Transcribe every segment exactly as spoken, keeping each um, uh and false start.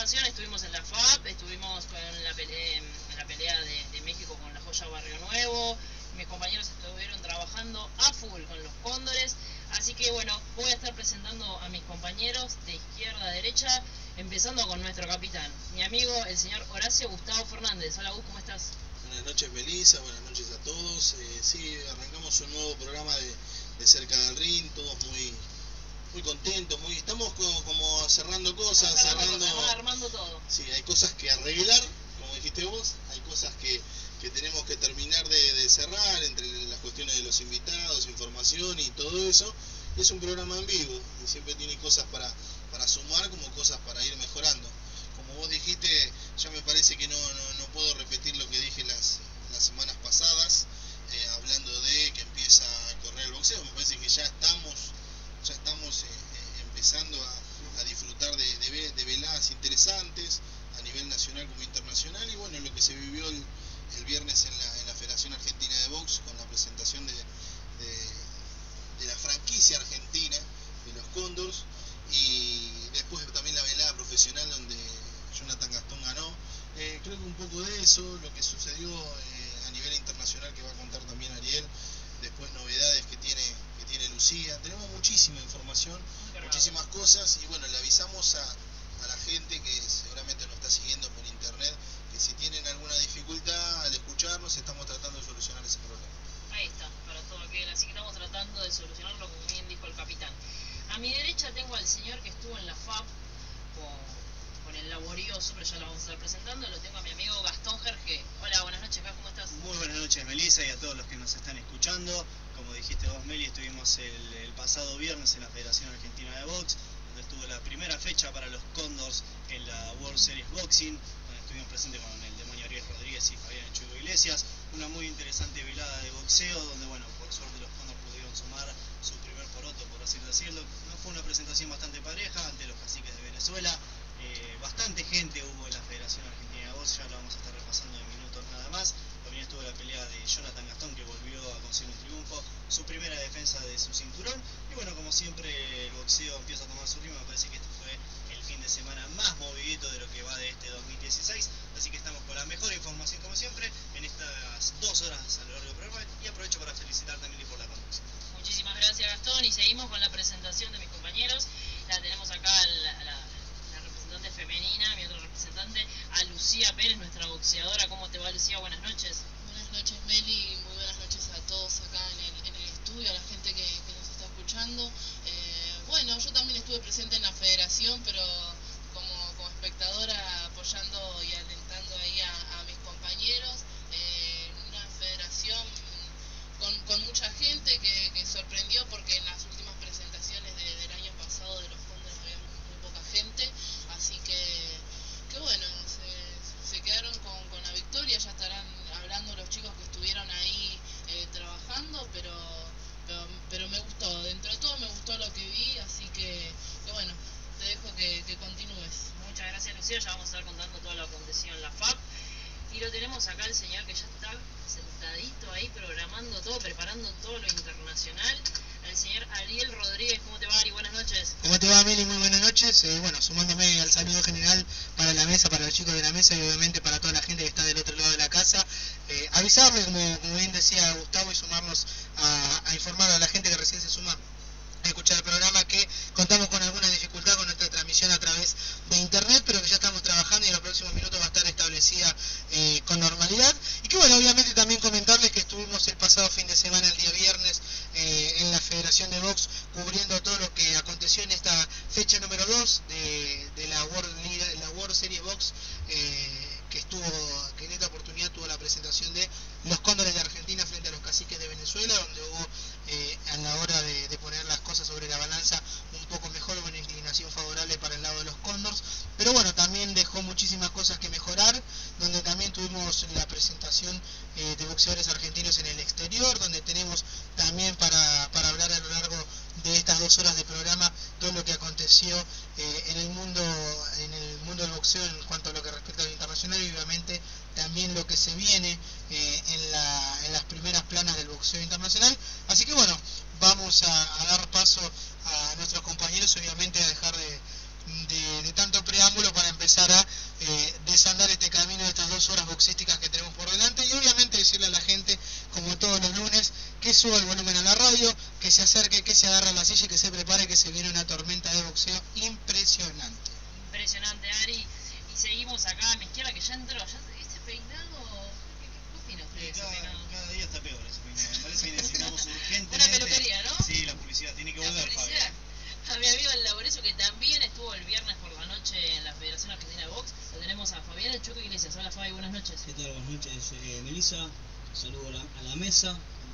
información, estuvimos en la F A P, estuvimos con la pelea, en la pelea de, de México con la Joya Barrio Nuevo. Mis compañeros estuvieron trabajando a full con los Cóndores. Así que bueno, voy a estar presentando a mis compañeros de izquierda a derecha, empezando con nuestro capitán, mi amigo el señor Horacio Gustavo Fernández. Hola Gus, ¿cómo estás? Buenas noches Melissa, buenas noches a todos. Eh, sí, arrancamos un nuevo programa de, de Cerca del Ring, todos muy muy contentos, muy estamos como, como cerrando cosas, cerrando, cerrando, cosas, armando todo. Sí, hay cosas que arreglar, como dijiste vos, hay cosas que, que tenemos que terminar de, de cerrar, entre las cuestiones de los invitados, información y todo eso. Y es un programa en vivo, y siempre tiene cosas para, para sumar como cosas para ir mejorando. Como vos dijiste, ya me parece que no, no, no puedo repetir lo que dije las, las semanas pasadas, eh, hablando de que empieza a correr el boxeo. Me parece que ya estamos, ya estamos eh, empezando a, a disfrutar de, de, de veladas interesantes a nivel nacional como internacional, y bueno, lo que se vivió el, el viernes en la, en la Federación Argentina de Box con la presentación de, de, de la franquicia argentina de los Cóndors, y después también la velada profesional donde Jonathan Gastón ganó. Eh, creo que un poco de eso, lo que sucedió eh, a nivel internacional, que va a contar también Ariel, después novedades que tiene, que tiene Lucía. Tenemos muchísima información, muchísimas cosas, y bueno, le avisamos a, a la gente que seguramente nos está siguiendo por internet, que si tienen alguna dificultad al escucharnos, estamos tratando de solucionar ese problema. Ahí está, para todo aquel, así que estamos tratando de solucionarlo, como bien dijo el capitán. A mi derecha tengo al señor que estuvo en la F A P con, con el laborioso, pero ya lo vamos a estar presentando. Lo tengo a mi amigo Gastón Jerge. Hola, buenas noches, ¿cómo estás? Muy buenas noches, Melissa, y a todos los que nos están escuchando. Como dijiste vos, Meli, estuvimos el, el pasado viernes en la Federación Argentina de Box, donde estuvo la primera fecha para los Cóndors en la World Series Boxing, donde estuvimos presentes con el demonio Ariel Rodríguez y Fabián Chugo Iglesias. Una muy interesante velada de boxeo, donde, bueno, por suerte los Cóndors pudieron sumar su primer poroto, por así decirlo. No fue una presentación bastante pareja ante los caciques de Venezuela. Eh, bastante gente hubo en la Federación Argentina de Box, ya lo vamos a estar repasando en minutos nada más. También estuvo la pelea de Jonathan Gastón, que volvió a conseguir un triunfo, su primera defensa de su cinturón. Y bueno, como siempre, el boxeo empieza a tomar su ritmo. Me parece que este fue el fin de semana más movidito de lo que va de este dos mil dieciséis. Así que estamos con la mejor información, como siempre, en estas dos horas a lo largo del programa. Y aprovecho para felicitar también por la conducción. Muchísimas gracias, Gastón. Y seguimos con la presentación de mis compañeros. La tenemos acá la, la, la representante femenina, mi otra representante, a Lucía Pérez, nuestra boxeadora. ¿Cómo te va, Lucía? Buenas noches. Buenas noches, Meli. Muy buenas noches a todos acá en el, en el estudio, a la gente que, que nos está escuchando. Eh, bueno, yo también estuve presente en la federación, pero como, como espectadora apoyando y alentando ahí a, a mis compañeros. Eh, una federación con, con mucha gente que, que sorprendió, porque en las últimas presentaciones de, del año pasado de los Cóndores había muy poca gente, así que, que bueno, se, se quedaron con, con la victoria. Ya estarán hablando los chicos que estuvieron ahí eh, trabajando, pero, pero pero me gustó, dentro de todo me gustó lo que vi, así que, que bueno, te dejo que, que continúes. Muchas gracias, Lucía. Ya vamos a estar contando todo lo acontecido en la F A P. Y lo tenemos acá el señor que ya está sentadito ahí programando todo, preparando todo lo internacional. El señor Ariel Rodríguez. ¿Cómo te va, Ari? Buenas noches. ¿Cómo te va, Meli? Muy buenas noches. Eh, bueno, sumándome al saludo general para la mesa, para los chicos de la mesa y obviamente para toda la gente que está del otro lado de la casa. Eh, avisarle, como, como bien decía Gustavo, y sumarnos a, a informar a la gente que recién se suma a escuchar el programa, que contamos con alguna dificultad con nuestra transmisión a través de internet, pero que ya estamos trabajando y en los próximos minutos va a estar establecida eh, con normalidad. Y que bueno, obviamente también comentarles que estuvimos el pasado fin de semana, el día viernes, eh, en la Federación de Box, cubriendo todo lo que aconteció en esta fecha número dos de, de la, World, la World Series Box, eh, que estuvo, que en esta oportunidad tuvo la presentación de los Cóndores de Argentina frente a los Caciques de Venezuela, donde hubo eh, a la hora de, de poner las cosas sobre la balanza un poco mejor, una inclinación favorable para el lado de los Cóndors, pero bueno, también dejó muchísimas cosas que mejorar, donde también tuvimos la presentación eh, de boxeadores argentinos en el exterior, donde tenemos también para, para hablar a lo largo de estas dos horas de programa todo lo que aconteció eh, en el mundo en el mundo del boxeo en cuanto a lo que respecta a lo internacional, y obviamente también lo que se viene eh, en, la, en las primeras planas del boxeo internacional. Así que bueno, vamos a, a dar paso a nuestros compañeros, obviamente a dejar de de, de tanto preámbulo para empezar a eh, desandar este camino de estas dos horas boxísticas que tenemos por delante, y obviamente decirle a la gente, como todos los lunes, que suba el volumen a la radio, que se acerque, que se agarre a la silla y que se prepare, que se viene una tormenta de boxeo impresionante. Impresionante, Ari. Y seguimos acá a mi izquierda, que ya entró. Ya ese peinado. ¿Qué, qué opina usted de ese Cada, peinado? cada día está peor ese peinado. Me parece que necesitamos urgentemente. Una peluquería, ¿no? Sí, la publicidad tiene que La volver, publicidad. Fabio. A mi amigo el Laboreso, que también estuvo el viernes por la noche en la Federación Argentina de Box. Lo tenemos a Fabián El Chuco Iglesias. Hola, Fabi, buenas noches. ¿Qué tal? Buenas noches, eh, Melissa. Saludo a la, a la mesa,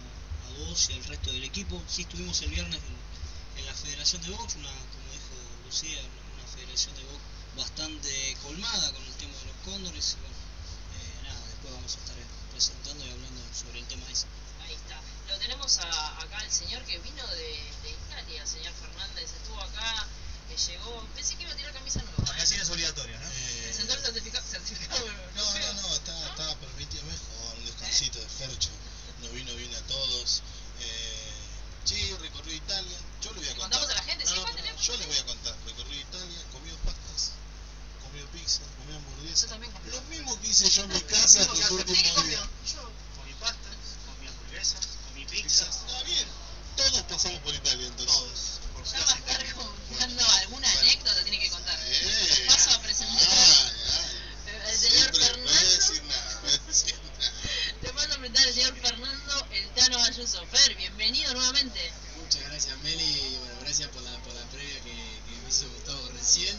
a vos y al resto del equipo. Sí, estuvimos el viernes en, en la Federación de Box, una, como dijo Lucía, una federación de box bastante colmada con el tema de los cóndores. Y bueno, eh, nada, después vamos a estar presentando y hablando sobre el tema ese. Ahí está. Lo tenemos a, acá el señor que vino de, de Italia, el señor Fernández. Estuvo acá, que llegó. Pensé que iba a tirar camisa nueva. Vacaciones obligatorias, ¿no? Eh, ¿Presentó el certificado? certificado no, no, no, estaba, estaba permitido mejor, un descansito de Fercho. Nos vino bien a todos. Eh, sí, recorrió Italia. Yo le voy a ¿Le contar. contamos a la gente? No, Sí, no, cuéntenle. no, yo les voy a contar. Recorrió Italia, comió pastas, comió pizza, comió hamburguesa. Yo también comí. Lo mismo que hice yo en mi casa Lo mismo que estos hace- últimos ¿Usted qué comió? días. Yo comí pastas, comí hamburguesas, comí Pizzas. pizzas. Está bien. Todos pasamos por Italia entonces. Todos. Por Ya va a casi estar todo. contando alguna Bueno. anécdota, tiene que contar. Eh, Paso a presentar ay, ay. al señor Siempre, no voy a Fernando. decir nada, no voy a decir nada. Te paso a presentar al señor Fernando El Tano Ayuso. Fer, bienvenido nuevamente. Muchas gracias, Meli, y bueno, gracias por la, por la previa que, que me hizo Gustavo recién.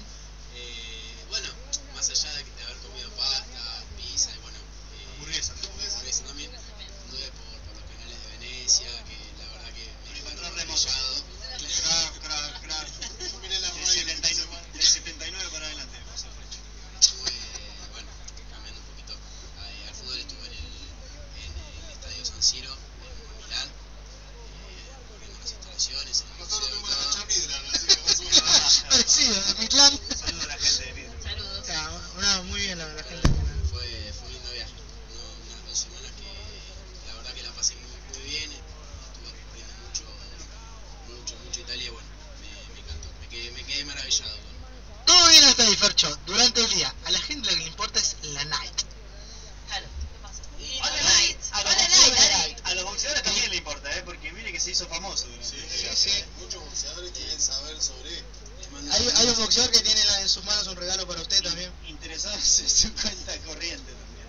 Eh, bueno, más allá de, de haber comido pasta, pizza y bueno, eh, Hamburguesa. hamburguesa también, anduve por, por los canales de Venecia, que la verdad que me encontró encontró remoto. remillado. Crack, crack, crack. Yo miré la Del radio. setenta y nueve, del setenta y nueve para adelante, pasó el Fercho. Estuve, bueno, cambiando un poquito eh, al fútbol, estuve en el, en el Estadio San Siro, en Milán, eh, viendo las instalaciones, en el Nosotros museo y tenemos la todo. cancha vidra, así que más o menos. Parecido, de mi clan. Saludos a la gente de Vidro. Saludos. Claro, una- muy bien la, la gente. Fue, fue un lindo viaje, ¿no? Unas dos semanas que la verdad que la pasé muy, muy bien, estuve recorriendo mucho, mucho, mucho Italia y bueno, me, me encantó, me quedé, me quedé maravillado. con- Todo bien hasta ahí, Fercho. Durante el día, a la gente lo que le importa es la night. Claro, ¿qué pasa? Y Hola, a- Night. a los Hola, boxeadores- Night, Ari. A los boxeadores también le importa, ¿eh? Porque mire que se hizo famoso durante Sí, este sí, viaje. sí. Muchos boxeadores quieren saber sobre esto. Les mando Hay, un hay un abrazo. boxeador que tiene la- en sus manos un regalo para usted también. Interesados en su cuenta corriente también.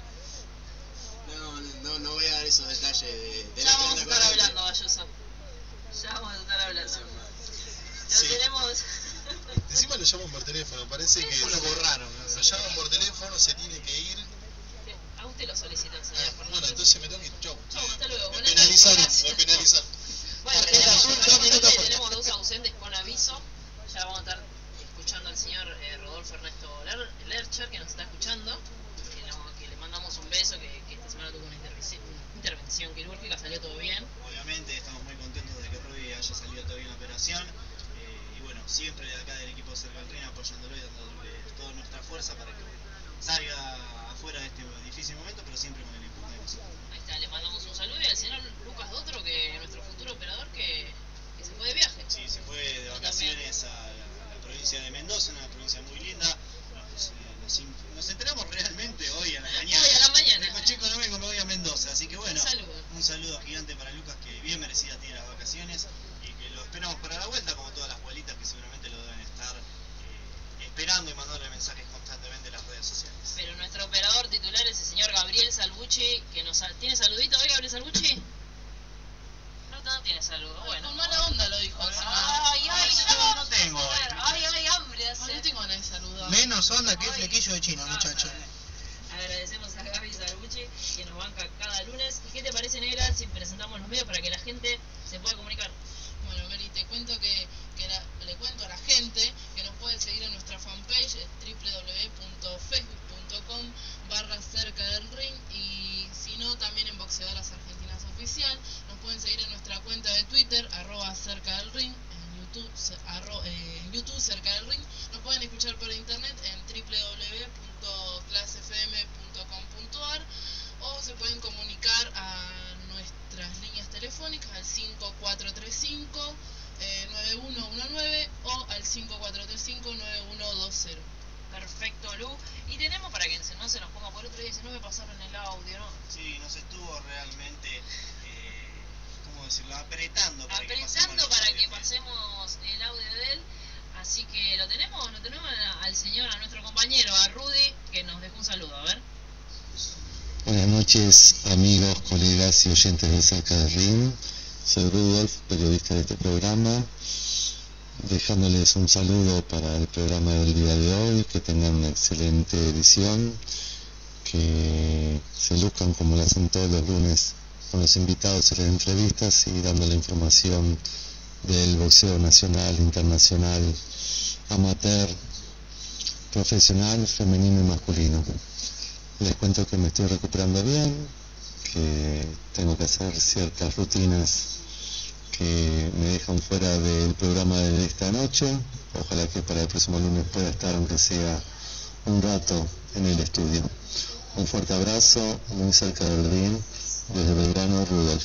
No, no, no, no voy a dar esos detalles de, de Ya la vamos a cuenta estar corriente. hablando, Ayuso. Ya vamos a estar hablando. Lo Sí. tenemos. Encima lo llaman por teléfono, parece que ¿Cómo lo borraron? lo llaman por teléfono, se tiene que ir. A usted lo solicita el señor Ah, Fernández. bueno, entonces me tengo que ir. Chau. Chau, hasta luego. Me Buenas penalizaron, noches. me penalizaron. Bueno, Tarjeta tenemos, azul, dos tenemos- minutos fuera. tenemos dos ausentes con aviso. Ya vamos a estar escuchando al señor eh, Rodolfo Ernesto Ler- Lercher, que nos está escuchando. Que, no- que le mandamos un beso, que, que esta semana tuvo una intervención, intervención quirúrgica, salió todo bien. Obviamente estamos muy contentos de que Ruby haya salido todo bien la operación. eh, y bueno, siempre de acá del equipo Cerca del Ring apoyándolo y dándole toda nuestra fuerza para que salga afuera de este difícil momento, pero siempre con el empuje de nosotros. Ahí está, le mandamos un saludo y al señor Lucas Dotro, que nuestro futuro operador, que, que se fue de viaje. Sí, se fue de vacaciones a la, a la provincia de Mendoza, una provincia muy linda. Nos, eh, nos, in- nos enteramos realmente hoy a la mañana. Hoy a la mañana. Dijo, chicos, no vengo, me voy a Mendoza. Así que bueno, Un saludo. un saludo gigante para Lucas, que bien merecida tiene las vacaciones y que lo esperamos para la vuelta, como todas las abuelitas que seguramente lo deben estar eh, esperando y mandándole mensajes constantemente en las redes sociales. Pero nuestro operador titular es el señor Gabriel Salvucci, que nos... sal- ¿Tiene saludito hoy, Gabriel Salvucci? No, no tiene saludo, bueno. Con mala onda lo dijo. Ay, ay, Yo ya vamos no a tengo hoy. empezar. Ay, ay, hambre Ay, hace. no tengo ganas de saludar. Menos onda que flequillo de chino, muchacho. Agradecemos a Gaby Salvucci, que nos banca cada lunes. ¿Y qué te parece, Negra, si presentamos los medios para que la gente se pueda comunicar? Bueno, Meli, te cuento que, que la- le cuento a la gente que nos pueden seguir en nuestra fanpage, w w w punto facebook punto com barra cerca del ring, y si no, también en Boxeadoras Argentinas Oficial. Nos pueden seguir en nuestra cuenta de Twitter, arroba cerca del ring, en YouTube, ce- arro- eh, en YouTube cerca del ring. Nos pueden escuchar por internet en w w w punto clase f m punto com punto a r, o se pueden comunicar a nuestras líneas telefónicas al cinco cuatro tres cinco, eh, nueve uno uno nueve o al cinco cuatro tres cinco nueve uno dos cero. Perfecto, Lu. Y tenemos para que no se nos ponga por otro día, si no me pasaron el audio, ¿no? Sí, nos estuvo realmente, eh, ¿cómo decirlo? Apretando para Apretando que pasemos para los que audios. pasemos el audio de él. Así que lo tenemos, lo tenemos al señor, a nuestro compañero, a Rudy, que nos dejó un saludo, a ver. Buenas noches, amigos, colegas y oyentes de Cerca del Ring. Soy Rudolf, periodista de este programa, dejándoles un saludo para el programa del día de hoy, que tengan una excelente edición, que se luzcan como lo hacen todos los lunes con los invitados en las entrevistas y dando la información del boxeo nacional, internacional, amateur, profesional, femenino y masculino. Les cuento que me estoy recuperando bien, que tengo que hacer ciertas rutinas que me dejan fuera del programa de esta noche. Ojalá que para el próximo lunes pueda estar, aunque sea un rato, en el estudio. Un fuerte abrazo, muy cerca del ring, desde Belgrano, Rudolf.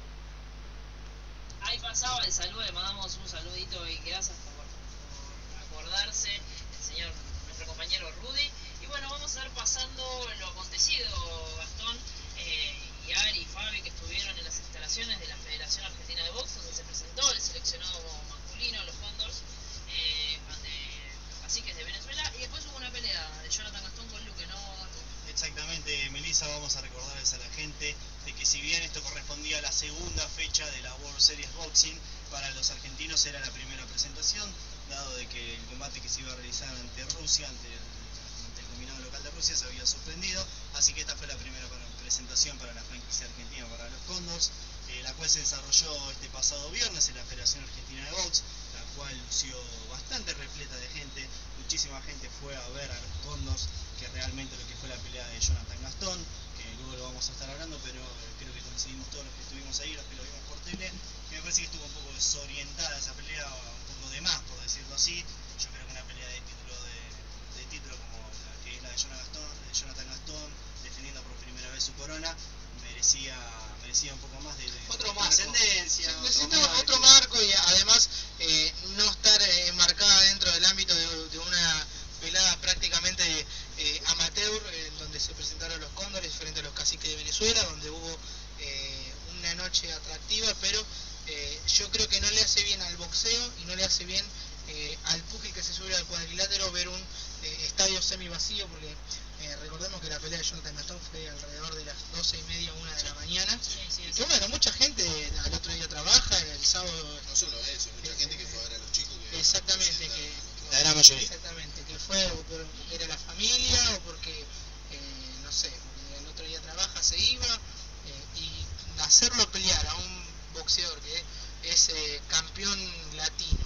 Ahí pasaba el saludo, le mandamos un saludito y gracias por, por acordarse, el señor, nuestro compañero Rudy. Y bueno, vamos a ir pasando lo acontecido, Gastón, eh, y Ari y Fabi, que estuvieron en las instalaciones de la Federación Argentina de Box, donde se presentó el seleccionado masculino, los Condors, eh, ante Caciques de Venezuela, y después hubo una pelea de Jonathan Gastón con Luque, ¿no? Exactamente, Melissa, vamos a recordarles a la gente de que si bien esto correspondía a la segunda fecha de la World Series Boxing, para los argentinos era la primera presentación, dado de que el combate que se iba a realizar ante Rusia, ante el, ante el combinado local de Rusia, se había suspendido, así que esta fue la primera presentación para la franquicia argentina, para los Condors, eh, la cual se desarrolló este pasado viernes en la Federación Argentina de Box, la cual lució bastante repleta de gente, muchísima gente fue a ver a los Condors, que realmente lo que fue la pelea de Jonathan Gastón, que luego lo vamos a estar hablando, pero eh, creo que coincidimos todos los que estuvimos ahí, los que lo vimos por tele, que me parece que estuvo un poco desorientada esa pelea, un poco de más, por decirlo así. Yo creo que una pelea de título de, de título como la que es la de Jonathan Gastón, de Jonathan Gastón, defendiendo por primera vez su corona, merecía merecía un poco más de, de otro marco. Trascendencia, Sí, otro necesita marco. otro marco y además eh, no estar eh, enmarcada dentro del ámbito de, de una velada prácticamente eh, amateur, eh, donde se presentaron los Cóndores frente a los Caciques de Venezuela, donde hubo eh, una noche atractiva, pero eh, yo creo que no le hace bien al boxeo y no le hace bien eh, al púgil que se sube al cuadrilátero ver un eh, estadio semi vacío, porque eh, recordemos que la pelea de Jonathan Gastón fue alrededor de las doce y media, una de la mañana, Sí, sí, y sí. que bueno, mucha gente al otro día trabaja, el sábado... No solo eso, mucha gente que fue a ver a los chicos que Exactamente, que, La gran mayoría. exactamente, que fue o porque era la familia o porque, eh, no sé, porque el otro día trabaja, se iba, eh, y hacerlo pelear a un boxeador que es eh, campeón latino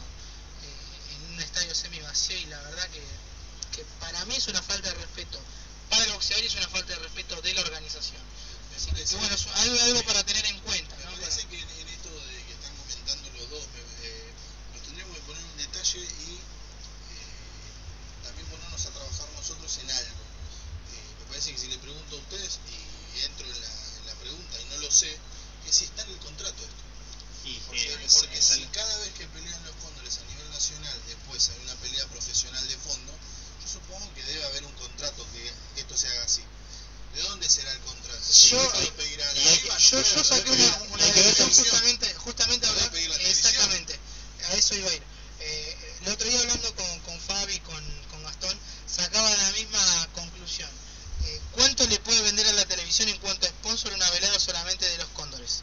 eh, en un estadio semi vacío, y la verdad que, que para mí es una falta de respeto para el boxeador y es una falta de respeto de la organización. Así que, que bueno, es algo, algo para tener en cuenta, Me ¿no? parece Para- que en, en esto de que están comentando los dos, me- eh, nos tendríamos que poner un detalle y eh, también ponernos a trabajar nosotros en algo. Eh, me parece que si le pregunto a ustedes, y entro en la, en la pregunta y no lo sé, es si está en el contrato esto. Y, Porque, eh, porque es- si cada vez que pelean los Cóndores a nivel nacional, después hay una pelea profesional de fondo, yo supongo que debe haber un contrato que esto se haga así. ¿De dónde será el contrato? Yo- ¿No lo pedirá a la y hay que- arriba? No Yo, creo, yo lo saqué debe una, pedir- una hay que ver decisión televisión. justamente, justamente ¿Lo hablar, debe pedir la televisión? exactamente, a eso iba a ir. Eh, el otro día hablando con, con Fabi, con, con Gastón, sacaba la misma conclusión. Eh, ¿Cuánto le puede vender a la televisión en cuanto a sponsor una velada solamente de los Cóndores?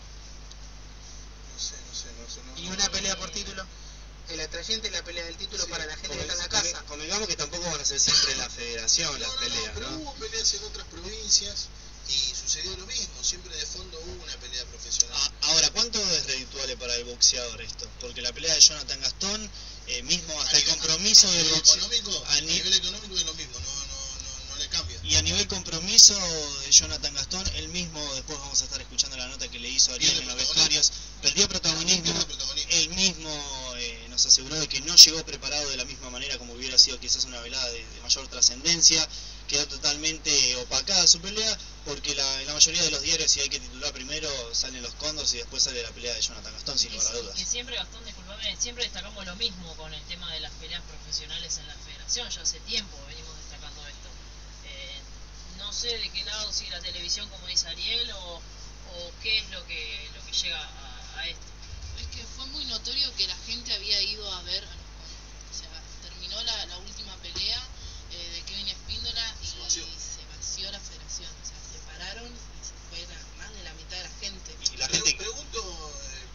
No sé, no sé, no sé. No, Y no, una no, pelea no, por no. título, el atrayente es la pelea del título Sí, para la gente que Conven- está en la conven- casa. Convengamos que tampoco van a ser siempre la federación las No, no, peleas, no, pero ¿no? hubo peleas en otras provincias y sucedió lo mismo. Siempre de fondo hubo una pelea profesional. Ah, ahora, ¿cuánto es redituable para el boxeador esto? Porque la pelea de Jonathan Gastón, eh, mismo hasta A el nivel- compromiso a del nivel boxeo- económico, a a ni- nivel económico es lo mismo, no, no, no, no le cambia. y a nivel compromiso de Jonathan Gastón, él mismo, después vamos a estar escuchando la nota que le hizo Ariel Pierde en los protagonismo. vestuarios, perdió protagonismo, Pierde protagonismo. él mismo eh, nos aseguró de que no llegó preparado de la misma manera como hubiera sido quizás una velada de, de mayor trascendencia. quedó totalmente opacada su pelea, porque la, en la mayoría de los diarios, si hay que titular primero, salen los Cóndors y después sale la pelea de Jonathan Gastón, sin lugar a dudas. Y siempre, Gastón, disculpame, siempre destacamos lo mismo con el tema de las peleas profesionales en la federación, ya hace tiempo venimos destacando esto. Eh, no sé de qué lado sigue la televisión, como dice Ariel, o, o qué es lo que, lo que llega a, a esto. Es que fue muy notorio que la gente había ido a ver a los Cóndors. O sea, terminó la, la última pelea eh, de Kevin Espíndola y se vació. se vació la federación. O sea, se pararon y se fue la, más de la mitad de la gente. Y la Pre gente... Pregunto, eh,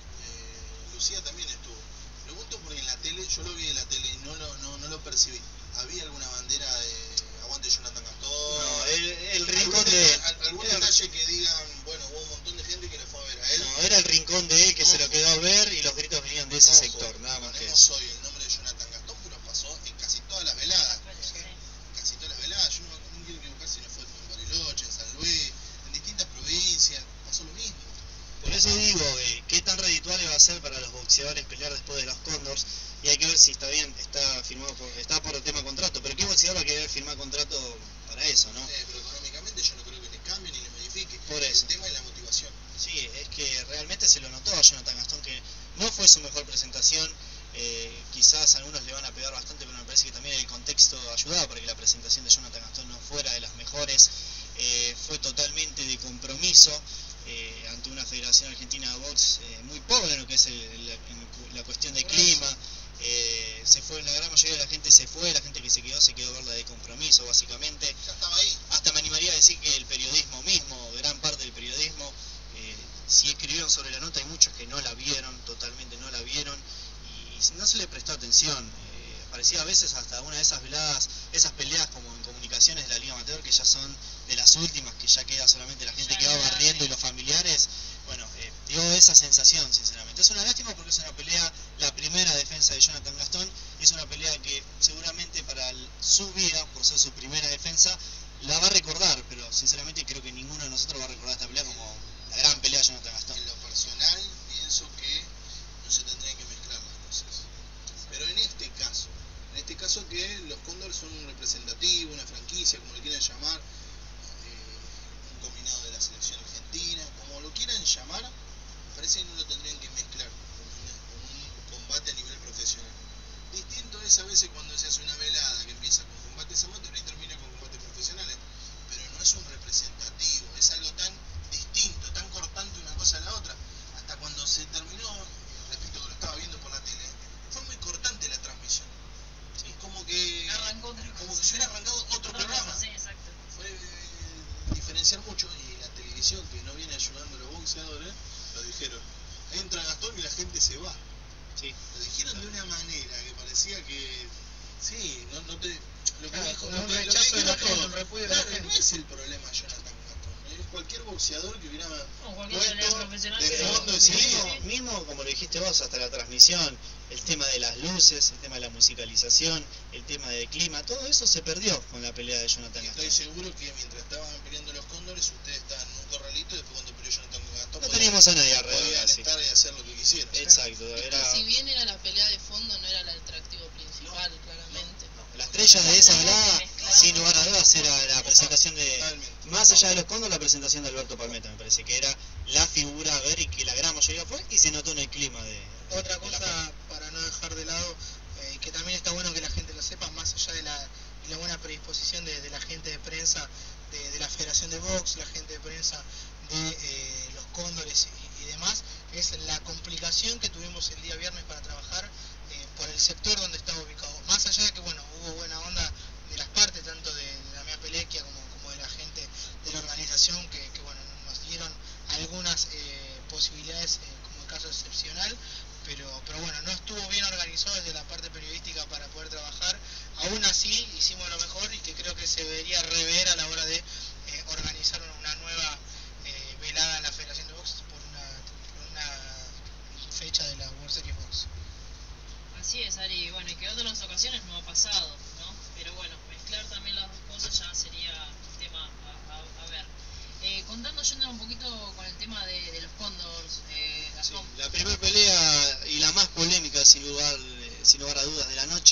eh, Lucía también estuvo, pregunto porque en la tele, yo lo vi en la tele y no lo, no, no lo percibí. ¿Había alguna bandera de aguante Jonathan Gastón? No, el, el rincón ¿Algún de... detalle, algún detalle que digan, bueno, hubo un montón de gente que le fue a ver a él? No, era el rincón de él que Ojo. se lo quedó a ver y los gritos venían de ese Ojo, sector, nada más que ponemos eso. hoy el nombre de Jonathan Gastón, pero pasó en casi todas las veladas. Casi todas las veladas, yo no, no quiero equivocar si no fue en Bariloche, en San Luis, en distintas provincias, pasó lo mismo. Por eso digo, eh, qué tan redituable va a ser para los boxeadores pelear después de los Cóndors, y hay que ver si está bien, está firmado por, está por el tema contrato, pero qué boxeador va a querer firmar contrato para eso, ¿no? Eh, pero económicamente yo no creo que le cambie ni le modifique. Por eso. El tema es la motivación. Sí, es que realmente se lo notó a Jonathan Gastón que no fue su mejor presentación, eh, quizás algunos le van a pegar bastante, pero me parece que también el contexto ayudaba para que la presentación de Jonathan Gastón no fuera de las mejores, eh, fue totalmente de compromiso. Eh, ante una Federación Argentina de Box eh, muy pobre en lo que es el, el, en la cuestión de clima, eh, se fue, la gran mayoría de la gente se fue, la gente que se quedó se quedó a verla de compromiso básicamente. Ya estaba ahí. Hasta me animaría a decir que el periodismo mismo, gran parte del periodismo, eh, si escribieron sobre la nota hay muchos que no la vieron, totalmente no la vieron y no se le prestó atención. Eh, parecía a veces hasta una de esas veladas, esas peleas como en comunicaciones de la Liga Amateur que ya son de las últimas, que ya queda solamente la gente que va barriendo y los familiares, bueno, eh, dio esa sensación sinceramente. Es una lástima porque es una pelea, la primera defensa de Jonathan Gastón, es una pelea que seguramente para el, su vida, por ser su primera defensa, la va a recordar, pero sinceramente creo que ninguno de nosotros va a recordar esta pelea como la gran pelea de Jonathan Gastón. En lo personal pienso que no se tendrían que mezclar las cosas. Pero en este caso, en este caso que los Cóndors son un representativo, una franquicia, como le quieran llamar, combinado de la selección argentina, como lo quieran llamar, me parece que no lo tendrían que mezclar con, una, con un combate a nivel profesional. Distinto es a veces cuando se hace una velada que empieza con combates amateur y termina con combates profesionales, pero no es un representativo, es algo tan distinto, tan cortante una cosa a la otra. Hasta cuando se terminó, repito que lo estaba viendo por la tele, fue muy cortante la transmisión. Sí, como que Arrancó otra cosa. como que se hubiera arrancado otro Otra programa. cosa, sí, exacto. Fue diferenciar mucho y la televisión que no viene ayudando a los boxeadores lo dijeron, entra Gastón y la gente se va. Sí. Lo dijeron de una manera que parecía que sí, no, no te lo que Claro, dijo, como lo un que, lo que rechazo de la dijeron gente, todos. un repudio de la Claro, gente. no es el problema Jonathan Gastón, es cualquier boxeador que hubiera No, cualquier pelea puesto profesional de que- fondo sí, ese sí, mismo. sí. Mismo, como lo dijiste vos, hasta la transmisión, el tema de las luces, el tema de la musicalización, el tema del clima, todo eso se perdió con la pelea de Jonathan Y estoy Gastón. seguro que mientras estaban peleando los Cóndores, ustedes estaban en un corralito y después cuando peleó Jonathan Gastón No podían- teníamos a nadie alrededor, podían así. estar y hacer lo que quisieran. Exacto, Es que era... si bien era la pelea de fondo, no era el atractivo principal, claramente. La estrella de esa velada, sin lugar a dudas, era la presentación de, Totalmente. más allá de los Cóndor, la presentación de Alberto Palmeta, me parece que era la figura a ver y que la gran mayoría fue y se notó en el clima de... Otra de la cosa para no dejar de lado, eh, que también está bueno que la gente lo sepa, más allá de la, de la buena predisposición de, de la gente de prensa, de, de la Federación de Box, la gente de prensa de eh, los Cóndores y, y demás, es la complicación que tuvimos el día viernes para trabajar eh, por el sector donde estaba ubicado. Más allá de que bueno, hubo buena onda de las partes, tanto de, de la mía Pelequia como, como de la gente de la organización, que, que bueno, nos dieron algunas eh, posibilidades, eh, como el caso excepcional, pero, pero bueno, no estuvo bien organizado desde la parte periodística para poder trabajar. Aún así hicimos lo mejor y que creo que se debería rever a la hora de eh, organizar una, una nueva eh, velada en la Federación de Box por una, por una fecha de la World Series Box. Así es, Ari. Bueno, y que en otras ocasiones no ha pasado, ¿no? Pero bueno, mezclar también las dos cosas ya sería un tema a, a, a ver. Eh, contando, yendo un poquito con el tema de, de los Cóndors, eh, Sí, Gastón. la primera pelea y la más polémica sin lugar, eh, sin lugar a dudas de la noche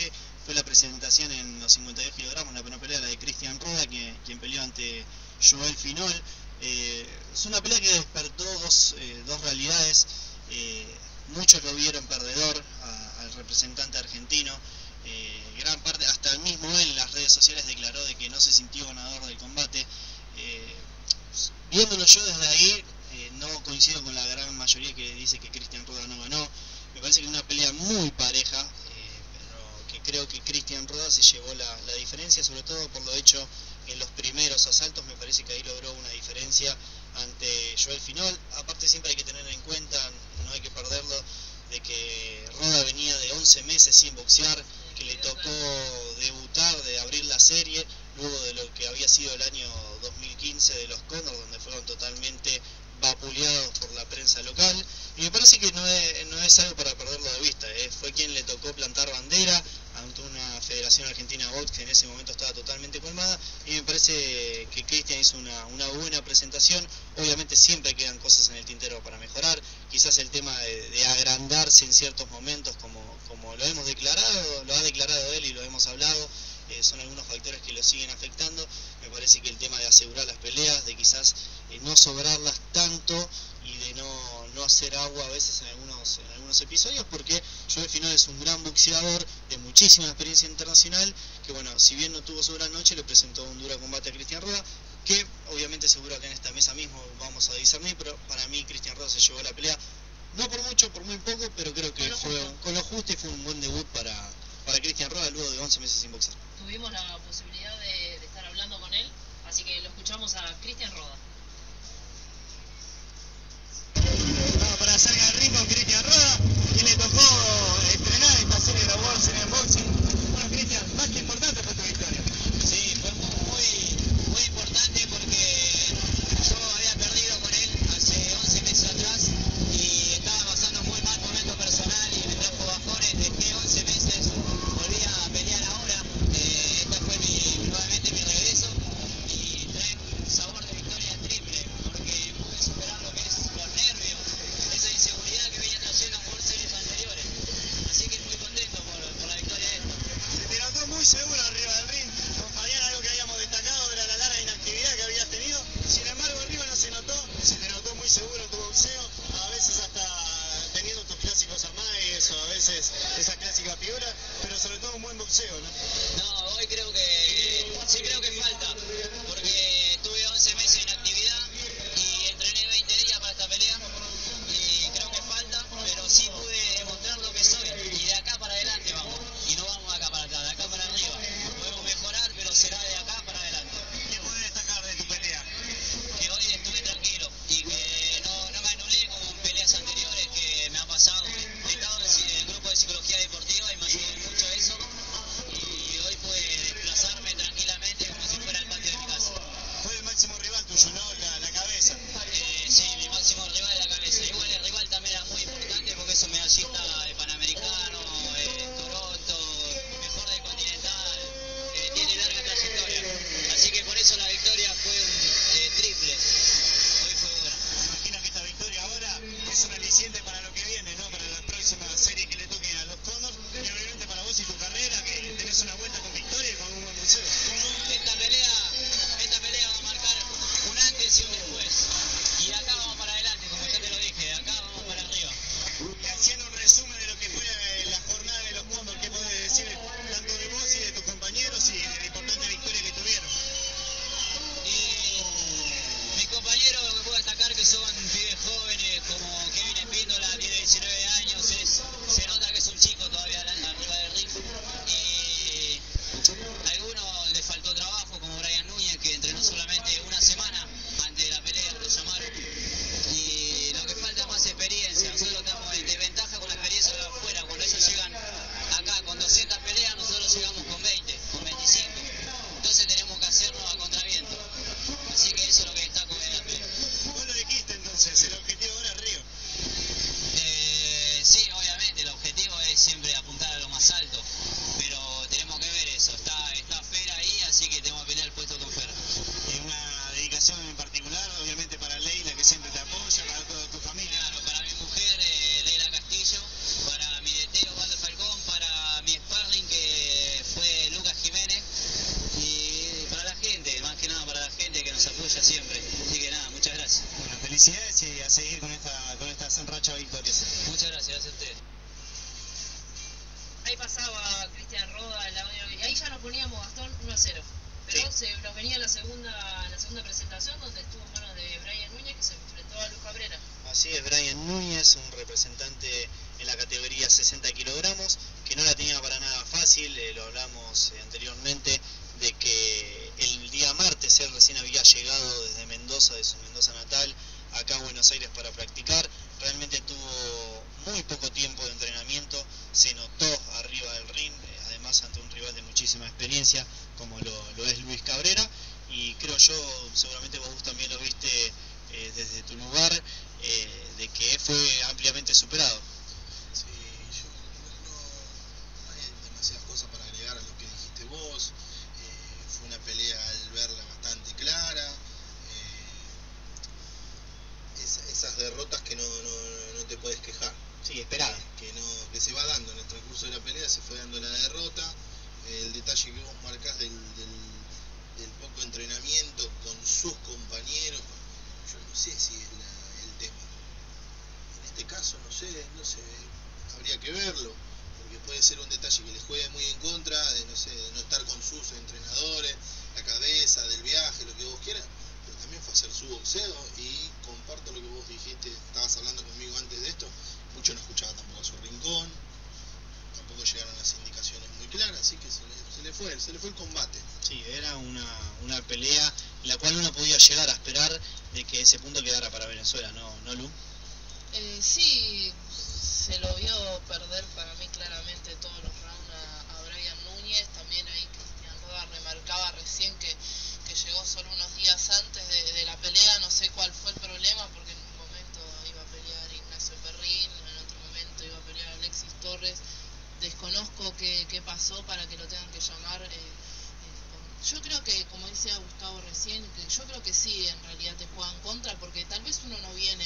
fue la presentación en los cincuenta y dos kilogramos, la primera pelea, la de Cristian Roda, que, quien peleó ante Joel Finol. Eh, es una pelea que despertó dos, eh, dos realidades. Eh, muchos lo vieron perdedor a, al representante argentino. Eh, gran parte, hasta el mismo él en las redes sociales declaró de que no se sintió ganador del combate. Eh, viéndolo yo desde ahí, eh, no coincido con la gran mayoría que dice que Cristian Roda no ganó. Me parece que es una pelea muy pareja, eh, pero que creo que Cristian Roda se llevó la, la diferencia, sobre todo por lo hecho en los primeros asaltos. Me parece que ahí logró una diferencia ante Joel Finol. Aparte, siempre hay que tener en cuenta, no hay que perderlo, de que Roda venía de once meses sin boxear, que le tocó debutar, de abrir la serie, luego de lo que había sido el año dos mil quince de los Condors, donde fueron totalmente vapuleados por la prensa local. Y me parece que no es, no es algo para perderlo de vista, ¿eh? Fue quien le tocó plantar bandera ante una Federación Argentina de Box que en ese momento estaba totalmente colmada, y me parece que Cristian hizo una, una buena presentación. Obviamente siempre quedan cosas en el tintero para mejorar, quizás el tema de, de agrandarse en ciertos momentos, como, como lo hemos declarado, lo ha declarado él y lo hemos hablado, eh, son algunos factores que lo siguen afectando. Me parece que el tema de asegurar las peleas, de quizás eh, no sobrarlas tanto y de no, no hacer agua a veces en algunos, en algunos episodios, porque Joel Finol es un gran boxeador de muchísima experiencia internacional, que bueno, si bien no tuvo su gran noche, le presentó un duro combate a Cristian Roda, que obviamente seguro que en esta mesa mismo vamos a discernir, pero para mí Cristian Roda se llevó la pelea, no por mucho, por muy poco, pero creo que fue con lo justo y fue un buen debut para, para Cristian Roda luego de once meses sin boxear. Tuvimos la posibilidad de, de estar hablando con él, así que lo escuchamos a Cristian Roda. Vamos para cerca del ring con Cristian Roda, quien le tocó estrenar esta serie de la World Series Boxing. Bueno, Cristian, más que importante fue tu victoria. Sí, fue muy, muy importante porque yo había perdido con él hace once meses atrás y estaba pasando muy mal momento personal y me trajo bajones. Dejé once meses, volví a pelear ahora. Eh, esta fue mi, nuevamente mi regreso y trae un sabor de victoria triple porque pude superar lo que es los nervios, esa inseguridad que venía trayendo en World Series anteriores. Así que muy contento por, por la victoria de esto. Se te notó muy seguro arriba del ring. Con Fabián, algo que habíamos destacado era la larga inactividad que habías tenido. Sin embargo, arriba no se notó. Se te notó muy seguro en tu boxeo. A veces hasta teniendo tus clásicos amagues o a veces esa clásica figura. Pero sobre todo un buen boxeo, ¿no? No, hoy creo que sí creo que falta, porque tuve once meses de inactividad y entrené veinte días para esta pelea y creo que falta, pero sí pude demostrar lo que soy y de acá para adelante vamos, y no vamos de acá para atrás, de acá para arriba. Podemos mejorar, pero será de acá para adelante. ¿Qué podés destacar de tu pelea? Que hoy estuve tranquilo y que no, no me anulé como en peleas anteriores que me ha pasado. He estado en el grupo de psicología deportiva y me ayudó mucho eso. Y hoy pude desplazarme tranquilamente como si fuera el patio de mi casa. Fue el máximo rival tuyo, ¿no? La, la cabeza. Eh, sí, mi máximo rival de la cabeza. Igual el rival también era muy importante porque es un medallista de Panamericano, eh, Toronto, mejor del Continental, eh, tiene larga trayectoria. Así que por eso la victoria fue un eh, triple. Hoy fue buena. Me imagino que esta victoria ahora es un aliciente para lo que viene, ¿no? Para la próxima serie que le toque a los Condors y obviamente para vos y tu carrera, que tenés una vuelta con victoria y con un buen boxeo. Esta pelea, esta pelea va a marcar un antes y un después. Y de acá vamos para adelante, como ya te lo dije, de acá vamos para arriba. Y haciendo un resumen de lo que fue la jornada de los Condors, ¿qué podés decir tanto de vos y de tus compañeros y de la importante victoria que tuvieron? Y mis compañeros, lo que puedo destacar que son pibes jóvenes, como Kevin Espíndola, tiene diecinueve años, es, se nota que es un chico todavía arriba del ring. Y a algunos les faltó trabajo, como Brian Núñez, que entrenó solamente una semana antes de la pelea, lo llamaron. Y lo que falta es más experiencia. Nosotros estamos en desventaja con la experiencia de afuera. Cuando ellos llegan acá con doscientas peleas, nosotros llegamos con veinte, con veinticinco. Entonces tenemos que hacernos a contraviento. Así que eso es lo que destaco de la pelea. Vos lo dijiste entonces, el objetivo ahora es Río. Eh, sí, obviamente, el objetivo es siempre apuntar a lo más alto, pero tenemos que ver eso. Está, está Fer ahí, así que tenemos que pelear el puesto con Fer. Y una dedicación en particular, obviamente para Leila, que siempre te apoya, para toda tu familia. Claro, para mi mujer, eh, Leila Castillo, para mi D T, Osvaldo Falcón, para mi sparring, que y a seguir con esta, con esta racha victoriosa. Muchas gracias, gracias a ustedes. Ahí pasaba Cristian Roda, el audio, y ahí ya nos poníamos Gastón uno a cero. Pero Sí. se nos venía la segunda, la segunda presentación donde estuvo en manos de Brian Núñez, que se enfrentó a Luz Cabrera. Así es, Brian Núñez, un representante en la categoría sesenta kilogramos, que no la tenía para nada fácil, eh, lo hablamos eh, anteriormente, de que el día martes él recién había llegado desde Mendoza, de su Mendoza natal, acá a Buenos Aires para practicar. Realmente tuvo muy poco tiempo de entrenamiento, se notó arriba del ring, eh, además ante un rival de muchísima experiencia como lo, lo es Luis Cabrera, y creo yo, seguramente vos también lo viste eh, desde tu lugar, eh, de que fue ampliamente superado. Sí, yo no, no, no hay demasiadas cosas para agregar a lo que dijiste vos. Eh, fue una pelea al verla bastante clara. Eh, es- esas derrotas que no, no, no te puedes quejar. Sí, esperada. Que, no, que se va dando en el transcurso de la pelea, se fue dando la derrota. Eh, el detalle que vos marcás del, del, del poco entrenamiento con sus compañeros, yo no sé si es la- el tema. En este caso, no sé, no sé, habría que verlo, porque puede ser un detalle que les juegue muy en contra, de no sé, de no estar con sus entrenadores, la cabeza, del viaje, lo que vos quieras, pero también fue hacer su boxeo, y comparto lo que vos dijiste, estabas hablando conmigo antes de esto, mucho no escuchaba tampoco a su rincón, tampoco llegaron las indicaciones muy claras, así que se le, se le fue, se le fue el combate. Sí, era una, una pelea en la cual uno podía llegar a esperar de que ese punto quedara para Venezuela, ¿no, no Lu? Eh, sí, se lo vio perder para mí claramente todos los rounds a, a Brian Núñez. También ahí Cristian Roda remarcaba recién que, que llegó solo unos días antes de, de la pelea. No sé cuál fue el problema, porque en un momento iba a pelear Ignacio Perrín, en otro momento iba a pelear Alexis Torres. Desconozco qué, qué pasó para que lo tengan que llamar. Eh, eh, yo creo que, como decía Gustavo recién, que yo creo que sí, en realidad te juegan contra, porque tal vez uno no viene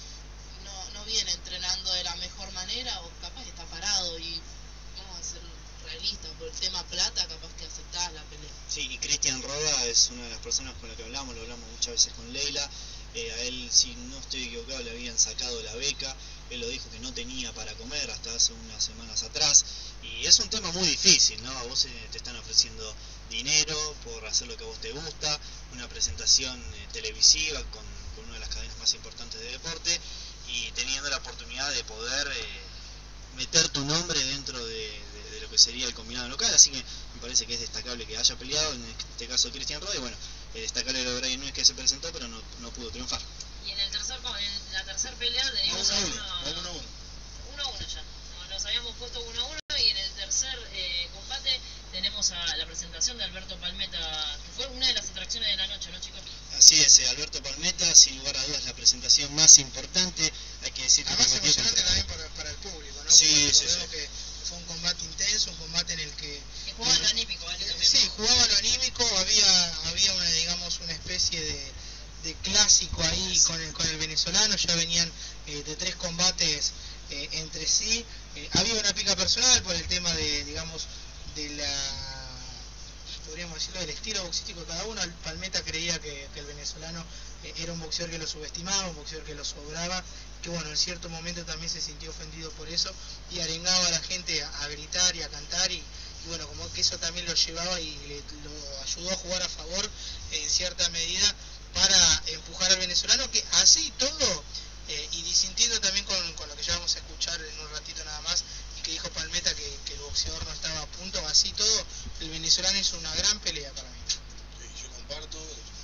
no, no viene entrenando de la mejor manera, o capaz que está parado, y vamos a ser realistas, por el tema plata capaz que aceptás la pelea. Sí, y Cristian Roda es una de las personas con la que hablamos, lo hablamos muchas veces con Leila. Eh, a él, si no estoy equivocado, le habían sacado la beca. Él lo dijo que no tenía para comer hasta hace unas semanas atrás. Y es un tema muy difícil, ¿no? A vos eh, te están ofreciendo dinero por hacer lo que a vos te gusta, una presentación eh, televisiva con, con una de las cadenas más importantes de deporte, y teniendo la oportunidad de poder eh, meter tu nombre dentro de, de, de lo que sería el combinado local. Así que me parece que es destacable que haya peleado, en este caso Cristian Roda, y bueno, es destacable lo de Brian Núñez, que se presentó pero no, no pudo triunfar. Y en el tercer en la tercera pelea teníamos uno a uno, uno uno a uno. uno a uno ya. Nos, nos habíamos puesto uno a uno, y en el tercer eh, combate tenemos a la presentación de Alberto Palmeta, que fue una de las atracciones de la noche, ¿no, chicos? Así es, eh, Alberto Palmeta, sin lugar a dudas la presentación más importante, hay que decir que Además compitió emocionante contra- también para, para el público, ¿no? Sí, Porque sí, recordemos sí. que fue un combate intenso, un combate en el que... Que jugaba lo anímico, ¿vale? Eh, También, sí, ¿no? jugaba lo anímico, había, había una, digamos, una especie de, de clásico ahí con el, con el venezolano, ya venían eh, de tres combates eh, entre sí, eh, había una pica personal por el tema de, digamos, de la, podríamos decirlo, del estilo boxístico de cada uno. El Palmeta creía que, que el venezolano eh, era un boxeador que lo subestimaba, un boxeador que lo sobraba, que bueno, en cierto momento también se sintió ofendido por eso y arengaba a la gente a, a gritar y a cantar, y, y bueno, como que eso también lo llevaba y le, lo ayudó a jugar a favor en cierta medida para empujar al venezolano, que así todo, eh, y disintiendo también con, con lo que ya vamos a escuchar en un ratito nada más, y que dijo Palmeta que, que el boxeador no estaba a punto, así todo, el venezolano hizo una gran pelea para mí. Sí, yo comparto,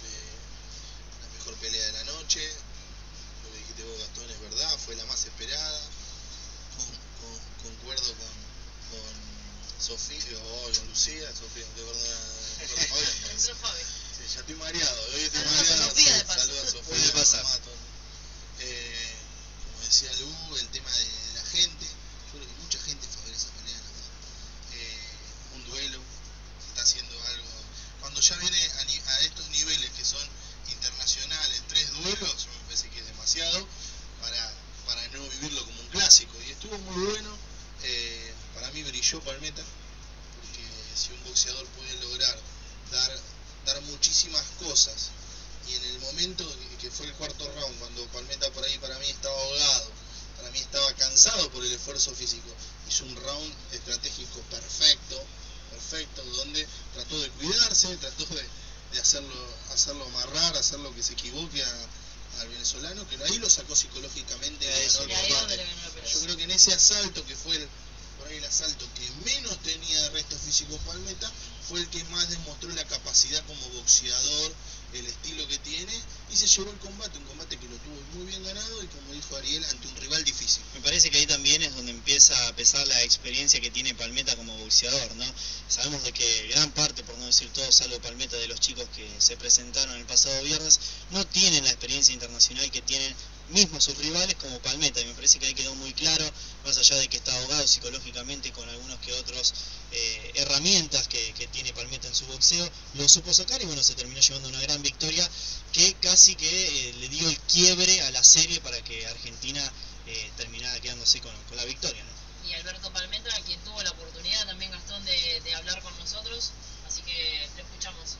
eh, la mejor pelea de la noche, lo que dijiste vos, Gastón, es verdad, fue la más esperada, con, con, concuerdo con, con Sofía, o con Lucía, Sofía, de verdad, Entró Fabi. sí, ya estoy mareado, hoy estoy Saludos a mareado, Sofía, de sí, paso. saludos a Sofía, Puede pasar. mamá, todo. Eh, como decía Lu, el tema de, de la gente, yo creo que mucha gente favorece esa pelea, la verdad. Eh, un duelo, se está haciendo algo, cuando ya viene a, ni- a estos niveles que son internacionales, tres duelos, me parece que es demasiado para, para no vivirlo como un clásico, y estuvo muy bueno. Eh, para mí brilló Palmeta, porque si un boxeador puede lograr dar, dar muchísimas cosas y en el momento que fue el cuarto round, cuando Palmeta por ahí para mí estaba ahogado, para mí estaba cansado por el esfuerzo físico, hizo un round estratégico perfecto, perfecto, donde trató de cuidarse, trató de, de hacerlo, hacerlo amarrar, hacerlo que se equivoque a, al venezolano, que ahí lo sacó psicológicamente. Y ahí es donde le ganó la pelea. Yo creo que en ese asalto, que fue el, por ahí el asalto que menos tenía de resto físico Palmeta, fue el que más demostró la capacidad como boxeador, el estilo que tiene, y se llevó el combate, un combate que lo tuvo muy bien ganado y, como dijo Ariel, ante un rival difícil. Me parece que ahí también es donde empieza a pesar la experiencia que tiene Palmeta como boxeador, ¿no? Sabemos de que gran parte, por no decir todo, salvo Palmeta, de los chicos que se presentaron el pasado viernes, no tienen la experiencia internacional que tienen mismos sus rivales como Palmeta, y me parece que ahí quedó muy claro, más allá de que está ahogado psicológicamente con algunos que otros eh, herramientas que, que tiene Palmeta en su boxeo, lo supo sacar y bueno, se terminó llevando una gran victoria que casi que eh, le dio el quiebre a la serie para que Argentina eh, terminara quedándose con, con la victoria, ¿no? Y Alberto Palmeta, quien tuvo la oportunidad también, Gastón, de, de hablar con nosotros, así que lo escuchamos.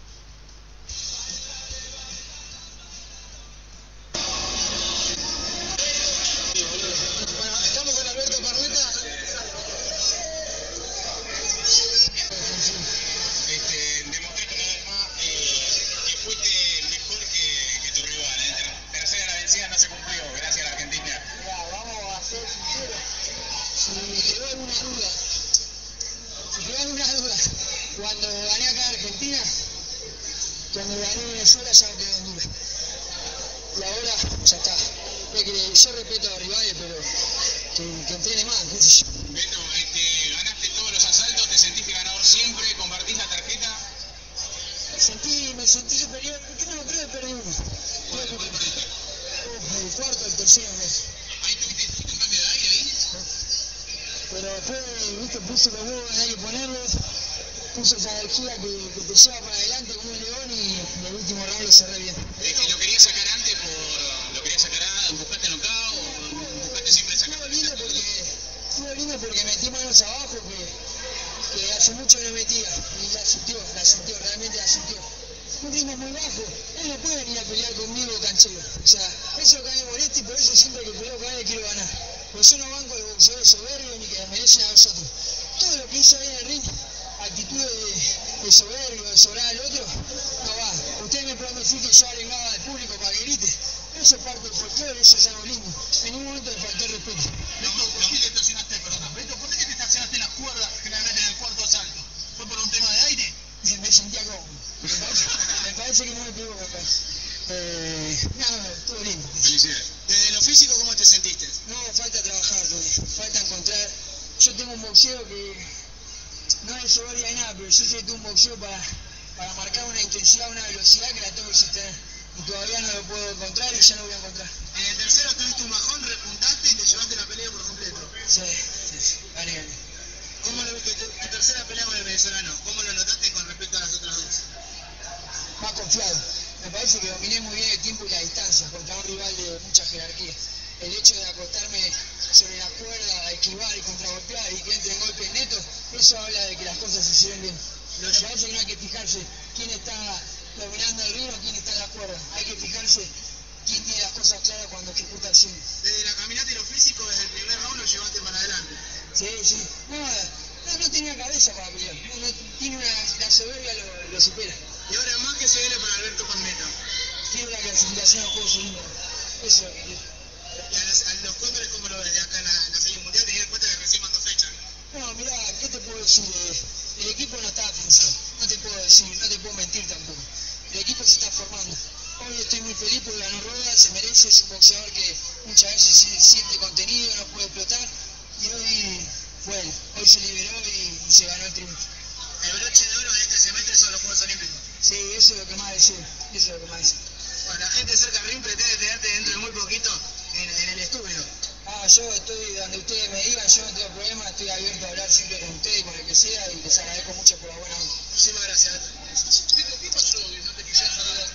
Bueno, estamos con Alberto Palmeta. Este, demostraste una vez más eh, que fuiste mejor que, que tu rival. ¿eh? Tercera la vencida no se cumplió, gracias a la Argentina. Mira, vamos a ser sinceros. Si me quedó alguna duda, si quedó alguna duda, cuando gané acá en Argentina, cuando gané en Venezuela ya no quedó en duda. Y ahora ya está. Es que yo respeto a los rivales, pero que, que entrene más, qué sé yo. Beto, este, ganaste todos los asaltos, te sentiste ganador siempre, compartís la tarjeta. Me sentí, me sentí superior, creo, creo que perdí uno. ¿Cuál, cuál perdiste? Uf, el cuarto, el tercero, no sé. Ahí tuviste un cambio de aire ahí. Pero después, viste, puse los huevos que hay que ponerlos, puse esa energía que, que te lleva para adelante como un león y en el último round lo cerré bien. Este, ¿Lo querías sacar antes por, lo querías sacar antes, buscaste knockout o buscaste siempre sacar? Estuvo lindo porque, estuvo lindo porque metí manos abajo que, que hace mucho que no metía y la sintió, la sintió, realmente la sintió. Un ritmo muy bajo, él no puede venir a pelear conmigo canchero, o sea, eso es lo que a mí me molesta y por eso siempre que peleo con él quiero ganar. Porque yo no banco a los boxeadores soberbios ni que desmerecen a los otros. Todo lo que hizo ahí en el ring, actitud de, de soberbio, de sobrar al otro, no va. Ustedes me pueden decir que yo arengaba al público para que grite. Eso es parte del folclore, eso es algo lindo. En ningún momento me faltó el respeto. Beto, ¿por qué te estacionaste, perdona, Beto, ¿por qué te estacionaste en las cuerdas generalmente en el cuarto asalto? ¿Fue por un tema de aire? Me sentía cómodo. Me parece, me parece que no me pegó, me parece. Eh, nada, estuvo lindo. Felicidades. Desde lo físico, ¿cómo te sentiste? No, falta trabajar todavía. Falta encontrar. Yo tengo un boxeo que no es soberbia ni nada, pero yo sé que tengo un boxeo para, para marcar una intensidad, una velocidad que la tengo que sostener. Y todavía no lo puedo encontrar y ya no voy a encontrar. En el tercero tuviste un bajón, repuntaste y te llevaste la pelea por completo. Sí, sí, sí. Gané, gané. ¿Cómo lo viste tu, tu tercera pelea con el venezolano? ¿Cómo lo notaste con respecto a las otras dos? Más confiado. Me parece que dominé muy bien el tiempo y la distancia contra un rival de mucha jerarquía. El hecho de acostarme sobre la cuerda, esquivar y contragolpear y que entren golpes netos, eso habla de que las cosas se hicieron bien. Me parece que no hay que fijarse quién está dominando el ring o quién está en la cuerda. Hay que fijarse quién tiene las cosas claras cuando ejecuta el swing. Desde la caminata y lo físico, desde el primer round lo llevaste para adelante. Sí, sí. No, no, no tenía cabeza para pelear. No, no, tiene una, la soberbia lo, lo supera. Y ahora más que se viene para Alberto Palmeta. Tiene una clasificación al Juegos Olímpicos. Eso es lo que quiero. ¿Y a, las, a los Cóndores cómo lo ves de acá en la, en la serie mundial, teniendo en cuenta que recién mandó fecha? No, mirá, ¿qué te puedo decir? El equipo no está afianzado. No te puedo decir, no te puedo mentir tampoco. El equipo se está formando. Hoy estoy muy feliz porque ganó Roda, se merece, es un boxeador que muchas veces siente contenido, no puede explotar. Y hoy fue él. Hoy se liberó y, y se ganó el triunfo. El broche de oro de este semestre son los Juegos Olímpicos. Sí, eso es lo que más deseo. Eso es lo que más deseo. Bueno, la gente cerca del ring pretende tenerte dentro de muy poquito en, en el estudio. Ah, yo estoy donde ustedes me digan, yo no tengo problema, estoy abierto a hablar siempre con ustedes, con el que sea, y les agradezco mucho por la buena onda. Muchísimas gracias. ¿Qué pasó? No te quise saludar.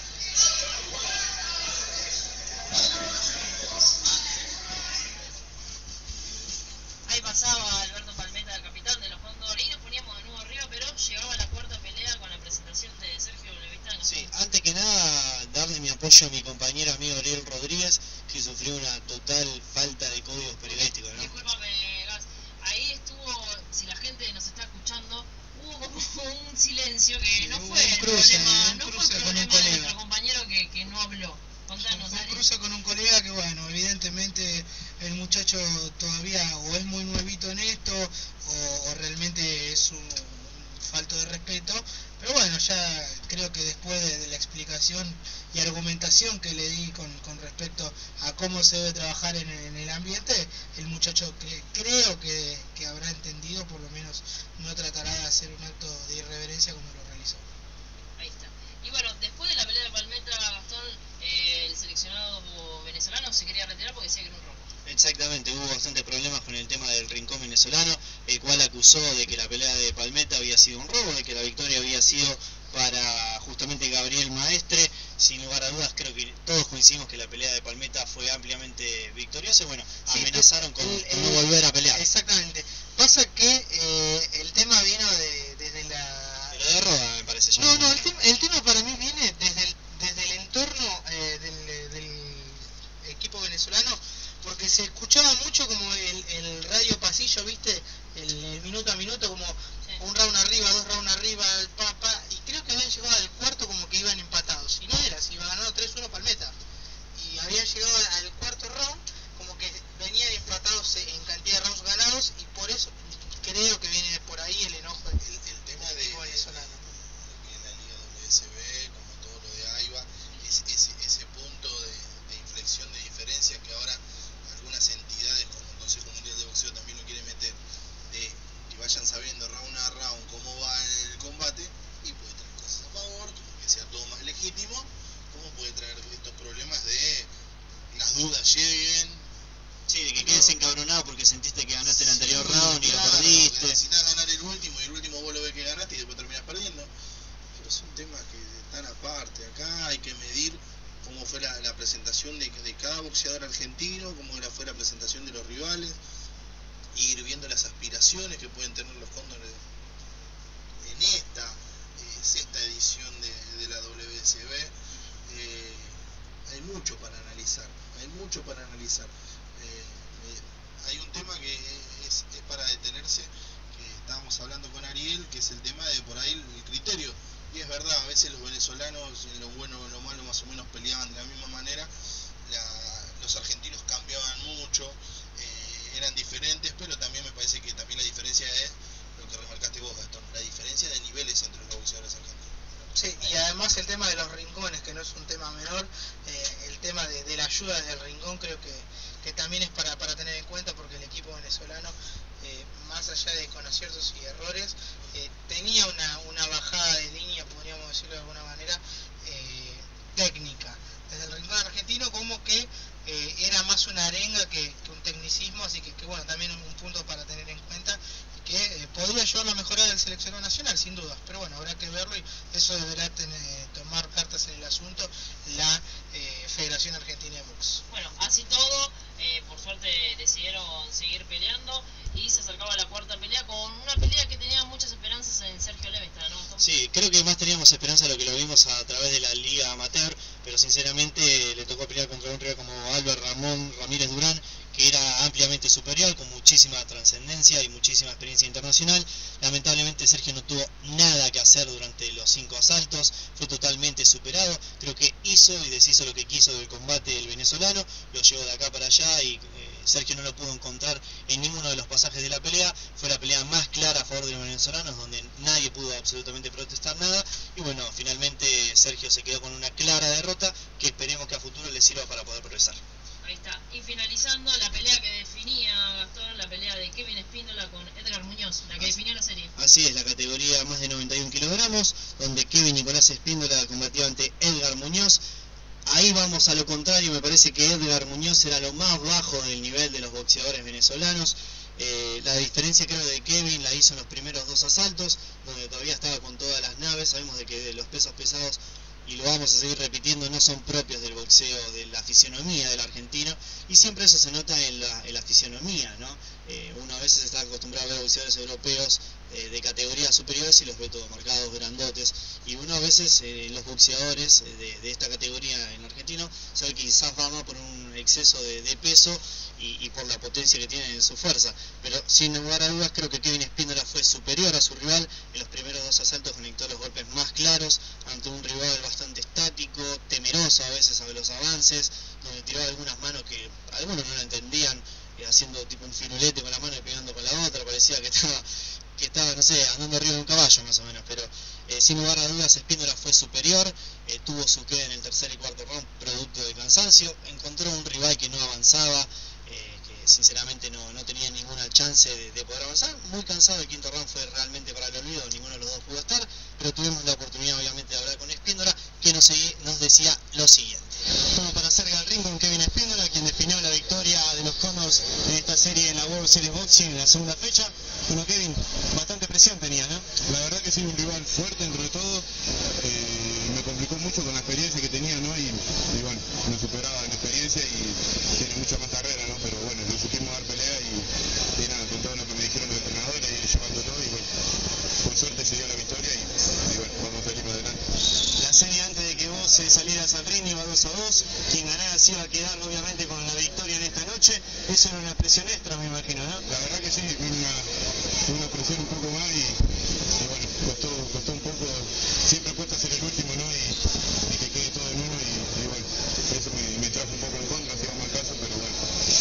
Ahí pasaba Alberto Palmeta, el capitán de los Cóndores, y nos poníamos de nuevo arriba, pero llegaba la cuarta pelea con la presentación de Sergio Levitano. Sí, antes que nada, darle apoyo a mi compañero amigo Ariel Rodríguez, que sufrió una total falta de códigos periodísticos, ¿no? Discúlpame, Gas, ahí estuvo, si la gente nos está escuchando, hubo como un silencio que Sí, no hubo fue un el cruce, problema, un no fue cruce el con un problema de colega. nuestro compañero que, que no habló. Contanos, Fue un Ari. cruce con un colega que, bueno, evidentemente el muchacho todavía o es muy nuevito en esto o, o realmente es un, un falto de respeto, pero bueno, ya creo que después de, de la explicación y argumentación que le di con, con respecto a cómo se debe trabajar en, en el ambiente, el muchacho cre, creo que, que habrá entendido, por lo menos no tratará de hacer un acto de irreverencia como lo realizó. Ahí está. Y bueno, después de la pelea de Palmeta, Gastón, eh, el seleccionado venezolano se quería retirar porque decía que era un robo. Exactamente, hubo bastantes problemas con el tema del rincón venezolano, el cual acusó de que la pelea de Palmeta había sido un robo, de que la victoria había sido para justamente Gabriel Maestre. Sin lugar a dudas, creo que todos coincidimos que la pelea de Palmeta fue ampliamente victoriosa y bueno, Sí, amenazaron con, el- con no el- volver a pelear. Exactamente. Pasa que eh, el tema vino de, desde la... Pero de Roda, me parece ya. No, no, el tema, el tema para mí viene desde el, desde el entorno eh, del, del equipo venezolano, porque se escuchaba mucho como el, el radio pasillo, ¿viste? El, el minuto a minuto, como un round arriba, dos rounds arriba, pa, pa, y creo que habían llegado al cuarto como que iban empatados. Y no era así, iba ganando tres uno Palmeta. Y habían llegado al cuarto round como que venían empatados en cantidad de rounds ganados, y por eso creo que viene por ahí el enojo del, El, el tema del de, equipo de- venezolano. de en la Liga W S B, como todo lo de AIBA, es ese, ese punto de, de inflexión de diferencia que ahora algunas entidades como el Consejo Mundial de Boxeo también lo quiere meter, de que vayan sabiendo round a round cómo va el combate, y puede traer cosas a favor, como que sea todo más legítimo, como puede traer estos problemas de las dudas lleguen. Sí, de que quedes encabronado porque sentiste que ganaste el anterior Sí, round y claro, lo que perdiste. necesitas ganar el último y el último vos lo ves que ganaste y después terminas perdiendo. Pero son temas que están aparte. Acá hay que medir cómo fue la, la presentación de, de cada boxeador argentino, cómo era, fue la presentación de los rivales, e ir viendo las aspiraciones que pueden tener los Cóndores en esta eh, sexta edición de, de la W S B. Eh, hay mucho para analizar, hay mucho para analizar. Eh, eh, hay un tema que es, es para detenerse, que estábamos hablando con Ariel, que es el tema de por ahí el criterio. Y es verdad, a veces los venezolanos en lo bueno o en lo malo más o menos peleaban de la misma manera, la, los argentinos cambiaban mucho, eh, eran diferentes, pero también me parece que también la diferencia es lo que remarcaste vos, Gastón, la diferencia de niveles entre los boxeadores argentinos. Sí, y además el tema de los rincones, que no es un tema menor, eh, el tema de, de la ayuda desde el rincón creo que, que también es para, para tener en cuenta, porque el equipo venezolano, eh, más allá de con aciertos y errores, eh, tenía una, una bajada de línea, podríamos decirlo de alguna manera, eh, técnica. Desde el rincón argentino como que eh, era más una arenga que, que un tecnicismo, así que, que bueno, también un punto para tener en cuenta, que eh, podría llevar la mejora del seleccionado nacional, sin dudas, pero bueno, habrá que verlo y eso deberá tener, tomar cartas en el asunto la eh, Federación Argentina de Box. Bueno, así todo, eh, por suerte decidieron seguir peleando y se acercaba a la cuarta pelea con una pelea que tenía muchas esperanzas en Sergio Lemestra, ¿no? Sí, creo que más teníamos esperanza de lo que lo vimos a través de la Liga Amateur, pero sinceramente le tocó pelear contra un rival como Albert Ramón Ramírez Durán, que era ampliamente superior, con muchísima trascendencia y muchísima experiencia internacional. Lamentablemente Sergio no tuvo nada que hacer durante los cinco asaltos, fue totalmente superado, creo que hizo y deshizo lo que quiso del combate del venezolano, lo llevó de acá para allá y eh, Sergio no lo pudo encontrar en ninguno de los pasajes de la pelea. Fue la pelea más clara a favor de los venezolanos, donde nadie pudo absolutamente protestar nada, y bueno, finalmente Sergio se quedó con una clara derrota que esperemos que a futuro le sirva para poder progresar. Ahí está. Y finalizando la pelea que definía, Gastón, la pelea de Kevin Espíndola con Edgar Muñoz, la que Así- definió la serie. Así es, la categoría más de noventa y uno kilogramos, donde Kevin Nicolás Espíndola combatió ante Edgar Muñoz. Ahí vamos a lo contrario, me parece que Edgar Muñoz era lo más bajo del nivel de los boxeadores venezolanos. Eh, la diferencia creo de Kevin la hizo en los primeros dos asaltos, donde todavía estaba con todas las naves. Sabemos de que los pesos pesados, y lo vamos a seguir repitiendo, no son propios del boxeo, de la fisionomía del argentino, y siempre eso se nota en la, en la fisionomía, ¿no? Eh, uno a veces está acostumbrado a ver boxeadores europeos eh, de categorías superiores y los ve todos marcados, grandotes. Y uno a veces, eh, los boxeadores de, de esta categoría en argentino, sabe que quizás va más por un exceso de, de peso y, y por la potencia que tiene en su fuerza. Pero sin lugar a dudas creo que Kevin Espíndola fue superior a su rival. En los primeros dos asaltos conectó los golpes más claros ante un rival bastante estático, temeroso a veces a los avances, donde tiraba algunas manos que algunos no lo entendían, eh, haciendo tipo un firulete con la mano y pegando con la otra, parecía que estaba, que estaba, no sé, andando arriba de un caballo más o menos, pero eh, sin lugar a dudas Espíndola fue superior, eh, tuvo su queda en el tercer y cuarto round producto de cansancio, encontró un rival que no avanzaba, eh, que sinceramente no, no tenía ninguna chance de, de poder avanzar, muy cansado. El quinto round fue realmente para el olvido, ninguno de los dos pudo estar, pero tuvimos la oportunidad obviamente de hablar con Espíndola, que nos, nos decía lo siguiente. Bueno, para cerca del ring con Kevin Espíndola, quien definió la victoria de los Condors en esta serie en la World Series Boxing en la segunda fecha. Bueno, Kevin, bastante presión tenía, ¿no? La verdad que sí, un rival fuerte dentro de todo, eh, me complicó mucho con la experiencia que tenía, ¿no? Y, y bueno, me superaba en experiencia y tiene mucha más carrera, ¿no? Pero bueno, le supimos dar pelea y, y nada, con todo lo que me dijeron los entrenadores, y llevándolo y bueno, por suerte se dio la victoria y, y bueno, vamos a salir más adelante. La serie antes de que vos eh, salieras al ring iba dos a dos, quien ganara se iba a quedar obviamente con la victoria en esta noche. Eso era una presión extra, me imagino, ¿no? La verdad que sí, una, una presión un poco más y, y bueno, costó, costó un poco, siempre cuesta ser el último, ¿no? Y, y que quede todo en uno y, y bueno, eso me, me trajo un poco en contra, si vamos al caso, pero bueno,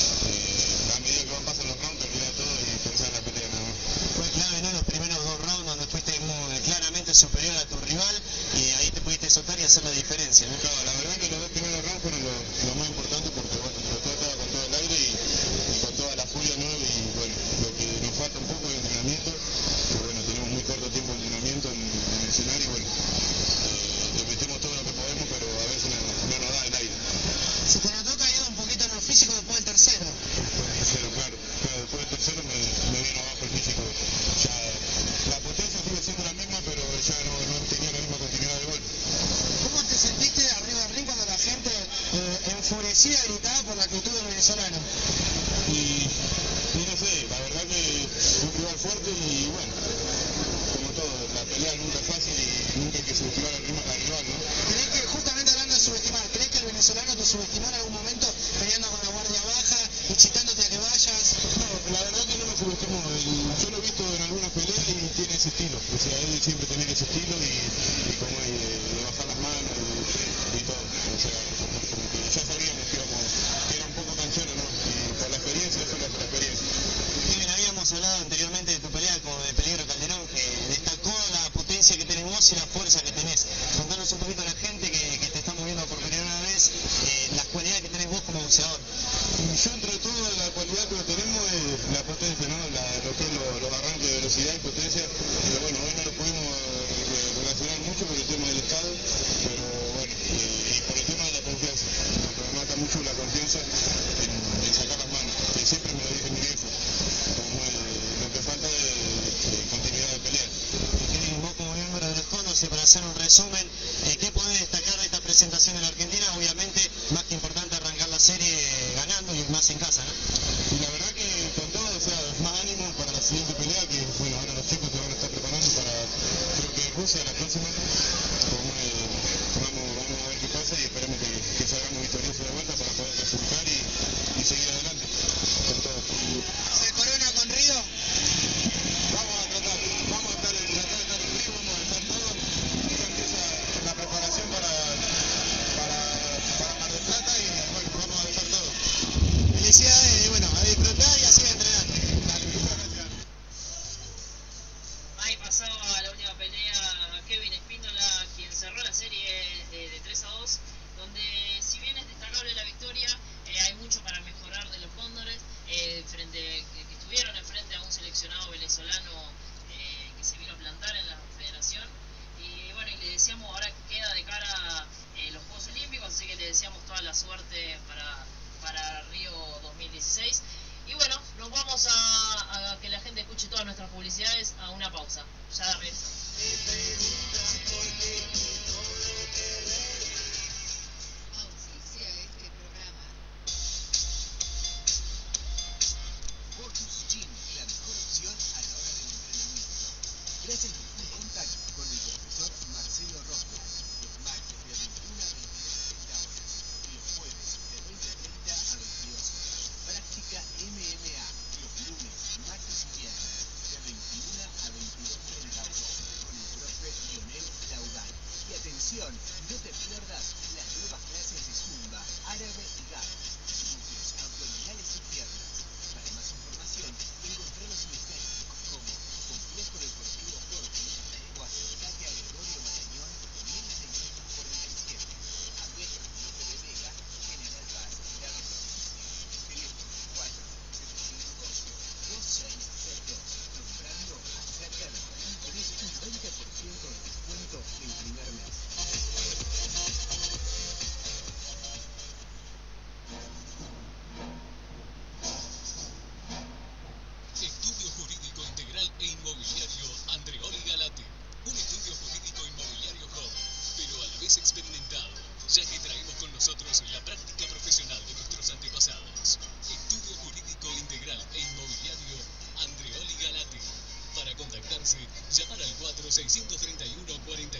eh, a medida que van pasando los rounds, terminé todo y pensar en la pelea nada más. Fue clave, ¿no? Los primeros dos rounds donde fuiste muy, claramente superior a tu rival y ahí te pudiste soltar y hacer la diferencia, ¿no? Claro, la verdad que los dos primeros rounds fueron lo, lo más importante porque bueno, pero todo estaba con todo el aire y, y con toda la furia, ¿no? Y bueno, lo que nos falta un poco de entrenamiento, que bueno, tenemos muy corto tiempo de entrenamiento en, en el escenario y bueno, eh, le metemos todo lo que podemos, pero a veces no, no nos da el aire. Se te notó caído un poquito en el físico después del tercero. Después del tercero, claro, claro, después del tercero me, me vino abajo el físico. Ya, la potencia sigue siendo la misma, pero ya no, no tenía la misma continuidad de golpe. ¿Cómo te sentiste arriba del ring cuando la gente eh, enfurecida gritaba por la actitud del venezolano? Y, y no sé, la verdad que es un rival fuerte y bueno, como todo, la pelea nunca es fácil y nunca hay que subestimar al rival, al rival, ¿no? ¿Crees que, justamente hablando de subestimar, crees que el venezolano te subestimó en algún momento peleando con la guardia baja, incitándote a que vayas? No, la verdad que no me subestimó, el, yo lo he visto en algunas peleas y tiene ese estilo, o sea, él siempre tenía ese estilo y, y como hay de, de bajar las manos y, y todo, o sea, como que ya sabíamos que, íbamos, que era un poco canchero, ¿no? Y por la experiencia, solo por la experiencia. Bien, habíamos hablado anteriormente de tu pelea con el Peligro Calderón, que destacó la potencia que tenés vos y la fuerza que tenés. Contanos un poquito a la gente que, que te estamos viendo por primera vez, eh, las cualidades que tenés vos como boxeador. Y yo entre todo la cualidad que tenemos es la potencia, ¿no? La, lo que es lo, los arranques de velocidad y potencia, pero bueno, hoy no lo pudimos eh, relacionar mucho por el tema del estado, pero bueno, eh, y por el tema de la confianza, me mata mucho la confianza en, en sacar las manos, que siempre me lo dice mi viejo, como eh, lo que falta es eh, continuidad de pelea. Y vos como miembro de los Condors, para hacer un resumen, eh, ¿qué podés destacar de esta presentación en la Argentina? Obviamente, más que importante arrancar la serie ganando y más en casa, ¿no? Y la verdad que con todo, o sea, más ánimo para la siguiente pelea, que bueno, ahora los chicos se van a estar preparando para, creo que Rusia la próxima, como, eh, vamos, vamos a ver qué pasa y esperemos que, que salgamos victoriosos de vuelta para poder clasificar y, y seguir adelante con todo. ¿Se corona con Rido? Vamos a tratar, vamos a estar, tratar de estar en Río, vamos a estar todos, ya empieza la preparación para, para, para Mar del Plata y bueno, vamos a dejar todo. Felicidades y bueno, a disfrutar y a seguir entrenando. Dale, muchas gracias. Ahí pasaba la última pelea Kevin Espíndola, quien cerró la serie de, de tres a dos, donde si bien es destacable la victoria, eh, hay mucho para mejorar de los Cóndores, eh, frente, que, que estuvieron enfrente a un seleccionado venezolano eh, que se vino a plantar en la federación. Y bueno, y le decíamos, ahora queda de cara eh, los Juegos Olímpicos, así que le deseamos toda la suerte para, para Río dos mil dieciséis. Y bueno, nos vamos a, a que la gente escuche todas nuestras publicidades a una pausa. Ya regresamos. Auspicia este programa. Focus Gym, la mejor opción a la hora del entrenamiento.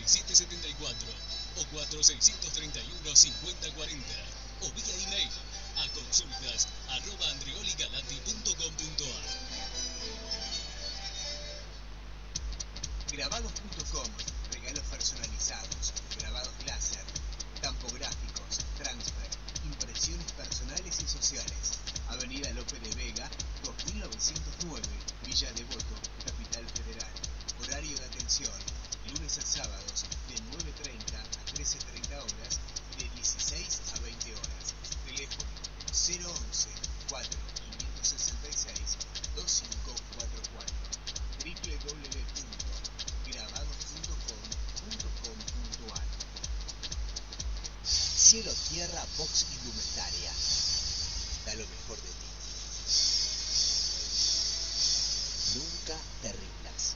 siete siete cuatro o cuatro seis tres uno cinco cero cuatro cero o vía email a consultas arroba andreoligalati punto com punto a r. Grabados punto com, regalos personalizados, grabados láser, tampográficos, transfer, impresiones personales y sociales. Avenida López de Vega, dos mil novecientos nueve, Villa Devoto, Capital Federal. Horario de atención, lunes a sábados, de nueve treinta a trece treinta horas y de dieciséis a veinte horas. Teléfono cero once, cuatro, cinco seis seis, dos cinco cuatro cuatro. w w w punto grabados punto com punto com punto a r. Cielo Tierra Box Indumentaria. Da lo mejor de ti. Nunca te rindas.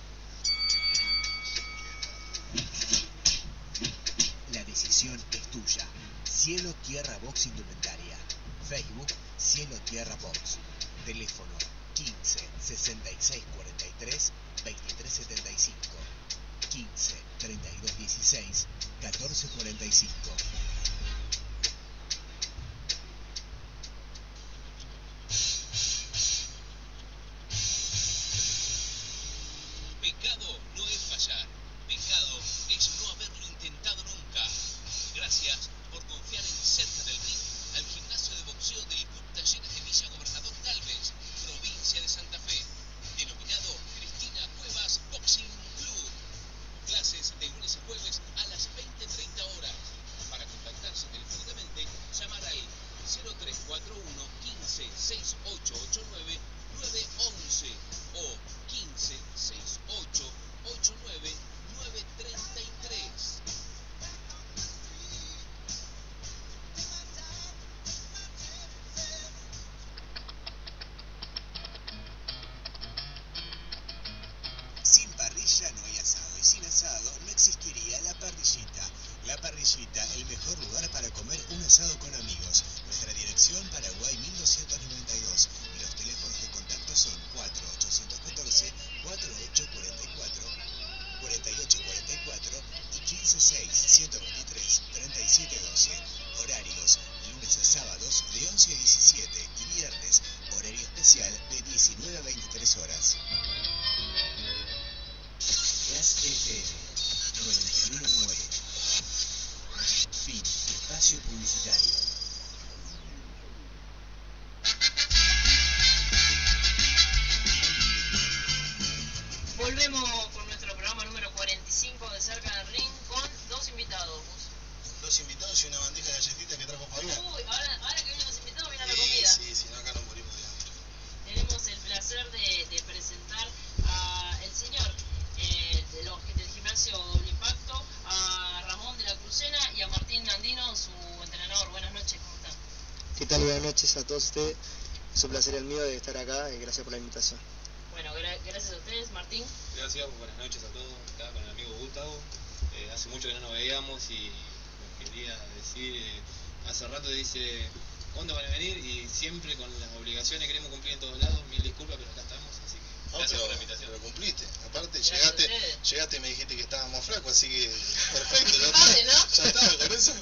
La decisión es tuya. Cielo Tierra Box Indumentaria. Facebook Cielo Tierra Box. Teléfono quince, sesenta y seis cuarenta y tres, veintitrés setenta y cinco. quince, treinta y dos dieciséis, catorce cuarenta y cinco. Pecado no es fallar. Pecado es no haberlo intentado nunca. Gracias por confiar en Cerca del Ring, al gimnasio de boxeo del Club Talleres de Villa Gobernador Galvez, provincia de Santa Fe, denominado Cristina Cuevas Boxing Club. Clases de lunes a jueves a las veinte treinta horas. Para contactarse telefónicamente, llamar al cero tres cuatro uno, quince, sesenta y ocho ochenta y nueve, nueve once o quince, sesenta y ocho ochenta y nueve, nueve treinta y tres. Sin parrilla no hay asado y sin asado no existiría la parrillita. La parrillita, el mejor lugar para comer un asado con amigos. Nuestra dirección Paraguay mil doscientos noventa y dos y los teléfonos de contacto son cuatro ocho uno cuatro, cuatro ocho cuatro cuatro, cuarenta y ocho cuarenta y cuatro y quince seis, ciento veintitrés, treinta y siete doce. Horarios, lunes a sábados de once a diecisiete y viernes, horario especial de diecinueve a veintitrés horas. Gas F M noventa y uno punto nueve. Fin. Espacio publicitario. Volvemos con nuestro programa número cuarenta y cinco de Cerca del Ring con dos invitados. Dos invitados y una bandeja de galletitas que trajo Fabián. Uy, ahora, ahora que vienen los invitados viene la Sí, comida. sí, sí, no, acá nos morimos de hambre. Tenemos el placer de, de presentar a el señor eh, de los, del gimnasio Doble Impacto, a Ramón de la Crucena y a Martín Andino, su entrenador. Buenas noches, ¿cómo están? ¿Qué tal? Buenas noches a todos ustedes. Es un placer el mío de estar acá y gracias por la invitación. Bueno, gra gracias a ustedes, Martín. Gracias, buenas noches a todos. Acá con el amigo Gustavo. Eh, hace mucho que no nos veíamos y quería decir, eh, hace rato dice, ¿cuándo van a venir? Y siempre con las obligaciones queremos cumplir en todos lados. Mil disculpas, pero acá estamos, así que No, gracias pero, por la invitación. pero cumpliste. Aparte, Gracias llegaste, a ustedes. llegaste y me dijiste que estabas más flaco, así que perfecto. Ya Vale, está, ¿no? ya está, con eso.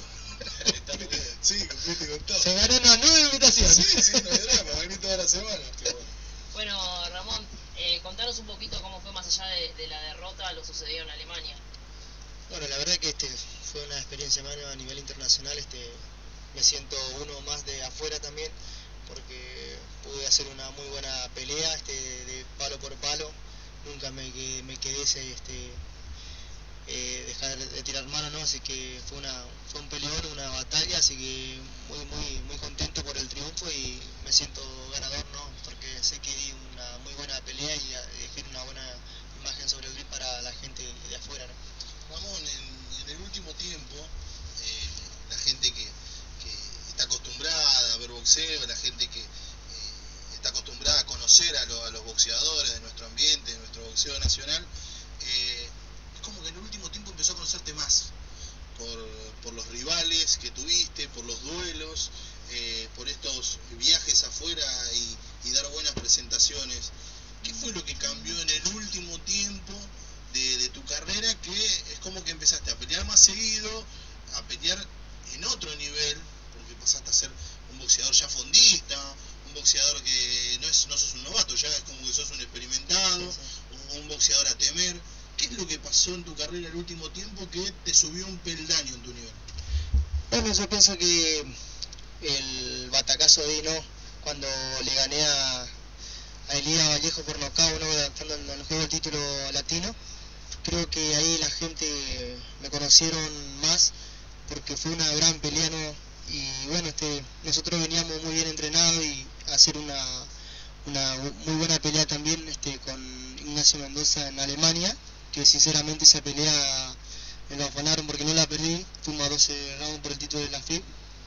Sí, cumpliste con todo. Se ganó una nueva invitación. Sí, sí, no hay drama, vení toda la semana. Qué bueno. Bueno, Ramón, eh, contanos un poquito cómo fue más allá de, de la derrota lo sucedido en Alemania. Bueno, la verdad que este fue una experiencia más a nivel internacional. Este, me siento uno más de afuera también, porque pude hacer una muy buena pelea, este, de palo por palo. Nunca me, que- me quedé ese, este, eh, dejar de tirar mano, ¿no? Así que fue una fue un peleón, una batalla, así que muy muy muy contento por el triunfo y me siento ganador, ¿no? Porque sé que di una muy buena pelea y eh, dejé una buena imagen sobre el ring para la gente de afuera, ¿no? Ramón, en, en el último tiempo, eh, la gente que, que está acostumbrada a ver boxeo, la gente que eh, está acostumbrada a conocer a, lo- a los boxeadores de nuestro ambiente, de nuestro boxeo nacional, eh, es como que en el último tiempo empezó a conocerte más por, por los rivales que tuviste, por los duelos, eh, por estos viajes afuera y, y dar buenas presentaciones. ¿Qué fue lo que cambió en el último tiempo de, de tu carrera que es como que empezaste a pelear más seguido, a pelear en otro nivel, porque pasaste a ser un boxeador ya fondista, un boxeador que no es no sos un novato, ya es como que sos un experimentado, sí, sí. Un, un boxeador a temer. ¿Qué es lo que pasó en tu carrera el último tiempo que te subió un peldaño en tu nivel? Bueno, yo pienso que el batacazo de Dino, cuando le gané a, a Elías Vallejo por nocaut, ¿no? Estando en el juego del título latino, creo que ahí la gente me conocieron más porque fue una gran pelea, ¿no? Y bueno, este, nosotros veníamos muy bien entrenados y a hacer una, una muy buena pelea también este, con Ignacio Mendoza en Alemania, que sinceramente esa pelea me la afanaron porque no la perdí, fuimos a doce rounds por el título de la F I B.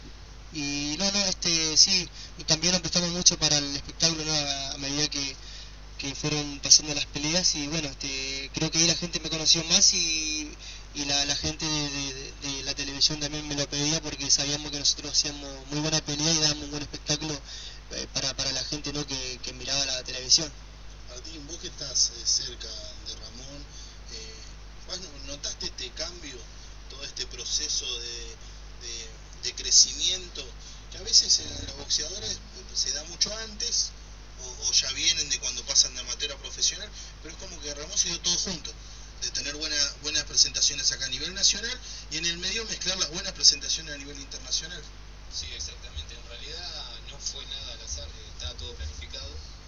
Y no, no, este, sí, y también nos prestamos mucho para el espectáculo, ¿no? a, a medida que, que fueron pasando las peleas y bueno, este, creo que ahí la gente me conoció más y, y la, la gente de, de, de la televisión también me lo pedía porque sabíamos que nosotros hacíamos muy buena pelea y dábamos un buen espectáculo eh, para, para la gente, ¿no? que, que miraba la televisión. Martín, vos que estás eh, cerca de Ramón, eh, ¿notaste este cambio, todo este proceso de, de, de crecimiento que a veces en los boxeadores se da mucho antes o, o ya vienen de cuando pasan de amateur a profesional, pero es como que Ramón se dio todo junto, de tener buena, buenas presentaciones acá a nivel nacional y en el medio mezclar las buenas presentaciones a nivel internacional? Sí, exactamente, en realidad no fue nada al azar, estaba todo planificado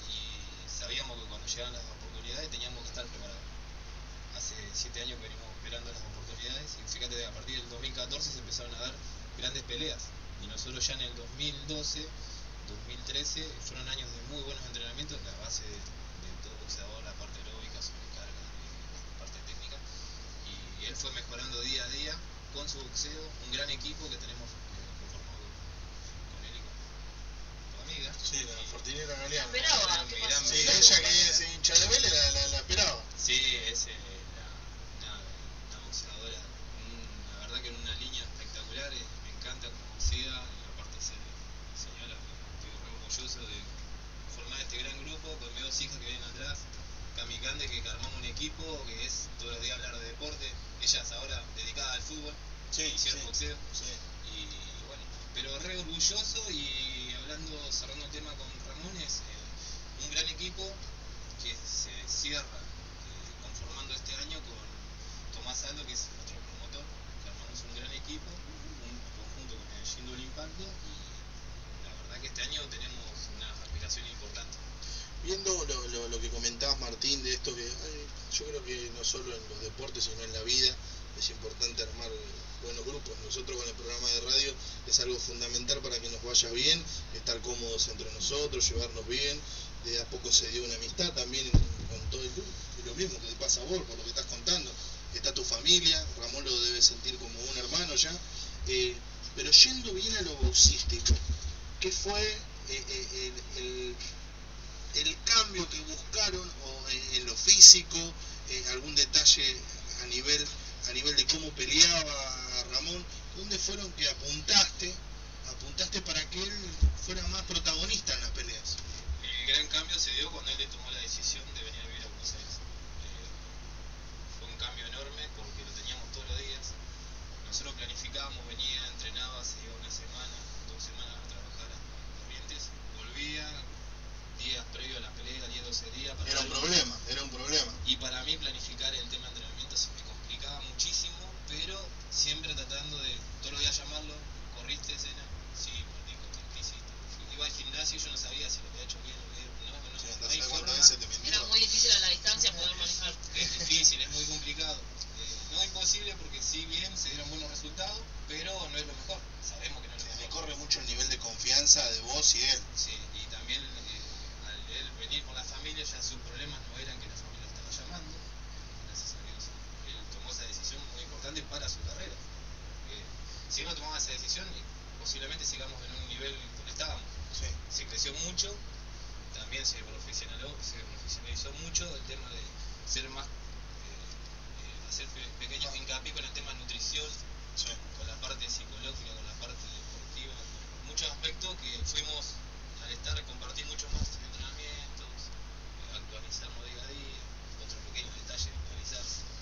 y sabíamos que cuando llegaban las oportunidades teníamos que estar preparados. Hace siete años que venimos esperando las oportunidades y fíjate, a partir del dos mil catorce se empezaron a dar grandes peleas y nosotros ya en el dos mil doce, dos mil trece fueron años de muy buenos entrenamientos, la base de, de todo boxeador, la parte aeróbica, sobrecarga, la parte técnica, y él fue mejorando día a día con su boxeo, un gran equipo que tenemos eh, conformado con él y con tu amiga. Sí, la Fortinera Galeano. La esperaba, mi ¿qué gran, pasó? sí, ella que es hincha de Vélez la, la, la esperaba. Sí, es eh, la, una, una boxeadora, un, la verdad que en una línea espectacular, eh, me encanta como boxea, y aparte se señala, estoy muy orgulloso de formar este gran grupo con mis dos hijas que vienen atrás, Cami Cande, que armamos un equipo que es todos los días hablar de deporte, ellas ahora dedicadas al fútbol, sí, hicieron sí, boxeo, sí. Y bueno, pero re orgulloso y hablando, cerrando el tema con Ramón, es eh, un gran equipo que se cierra eh, conformando este año con Tomás Aldo, que es nuestro promotor, que armamos un gran equipo, un conjunto con el Shindo Impacto, y la verdad que este año tenemos una aspiración importante. Viendo lo, lo, lo que comentabas, Martín, de esto que ay, yo creo que no solo en los deportes sino en la vida es importante armar buenos grupos. Nosotros con el programa de radio es algo fundamental para que nos vaya bien, estar cómodos entre nosotros, llevarnos bien. De a poco se dio una amistad también con todo el grupo. Y lo mismo que te pasa a vos, por lo que estás contando. Está tu familia, Ramón lo debe sentir como un hermano ya. Eh, pero yendo bien a lo boxístico, ¿qué fue eh, eh, el, el, el cambio que buscaron o en, en lo físico? Eh, ¿Algún detalle a nivel, a nivel de cómo peleaba Ramón? ¿Dónde fueron que apuntaste, apuntaste para que él fuera más protagonista en las peleas? El gran cambio se dio cuando él tomó la decisión de venir a vivir a Buenos Aires. Eh, fue un cambio enorme porque lo teníamos todos los días. Nosotros planificábamos, venía, entrenaba, se iba una semana, dos semanas a trabajar a Corrientes, volvía, días previos a la pelea, diez, doce días. Para era un problema, era un problema. Y para mí planificar el tema de entrenamiento se me complicaba muchísimo, pero siempre tratando de todos los días llamarlo, ¿corriste escena? Sí, Nico, ¿qué hiciste? Iba al gimnasio y yo no sabía si lo había hecho bien o bien. No, no, sí, no hay forma. Era muy difícil a la distancia poder manejar. Es difícil, es muy complicado. Eh, no imposible porque si bien se dieron buenos resultados, pero no es lo mejor. Sabemos que no es lo mejor. Le corre mucho el nivel de confianza de vos y él. Sí, y también eh, al él venir con la familia, ya sus problemas no eran que la familia lo estaba llamando. Gracias a Dios, él tomó esa decisión muy importante para su carrera. Eh, si él no tomaba esa decisión, posiblemente sigamos en un nivel donde estábamos. Sí. Se creció mucho, también se profesionalizó, se profesionalizó mucho el tema de ser más, eh, hacer pequeños hincapié con el tema de nutrición, sí, con la parte psicológica, con la parte deportiva, muchos aspectos que fuimos al estar compartir mucho más entrenamientos, eh, actualizarnos día a día, otros pequeños detalles, actualizar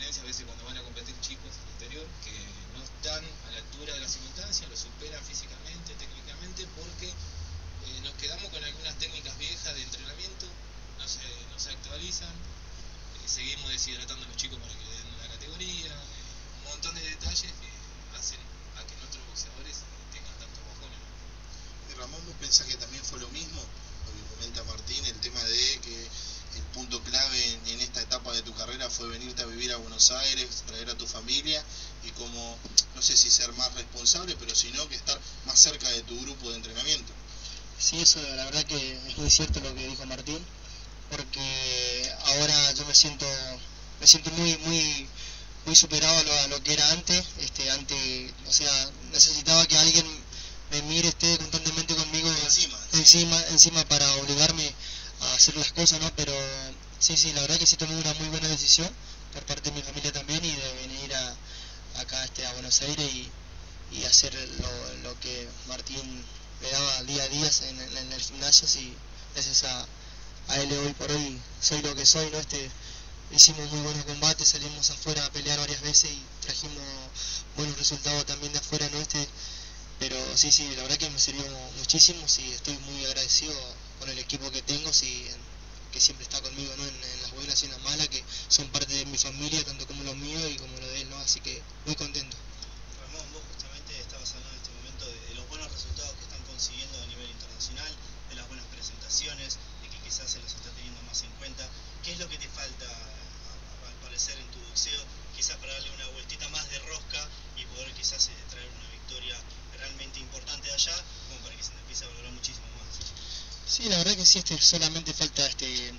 diferencia a veces cuando van a competir chicos al exterior, que no están a la altura de las circunstancias, los superan físicamente, técnicamente, porque eh, nos quedamos con algunas técnicas viejas de entrenamiento, no se, no se actualizan, eh, seguimos deshidratando a los chicos para que den la categoría, eh, un montón de detalles que hacen a que nuestros boxeadores tengan tantos bajones, ¿no? Y Ramón, ¿vos pensás que también fue lo mismo? Lo que comenta Martín, el tema de que el punto clave en, en esta etapa de tu carrera fue venirte a vivir a Buenos Aires, traer a tu familia y como, no sé si ser más responsable, pero si no, que estar más cerca de tu grupo de entrenamiento. Sí, eso la verdad que es muy cierto lo que dijo Martín, porque ahora yo me siento me siento muy muy muy superado a lo, a lo que era antes, este antes, o sea, necesitaba que alguien me mire, esté constantemente conmigo encima, encima, encima para obligarme a hacer las cosas, ¿no? Pero sí, sí, la verdad que sí tomé una muy buena decisión por parte de mi familia también y de venir a, acá este, a Buenos Aires y, y hacer lo, lo que Martín me daba día a día en, en, en el gimnasio, y gracias a, a él hoy por hoy soy lo que soy, ¿no? Este, hicimos muy buenos combates, salimos afuera a pelear varias veces y trajimos buenos resultados también de afuera, ¿no? Este, pero sí, sí, la verdad que me sirvió muchísimo y estoy muy agradecido con el equipo que tengo, sí, que siempre está conmigo, ¿no? En, en las buenas y en las malas, que son parte de mi familia, tanto como los míos y como lo de él, ¿no? Así que muy contento. Ramón, vos justamente estabas hablando en este momento de, de los buenos resultados que están consiguiendo a nivel internacional, de las buenas presentaciones, de que quizás se los está teniendo más en cuenta. ¿Qué es lo que te falta, al parecer, en tu boxeo, quizás para darle una vueltita más de rosca y poder quizás eh, traer una victoria realmente importante de allá, como para que se te empiece a valorar muchísimo más? Sí, la verdad que sí, este, solamente falta este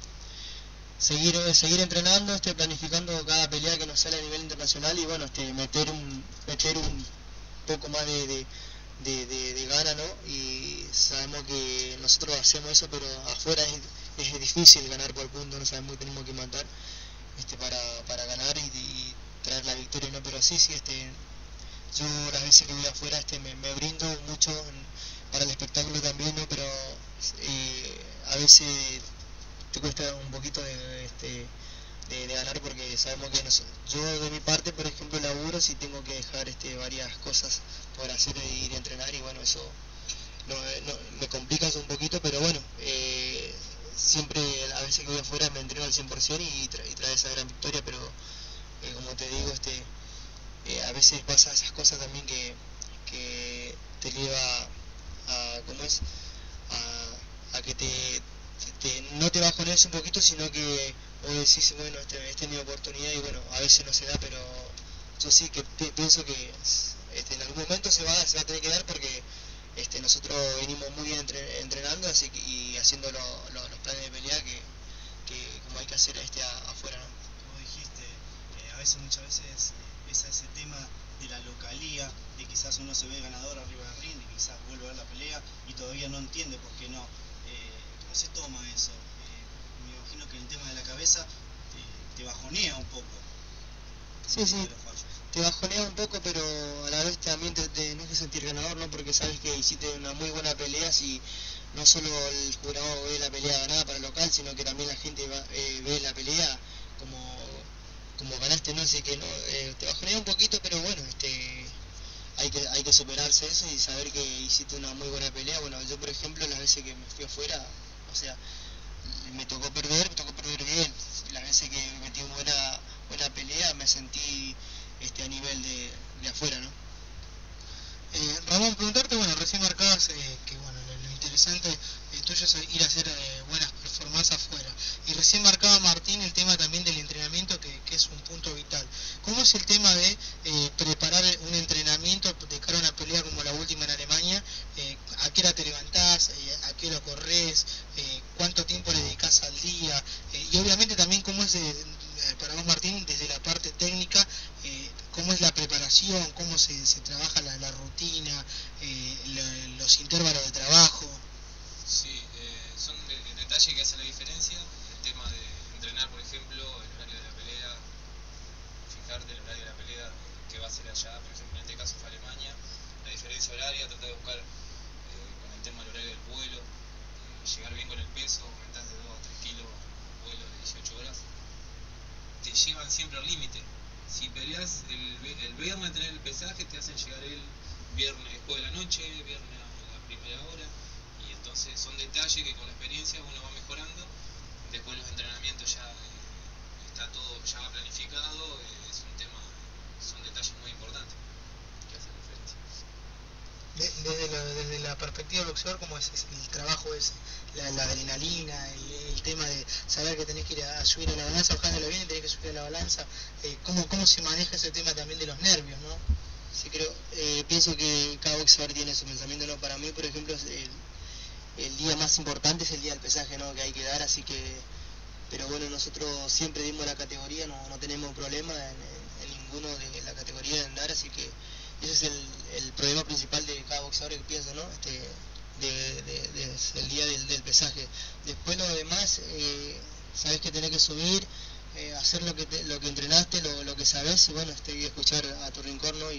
seguir seguir entrenando, este, planificando cada pelea que nos sale a nivel internacional y bueno, este, meter un meter un poco más de, de, de, de, de gana, ¿no? Y sabemos que nosotros hacemos eso, pero afuera es, es difícil ganar por punto, no sabemos que tenemos que matar este, para, para ganar y, y traer la victoria, ¿no? Pero sí, sí, este yo las veces que voy afuera este, me, me brindo mucho para el espectáculo también, ¿no? Pero eh, a veces te cuesta un poquito de, este, de, de ganar porque sabemos que nos, yo de mi parte, por ejemplo, laburo si tengo que dejar este, varias cosas por hacer e ir a entrenar y bueno, eso no, no, me complica un poquito, pero bueno, eh, siempre a veces que voy afuera me entreno al cien por ciento y, tra y trae esa gran victoria, pero eh, como te digo, este Eh, a veces pasa esas cosas también que, que te lleva a, ¿cómo es? A, a que te, te, no te bajones un poquito, sino que vos decís, bueno, este, esta es mi oportunidad y bueno, a veces no se da, pero yo sí que pienso que este, en algún momento se va, se va a tener que dar porque este, nosotros venimos muy bien entre, entrenando así que, y haciendo lo, lo, los planes de pelea que, que como hay que hacer este, a, afuera, ¿no? Como dijiste, eh, a veces, muchas veces pesa ese tema de la localía, de quizás uno se ve ganador arriba del ring, y quizás vuelve a ver la pelea y todavía no entiende por qué no, eh, no se toma eso. Eh, me imagino que el tema de la cabeza te, te bajonea un poco. Sí, sí, te bajonea un poco, pero a la vez también te tenés que sentir ganador, ¿no? Porque sabes que hiciste una muy buena pelea, si no solo el jurado ve la pelea ganada para el local, sino que también la gente va, eh, ve la pelea como como ganaste, no sé, que no, eh, te bajonea un poquito, pero bueno, este hay que hay que superarse eso y saber que hiciste una muy buena pelea. Bueno, yo por ejemplo las veces que me fui afuera, o sea, me tocó perder, me tocó perder bien. Las veces que metí una buena, buena pelea me sentí este a nivel de, de afuera, ¿no? Eh, Ramón, preguntarte, bueno, recién marcabas eh, que bueno, lo, lo interesante eh, tuyo es ir a hacer eh, buenas performances afuera. Y recién marcaba Martín el tema también del entrenamiento, que, que es un punto vital. ¿Cómo es el tema de eh, preparar un entrenamiento de cara a una pelea como la última en Alemania? Eh, ¿A qué hora te levantás? Eh, ¿A qué hora corres? Eh, ¿Cuánto tiempo le dedicas al día? Eh, y obviamente también cómo es de, para vos, Martín, desde la parte técnica, eh, cómo es la preparación, cómo se, se trabaja la, la rutina, eh, lo, los intervalos de trabajo. Sí, eh, son de, de detalles que hacen la diferencia. El tema de entrenar, por ejemplo, el horario de la pelea, fijarte el horario de la pelea que va a ser allá, por ejemplo, en este caso fue Alemania, la diferencia horaria, tratar de buscar eh, con el tema del horario del vuelo, eh, llegar bien con el peso, aumentar de dos a tres kilos el vuelo de dieciocho horas. te llevan siempre al límite. Si peleas el, el viernes tener el pesaje, te hacen llegar el viernes después de la noche, viernes a la primera hora, y entonces son detalles que con la experiencia uno va mejorando. Después los entrenamientos ya eh, está todo ya planificado, eh, es un tema, son detalles muy importantes que hacen diferencia. Desde la, desde la perspectiva del boxeador, ¿cómo es el trabajo ese? La, la adrenalina, el, el tema de saber que tenés que ir a, a subir a la balanza, bajándolo bien y tenés que subir a la balanza, eh, ¿cómo, ¿cómo se maneja ese tema también de los nervios, no? Sí, creo, eh, pienso que cada boxeador tiene su pensamiento, ¿no? Para mí, por ejemplo, es el, el día más importante es el día del pesaje, ¿no? Que hay que dar, así que, pero bueno, nosotros siempre dimos la categoría, no, no tenemos problema en, en, en ninguno de la categoría de dar, así que ese es el, el problema principal de cada boxeador que pienso, ¿no? Este, de, de, de, el día del, del pesaje. Después lo demás, eh, sabes que tenés que subir, eh, hacer lo que te, lo que entrenaste, lo, lo que sabes, y bueno, este, y escuchar a tu rincón, ¿no? y,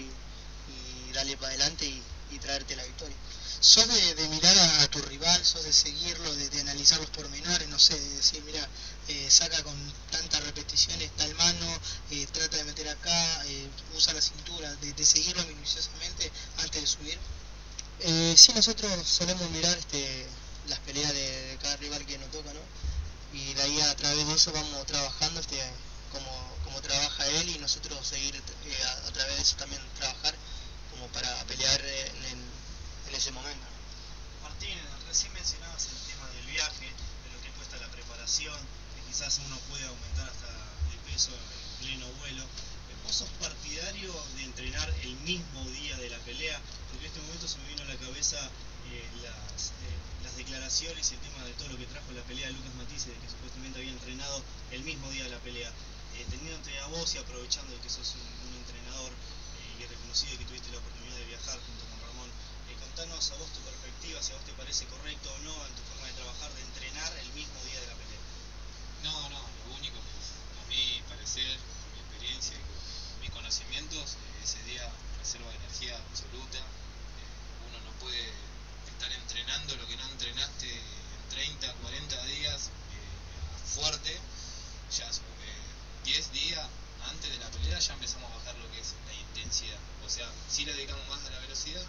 y darle para adelante y, y traerte la victoria. ¿Sos de, de mirar a, a tu rival, sos de seguirlo, de, de analizar los pormenores, no sé, de decir, mira, eh, saca con tantas repeticiones tal mano, eh, trata de meter acá, eh, usa la cintura, de, de seguirlo minuciosamente antes de subir? Eh, sí, nosotros solemos mirar este, las peleas de, de cada rival que nos toca, ¿no? Y de ahí a través de eso vamos trabajando este, como, como trabaja él, y nosotros seguir eh, a, a través de eso también trabajar como para pelear en, en, en ese momento. Martín, recién mencionabas el tema del viaje, de lo que cuesta la preparación, que quizás uno puede aumentar hasta el peso en pleno vuelo. ¿Vos sos partidario de entrenar el mismo día de la pelea? Porque en este momento se me vino a la cabeza eh, las, eh, las declaraciones y el tema de todo lo que trajo la pelea de Lucas Matisse, de que supuestamente había entrenado el mismo día de la pelea. Eh, teniéndote a vos y aprovechando que sos un, un entrenador eh, y reconocido que tuviste la oportunidad de viajar junto con Ramón, eh, contanos a vos tu perspectiva, si a vos te parece correcto o no en tu forma de trabajar, de entrenar el mismo día de la pelea. No, no, lo único que a mí parecer, mi experiencia y mis conocimientos, eh, ese día reserva de energía absoluta, eh, uno no puede estar entrenando lo que no entrenaste en treinta, cuarenta días eh, fuerte, ya eh, diez días antes de la pelea ya empezamos a bajar lo que es la intensidad, o sea, sí le dedicamos más a la velocidad,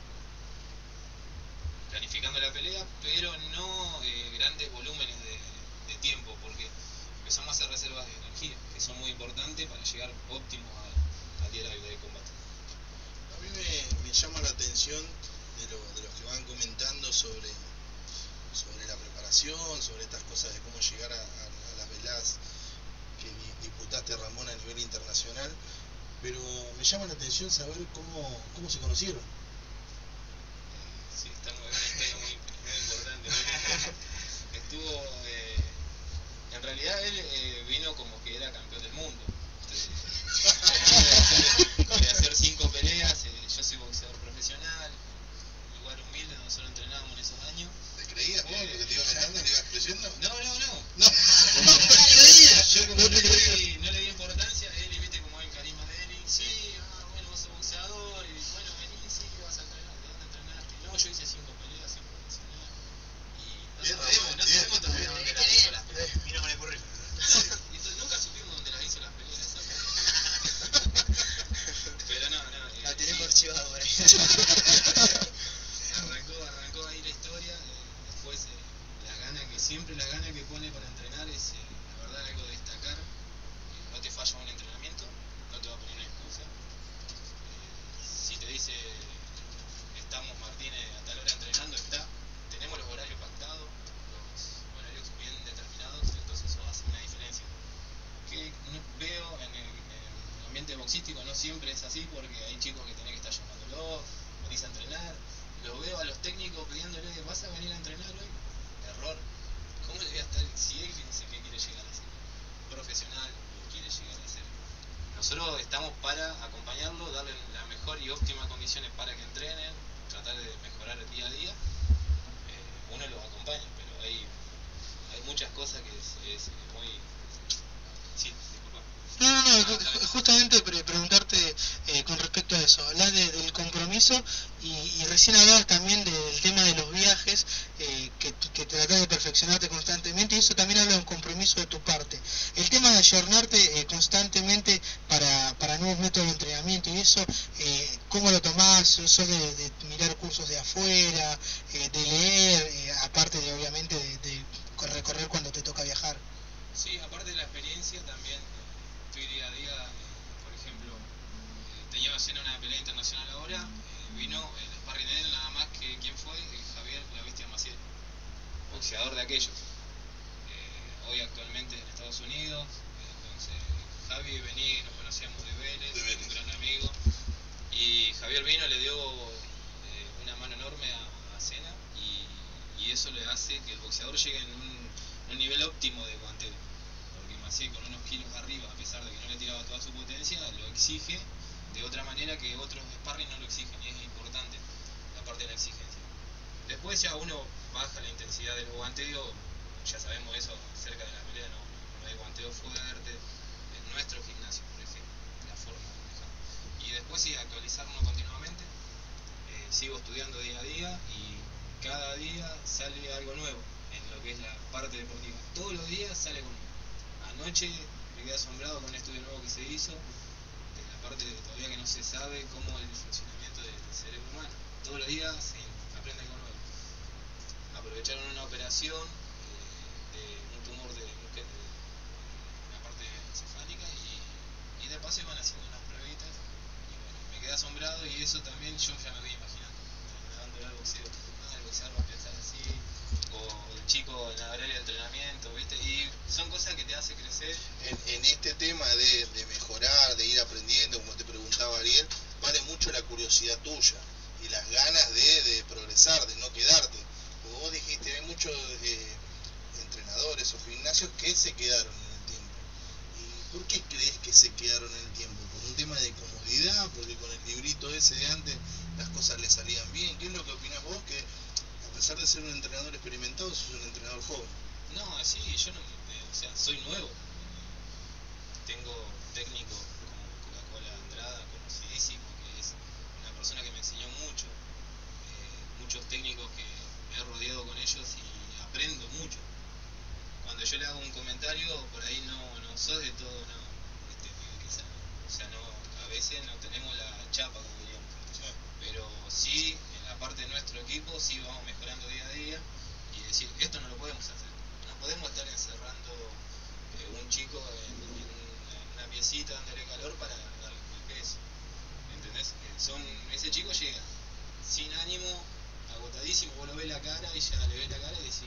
planificando la pelea, pero no eh, grandes volúmenes de, de tiempo, porque empezamos a hacer reservas de energía, que son muy importantes para llegar óptimo al, al día de combate. A mí me, me llama la atención de, lo, de los que van comentando sobre, sobre la preparación, sobre estas cosas de cómo llegar a, a, a las veladas que disputaste, Ramón, a nivel internacional, pero me llama la atención saber cómo, cómo se conocieron. Sí, está muy, una historia muy, muy importante. Estuvo, eh, en realidad él eh, vino como que era campeón del mundo. Entonces, de hacer cinco peleas, eh, yo soy boxeador profesional, lugar humilde donde solo entrenábamos en esos años. ¿Te creías vos eh, lo que te iba contando, le ibas creyendo? No, no, no. No, no te creías. Yo como no, no, le di, no le di importancia, él, viste como el carisma de él, y sí, ah, bueno, vos sos boxeador, y bueno, vení, sí, vas a entrenar, ¿de dónde entrenaste? No, yo hice cinco peleas, cinco profesional, y no bien, sabemos, bien, no bien, sabemos todavía bien, dónde bien, las hizo las peleas. Mira con el currículum. Y nunca supimos dónde las hizo las peleas, pero no, no. Eh, la tenemos sí. archivada por ahí. arrancó, arrancó ahí la historia, eh, después eh, la gana que siempre la gana que pone para entrenar es, eh, la verdad, algo de destacar. Eh, no te falla un entrenamiento, no te va a poner una excusa. Eh, si te dice, estamos Martínez a tal hora entrenando, está. Tenemos los horarios pactados, los horarios bien determinados, entonces eso hace una diferencia. Que no, veo en el, en el ambiente boxístico no siempre es así, porque hay chicos que tenés que estar llamándolo, venís a entrenar. Lo veo a los técnicos pidiéndole, ¿vas a venir a entrenar hoy? Error. ¿Cómo le voy a estar? Si él dice que quiere llegar a ser profesional, quiere llegar a ser. Nosotros estamos para acompañarlo, darle la mejor y óptima condiciones para que entrenen, tratar de mejorar el día a día. Eh, uno los acompaña, pero hay, hay muchas cosas que es, es muy... Sí, disculpa. No, no, no, ju- justamente pre- preguntarte eh, con respecto a eso. Hablas de- del compromiso y, y recién hablabas también del tema de los viajes, eh, que, que tratás de perfeccionarte constantemente, y eso también habla de un compromiso de tu parte. El tema de ayornarte eh, constantemente para, para nuevos métodos de entrenamiento y eso, eh, ¿cómo lo tomás? ¿Sos de, de mirar cursos de afuera, eh, de leer, eh, aparte de obviamente de, de recorrer cuando te toca viajar? Sí, aparte de la experiencia, también eh, estoy día a día, eh, por ejemplo, eh, tenía haciendo una pelea internacional ahora, eh, vino el sparring de él nada más que, ¿quién fue? Eh, Javier La Bestia Maciel, boxeador de aquellos. Eh, hoy actualmente en Estados Unidos, eh, entonces Javi vení, nos conocíamos de Vélez, De Vélez. un gran amigo, y Javier vino, le dio eh, una mano enorme a, a Cena, y, y eso le hace que el boxeador llegue en un un nivel óptimo de guanteo, porque Maciel con unos kilos arriba, a pesar de que no le tiraba toda su potencia, lo exige de otra manera que otros sparring no lo exigen, y es importante la parte de la exigencia. Después ya uno baja la intensidad del guanteo, ya sabemos eso, cerca de la pelea no, no hay guanteo fuerte, en nuestro gimnasio, por ejemplo, la forma de manejar. Y después sí, actualizarnos continuamente, eh, sigo estudiando día a día y cada día sale algo nuevo en lo que es la parte deportiva. Todos los días sale algo nuevo. Anoche me quedé asombrado con un estudio nuevo que se hizo, de la parte de todavía que no se sabe cómo el funcionamiento del cerebro humano. Todos los días se aprende algo nuevo. Aprovecharon una operación eh, de un tumor de, de, de una parte encefálica y, y de paso iban haciendo unas pruebitas y bueno, me quedé asombrado y eso también yo ya me voy imaginando, dándole al boxeo. Ah, el boxeador va a pensar así, o el chico en la área de entrenamiento, ¿viste? Y son cosas que te hacen crecer. En, en este tema de, de mejorar, de ir aprendiendo, como te preguntaba Ariel, vale mucho la curiosidad tuya y las ganas de, de progresar, de no quedarte. Como vos dijiste, hay muchos eh, entrenadores o gimnasios que se quedaron en el tiempo. ¿Y por qué crees que se quedaron en el tiempo? ¿Por un tema de comodidad? ¿Porque con el librito ese de antes las cosas le salían bien? ¿Qué es lo que opinás vos? Que a pesar de ser un entrenador experimentado, sos un entrenador joven. No, sí, yo no, eh, o sea, soy nuevo. Tengo técnico como Coca-Cola Andrada, conocidísimo, que es una persona que me enseñó mucho. Eh, muchos técnicos que me he rodeado con ellos y aprendo mucho. Cuando yo le hago un comentario, por ahí no, no sos de todo, no, este, quizá, o sea, no, a veces no tenemos la chapa, como diríamos. Pero sí, en la parte de nuestro equipo, sí vamos mejorando día a día y decir, esto no lo podemos hacer. No podemos estar encerrando eh, un chico en, en, en una piecita dándole calor para darle el peso. ¿Entendés? Eh, son, ese chico llega sin ánimo, agotadísimo, vos lo ves la cara y ya le ves la cara y decís,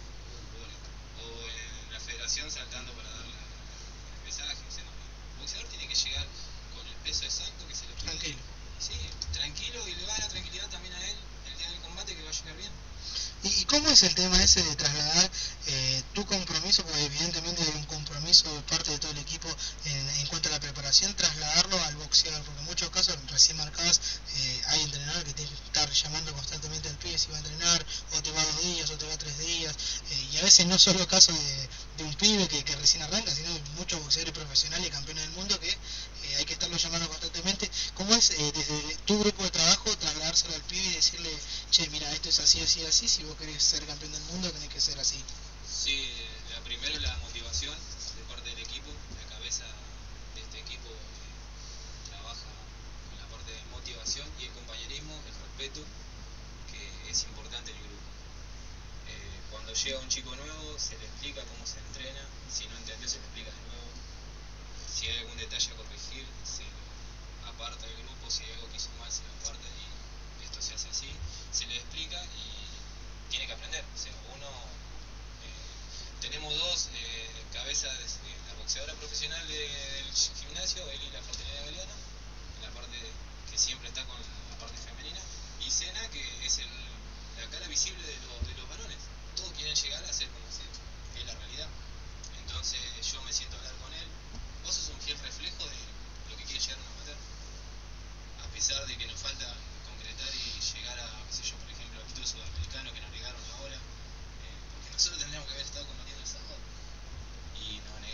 oh, o en la federación saltando para darle el pesaje. O sea, no, el boxeador tiene que llegar con el peso exacto que se le pide. Tranquilo. Sí, tranquilo, y le va la tranquilidad también a él el día del combate, que va a llegar bien. ¿Y cómo es el tema ese de trasladar eh, tu compromiso, porque evidentemente hay un compromiso de parte de todo el equipo en, en cuanto a la preparación, trasladarlo al boxeador? Porque en muchos casos, recién marcadas, eh, hay entrenadores que tienen que estar llamando constantemente al pibe si va a entrenar, o te va dos días, o te va tres días, eh, y a veces no solo el caso de, de un pibe que, que recién arranca, sino de muchos boxeadores profesionales y campeones del mundo que eh, hay que estarlo llamando constantemente. ¿Cómo es eh, desde tu grupo de trabajo trasladárselo al pibe y decirle, che, mira, esto es así, así, así, si vos querés ser campeón del mundo tenés que ser así? Sí, la primero la motivación de parte del equipo, la cabeza de este equipo eh, trabaja con la parte de motivación y el compañerismo, el respeto, que es importante en el grupo. Eh, cuando llega un chico nuevo se le explica cómo se entrena, si no entendió se le explica de nuevo, si hay algún detalle a corregir se lo aparta del grupo, si hay algo que hizo mal se lo aparta y esto se hace así, se le explica y tiene que aprender. O sea, uno eh, tenemos dos eh, cabezas de, de la boxeadora profesional de, del gimnasio, él y la fraternidad Galeana, la parte que siempre está con la parte femenina, y Cena, que es el, la cara visible de, lo, de los varones. Todos quieren llegar a ser como se, que es la realidad. Entonces yo me siento a hablar con él. Vos sos un fiel reflejo de lo que quiere llegar a un amateur. A pesar de que nos falta concretar y llegar a, qué sé yo, por ejemplo, al título sudamericano que nos negaron ahora, eh, porque nosotros tendríamos que haber estado combatiendo el sábado y nos negaron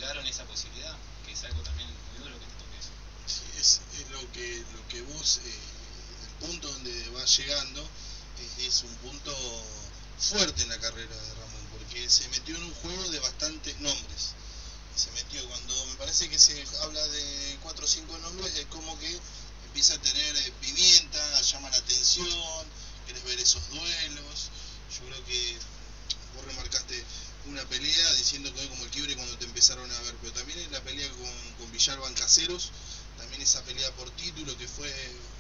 negaron esa posibilidad, que es algo también muy duro que te toque eso. Sí, es, es lo que lo que vos, eh, el punto donde vas llegando, eh, es un punto fuerte en la carrera de Ramón, porque se metió en un juego de bastantes nombres. Se metió cuando me parece que se habla de cuatro o cinco nombres, es como que empieza a tener eh, pimienta, llama la atención, querés ver esos duelos. Yo creo que vos remarcaste una pelea diciendo que hoy como el quiebre cuando te empezaron a ver, pero también en la pelea con, con Villalba en Caseros, también esa pelea por título que fue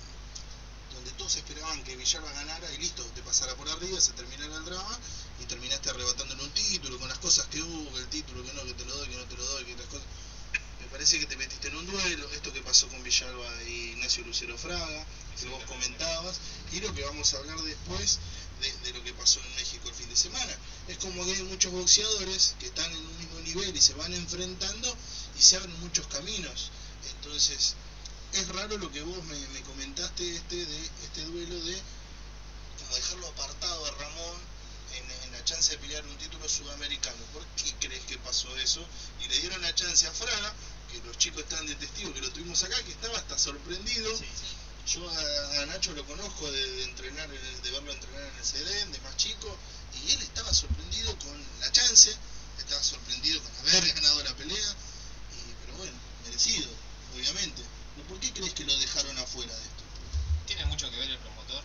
donde todos esperaban que Villalba ganara y listo, te pasara por arriba, se terminara el drama y terminaste arrebatándole un título con las cosas que hubo, el título que no, que te lo doy, que no te lo doy, que las cosas. Me parece que te metiste en un duelo, esto que pasó con Villalba y Ignacio Lucero Fraga, que vos comentabas, y lo que vamos a hablar después de, de lo que pasó en México el fin de semana. Es como que hay muchos boxeadores que están en un mismo nivel y se van enfrentando y se abren muchos caminos. Entonces, es raro lo que vos me, me comentaste este de este duelo de como dejarlo apartado a Ramón en, en la chance de pelear un título sudamericano. ¿Por qué crees que pasó eso? Y le dieron la chance a Fraga, que los chicos están de testigo, que lo tuvimos acá, que estaba hasta sorprendido. Sí, sí. Yo a, a Nacho lo conozco de, de entrenar, de verlo entrenar en el C D N, de más chico, y él estaba sorprendido con la chance, estaba sorprendido con haber ganado la pelea, y, pero bueno, merecido, obviamente. ¿Por qué crees que lo dejaron afuera de esto? Tiene mucho que ver el promotor,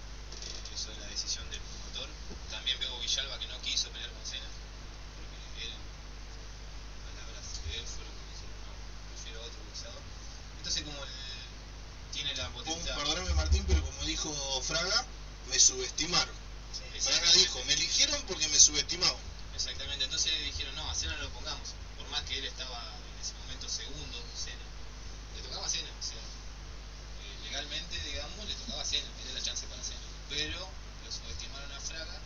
eso es la decisión del promotor. También veo Villalba que no quiso pelear con Cena, porque él, palabras de él fueron que dijeron, no, prefiero a otro boxeador. Entonces como él tiene la potestad... Perdóname Martín, pero como dijo Fraga, me subestimaron. Sí, Fraga dijo, me eligieron porque me subestimaban. Exactamente, entonces dijeron, no, a Cena no lo pongamos, por más que él estaba en ese momento segundo, Cena. Le tocaba a Cena, o sea, eh, legalmente, digamos, le tocaba a Cena, era la chance para Cena. Pero lo subestimaron a Fraga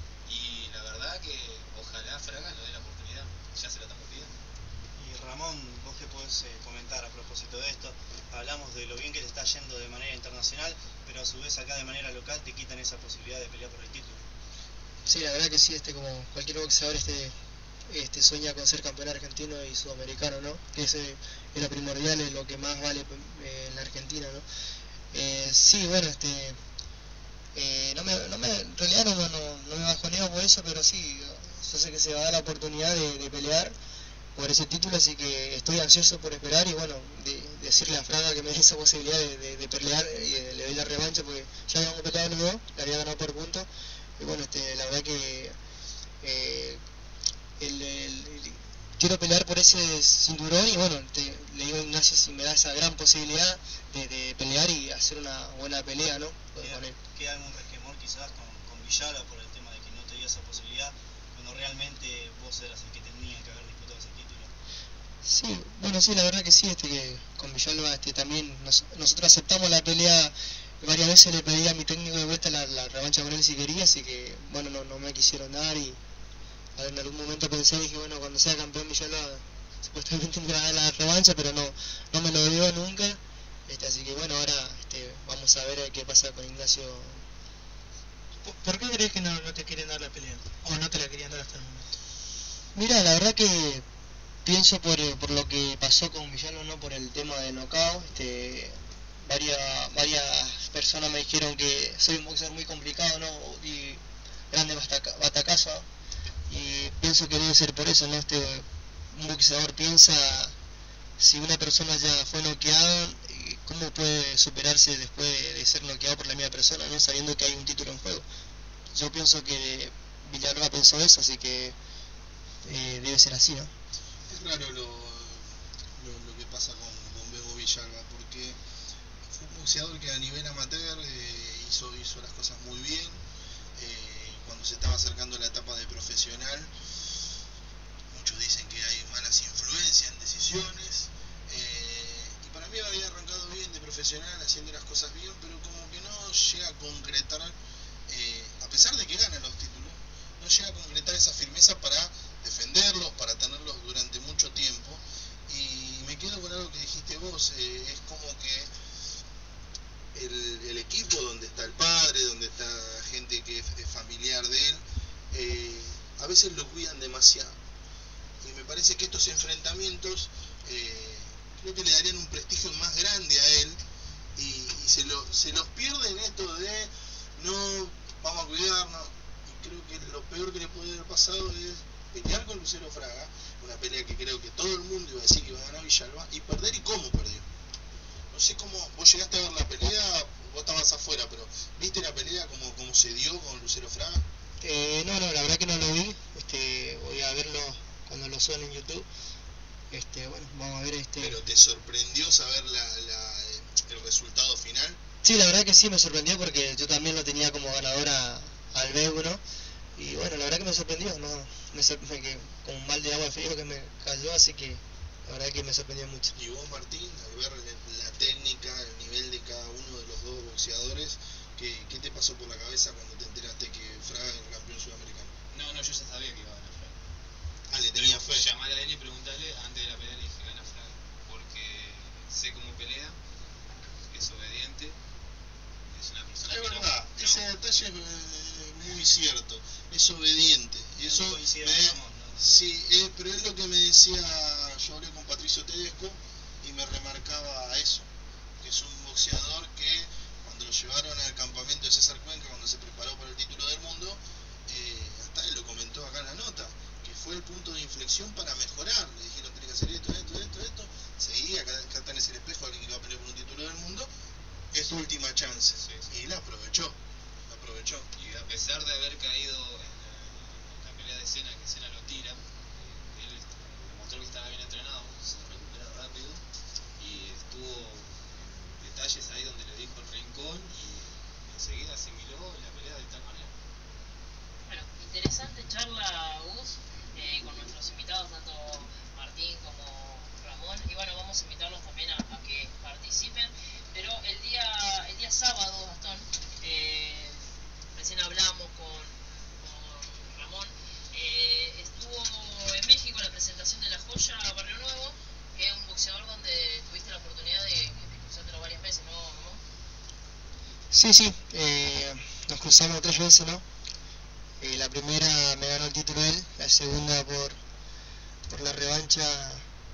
y la verdad que ojalá Fraga no dé la oportunidad, ya se la estamos pidiendo. Y Ramón, vos qué podés eh, comentar a propósito de esto. Hablamos de lo bien que te está yendo de manera internacional, pero a su vez acá de manera local te quitan esa posibilidad de pelear por el título. Sí, la verdad que sí, este como cualquier boxeador este este sueña con ser campeón argentino y sudamericano, ¿no? Que ese es lo primordial, es lo que más vale eh, en la Argentina, ¿no? Eh, sí, bueno, este eh, no me, no me, en realidad no, no, no me bajoneo por eso, pero sí, yo sé que se va a dar la oportunidad de, de pelear por ese título, así que estoy ansioso por esperar y bueno, de, de decirle a Fraga que me dé esa posibilidad de, de, de pelear y de, le doy la revancha porque ya habíamos peleado los dos, le había ganado por punto y bueno, este, la verdad que eh, el, el, el, quiero pelear por ese cinturón y bueno, te, le digo a Ignacio si me da esa gran posibilidad de, de pelear y hacer una buena pelea, ¿no? ¿Queda, ¿queda algún resquemor quizás con, con Villalba por el tema de que no te dio esa posibilidad cuando realmente vos eras el que tenía que haber disputado ese título? Sí, bueno, sí, la verdad que sí, este que con Villalba este, también nos, nosotros aceptamos la pelea, varias veces le pedí a mi técnico de vuelta la, la revancha con él si quería, así que bueno, no, no me quisieron dar y en algún momento pensé, dije bueno, cuando sea campeón Villalba supuestamente me va a dar la revancha, pero no, no me lo dio nunca, este, así que bueno, ahora este, vamos a ver qué pasa con Ignacio. ¿Por qué crees que no, no te quieren dar la pelea? ¿O no te la querían dar hasta el momento? Mira, la verdad que pienso por, por lo que pasó con Villalba, no por el tema de knockout, este, varias, varias personas me dijeron que soy un boxeador muy complicado, ¿no? Y grande batacazo, y pienso que debe ser por eso, ¿no? Este, un boxeador piensa, si una persona ya fue noqueada, ¿cómo puede superarse después de ser noqueado por la misma persona, ¿no? Sabiendo que hay un título en juego? Yo pienso que Villalba pensó eso, así que eh, debe ser así, ¿no? Es raro lo, lo, lo que pasa con, con Bebo Villalba, porque fue un boxeador que a nivel amateur eh, hizo, hizo las cosas muy bien. Eh, cuando se estaba acercando la etapa de profesional, muchos dicen que hay malas influencias en decisiones, eh, y para mí había arrancado bien de profesional, haciendo las cosas bien, pero como que no llega a concretar, eh, a pesar de que gana los títulos, no llega a concretar esa firmeza para defenderlos, para tenerlos durante mucho tiempo. Y me quedo con algo que dijiste vos, eh, es como que el, el equipo donde está el padre, donde está gente que es, es familiar de él, eh, a veces lo cuidan demasiado. y me parece que estos enfrentamientos eh, creo que le darían un prestigio más grande a él, y, y se, lo, se los pierde en esto de no, vamos a cuidarnos, y creo que lo peor que le puede haber pasado es pelear con Lucero Fraga, una pelea que creo que todo el mundo iba a decir que iba a ganar Villalba, y perder, y cómo perdió. No sé cómo, vos llegaste a ver la pelea, vos estabas afuera, pero ¿viste la pelea como, como se dio con Lucero Fraga? Eh, no, no, la verdad que no lo vi, este, voy a verlo cuando lo suban en YouTube. Este, bueno, vamos a ver este. ¿Pero te sorprendió saber la, la, el resultado final? Sí, la verdad que sí me sorprendió porque yo también lo tenía como ganadora al B uno, y bueno, la verdad que me sorprendió, no, me, me quedé con un balde de agua frío que me cayó, así que la verdad que me sorprendió mucho. Y vos, Martín, al ver la técnica, el nivel de cada uno de los dos boxeadores, ¿qué, qué te pasó por la cabeza cuando te enteraste que Fraga era el campeón sudamericano? No, no, yo ya sabía que iba a ganar Fraga. Ah, le tenía fe. Llamale a él y preguntarle antes de la pelea, le dije gana Fraga, porque sé cómo pelea, es obediente, es una persona es que verdad, no, ese no. detalle es eh, muy cierto, es obediente. Y eso No coincide me, con Ramón, ¿no? sí, eh, pero es lo que me decía, yo hablé con Patricio Tedesco y me remarcaba eso, que es un boxeador que cuando lo llevaron al campamento de César Cuenca, cuando se preparó para el título del mundo, eh, hasta él lo comentó acá en la nota, que fue el punto de inflexión para mejorar. Le dijeron, tenés que hacer esto, esto, esto, esto. Seguía, acá, acá tenés el espejo, alguien que va a pelear por un título del mundo, es tu última chance. Sí, sí. Y la aprovechó, la aprovechó. Y a pesar de haber caído en la, en la pelea de Cena, que Cena lo tira, eh, él demostró que estaba bien entrenado, se recupera rápido y estuvo en detalles ahí donde le dijo el rincón y enseguida asimiló la pelea de tal manera. Bueno, interesante charla, Gus, eh, con nuestros invitados, tanto Martín como Ramón, y bueno, vamos a invitarlos también a, a que participen, pero el día, el día sábado, Gastón, eh, recién hablamos con, con Ramón, eh, estuvo en México la presentación de La Joya Barrio Nuevo, que es un boxeador donde tuviste la oportunidad de, de cruzártelo varias veces, ¿no, Ramón? Sí, sí, eh, nos cruzamos tres veces, ¿no? Eh, la primera me ganó el título él, la segunda por, por la revancha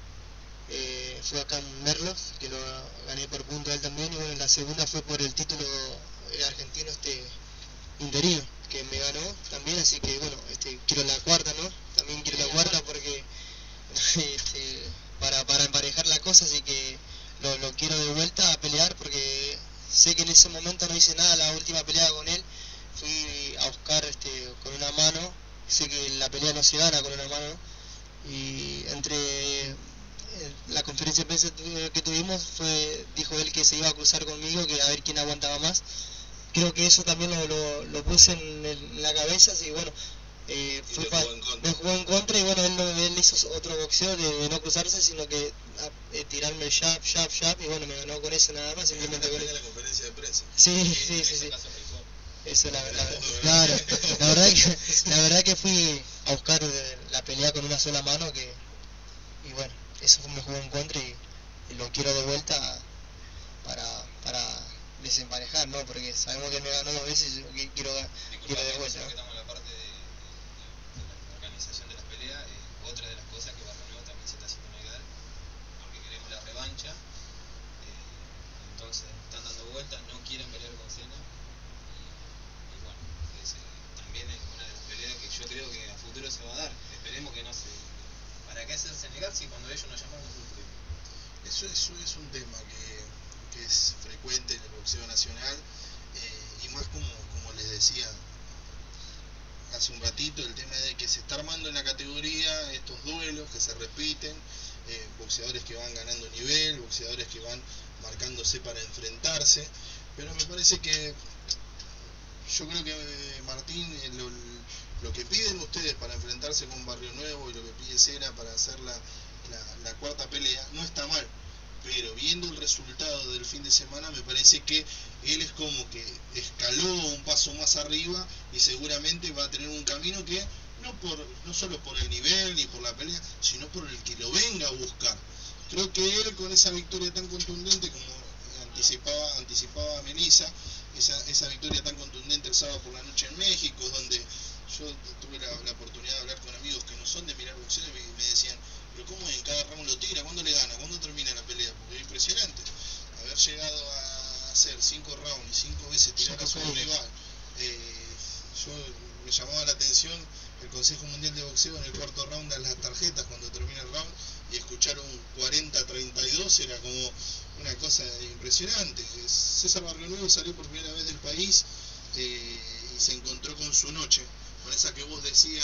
eh, fue acá en Merlos, que lo gané por punto a él también, y bueno, la segunda fue por el título eh, argentino este interino, que me ganó también, así que bueno, este, quiero la cuarta, ¿no? También quiero la cuarta porque este, para, para emparejar la cosa, así que lo, lo quiero de vuelta a pelear porque sé que en ese momento no hice nada la última pelea con él, fui a buscar este, con una mano, sé que la pelea no se gana con una mano, y entre la conferencia de prensa que tuvimos fue, dijo él que se iba a cruzar conmigo, que a ver quién aguantaba más. Creo que eso también lo, lo, lo puse en, el, en la cabeza, así bueno, eh, fue pa, me jugó en contra, y bueno, él, él hizo otro boxeo de, de no cruzarse, sino que a, eh, tirarme el jab, jab, jab, y bueno, me ganó con eso nada más, simplemente con la conferencia de prensa. Sí, sí, sí, sí. Eso la verdad, claro, la verdad que la verdad que fui a buscar la pelea con una sola mano, que y bueno, eso me jugó en contra, y, y lo quiero de vuelta para, para desemparejar, ¿no? Porque sabemos que me ganó dos veces y yo quiero, quiero de vuelta, ¿no? Estamos en la parte de, de, de la organización de las peleas, eh, otra de las cosas que Barrio Nuevo también se está haciendo negar, porque queremos la revancha, eh, entonces están dando vueltas, no quieren pelear con Cena, y, y bueno, es, eh, también es una de las peleas que yo creo que a futuro se va a dar, esperemos que no se... ¿Para qué hacerse negar si cuando ellos nos llamaron nosotros tuvimos? Eso, eso es un tema que, que es frecuente en el boxeo nacional, eh, y más como, como les decía hace un ratito, el tema de que se está armando en la categoría estos duelos que se repiten, eh, boxeadores que van ganando nivel, boxeadores que van marcándose para enfrentarse, pero me parece que yo creo que eh, Martín, eh, lo, lo que piden ustedes para enfrentarse con Barrio Nuevo y lo que pide Cena para hacer la, la, la cuarta pelea no está mal, pero viendo el resultado del fin de semana me parece que él es como que escaló un paso más arriba y seguramente va a tener un camino que no por no solo por el nivel ni por la pelea, sino por el que lo venga a buscar. Creo que él, con esa victoria tan contundente, como anticipaba anticipaba Melissa, esa, esa victoria tan contundente el sábado por la noche en México, donde yo tuve la, la oportunidad de hablar con amigos que no son de mirar boxeo y me decían, Raúl lo tira, ¿cuándo le gana? ¿Cuándo termina la pelea? Porque es impresionante. Haber llegado a hacer cinco rounds y cinco veces tirar a su rival. Eh, yo me llamaba la atención el Consejo Mundial de Boxeo en el cuarto round a las tarjetas cuando termina el round y escuchar un cuarenta a treinta y dos era como una cosa impresionante. César Barrionuevo salió por primera vez del país eh, y se encontró con su noche, con esa que vos decías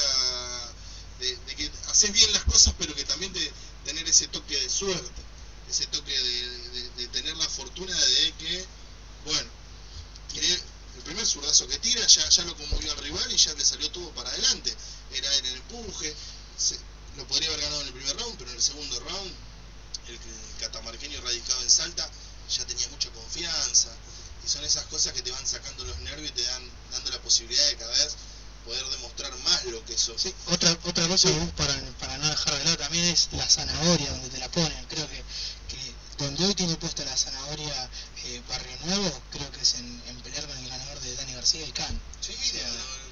de, de que haces bien las cosas pero que también de tener ese toque de suerte, ese toque de, de, de tener la fortuna de que, bueno, tiré el primer zurdazo que tira, ya, ya lo conmovió al rival y ya le salió todo para adelante. Era en el empuje, se, lo podría haber ganado en el primer round, pero en el segundo round, el, el catamarqueño radicado en Salta ya tenía mucha confianza. Y son esas cosas que te van sacando los nervios y te dan dando la posibilidad de cada vez poder demostrar más lo que sos. Sí, otra, otra cosa que para, para no dejar de lado también es la zanahoria, donde te la ponen. Creo que, que donde hoy tiene puesta la zanahoria eh, Barrio Nuevo, creo que es en, en pelear con el ganador de Dani García y Can. Sí, o sea, lo,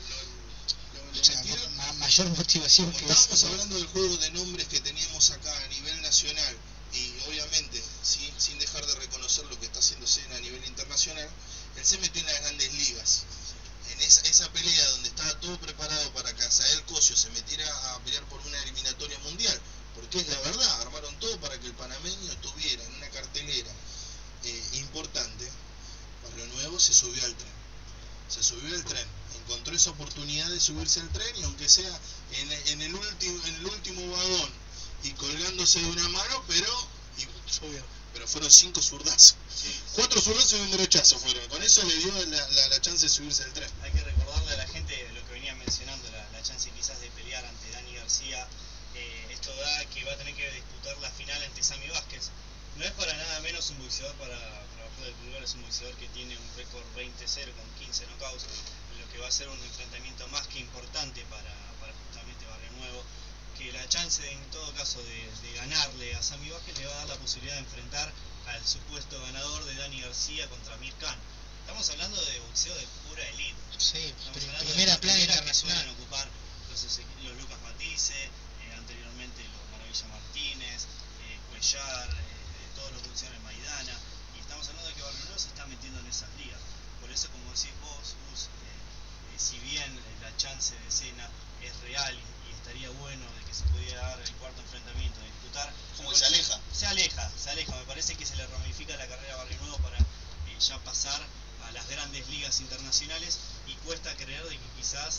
lo, lo, o sea, metieron, ma, mayor motivación como que estábamos eso. hablando del juego de nombres que teníamos acá a nivel nacional y obviamente sin, sin dejar de reconocer lo que está haciendo Sena a nivel internacional, él se metió en las grandes ligas. En esa, esa pelea donde estaba todo preparado para que Asael Cosio se metiera a pelear por una eliminatoria mundial, porque es la verdad, armaron todo para que el panameño estuviera en una cartelera eh, importante. Barrio Nuevo se subió al tren, se subió al tren, encontró esa oportunidad de subirse al tren y aunque sea en, en, el, último, en el último vagón y colgándose de una mano, pero, y, pero fueron cinco zurdazos. Sí. Cuatro zurdazos y un derechazo fueron. Con eso le dio la, la, la chance de subirse al tren. Hay que recordarle a la gente lo que venía mencionando, la, la chance quizás de pelear ante Dani García. Eh, esto da que va a tener que disputar la final ante Sammy Vázquez. No es para nada menos un boxeador para, para bajar del pulgar, es un boxeador que tiene un récord veinte cero con quince knockouts, lo que va a ser un enfrentamiento más que importante para, para justamente Barrio Nuevo, que la chance de, en todo caso de, de ganarle a Sammy Vázquez le va a dar la posibilidad de enfrentar al supuesto ganador de Dani García contra Amir Khan. Estamos hablando de boxeo de pura elite. Sí, Estamos primera plana internacional. Que ocupar los, los Lucas Matisse, eh, anteriormente los Maravilla Martínez, eh, Cuellar, eh, todos los boxeadores Maidana, y estamos hablando de que Barrio Nuevo se está metiendo en esas ligas. Por eso, como decís vos, Gus, eh, eh, si bien la chance de Sena es real y estaría bueno de que se pudiera dar el cuarto enfrentamiento, de disputar. Como que se aleja. Se aleja, se aleja. Me parece que se le ramifica la carrera a Barrio Nuevo para eh, ya pasar a las grandes ligas internacionales y cuesta creer de que quizás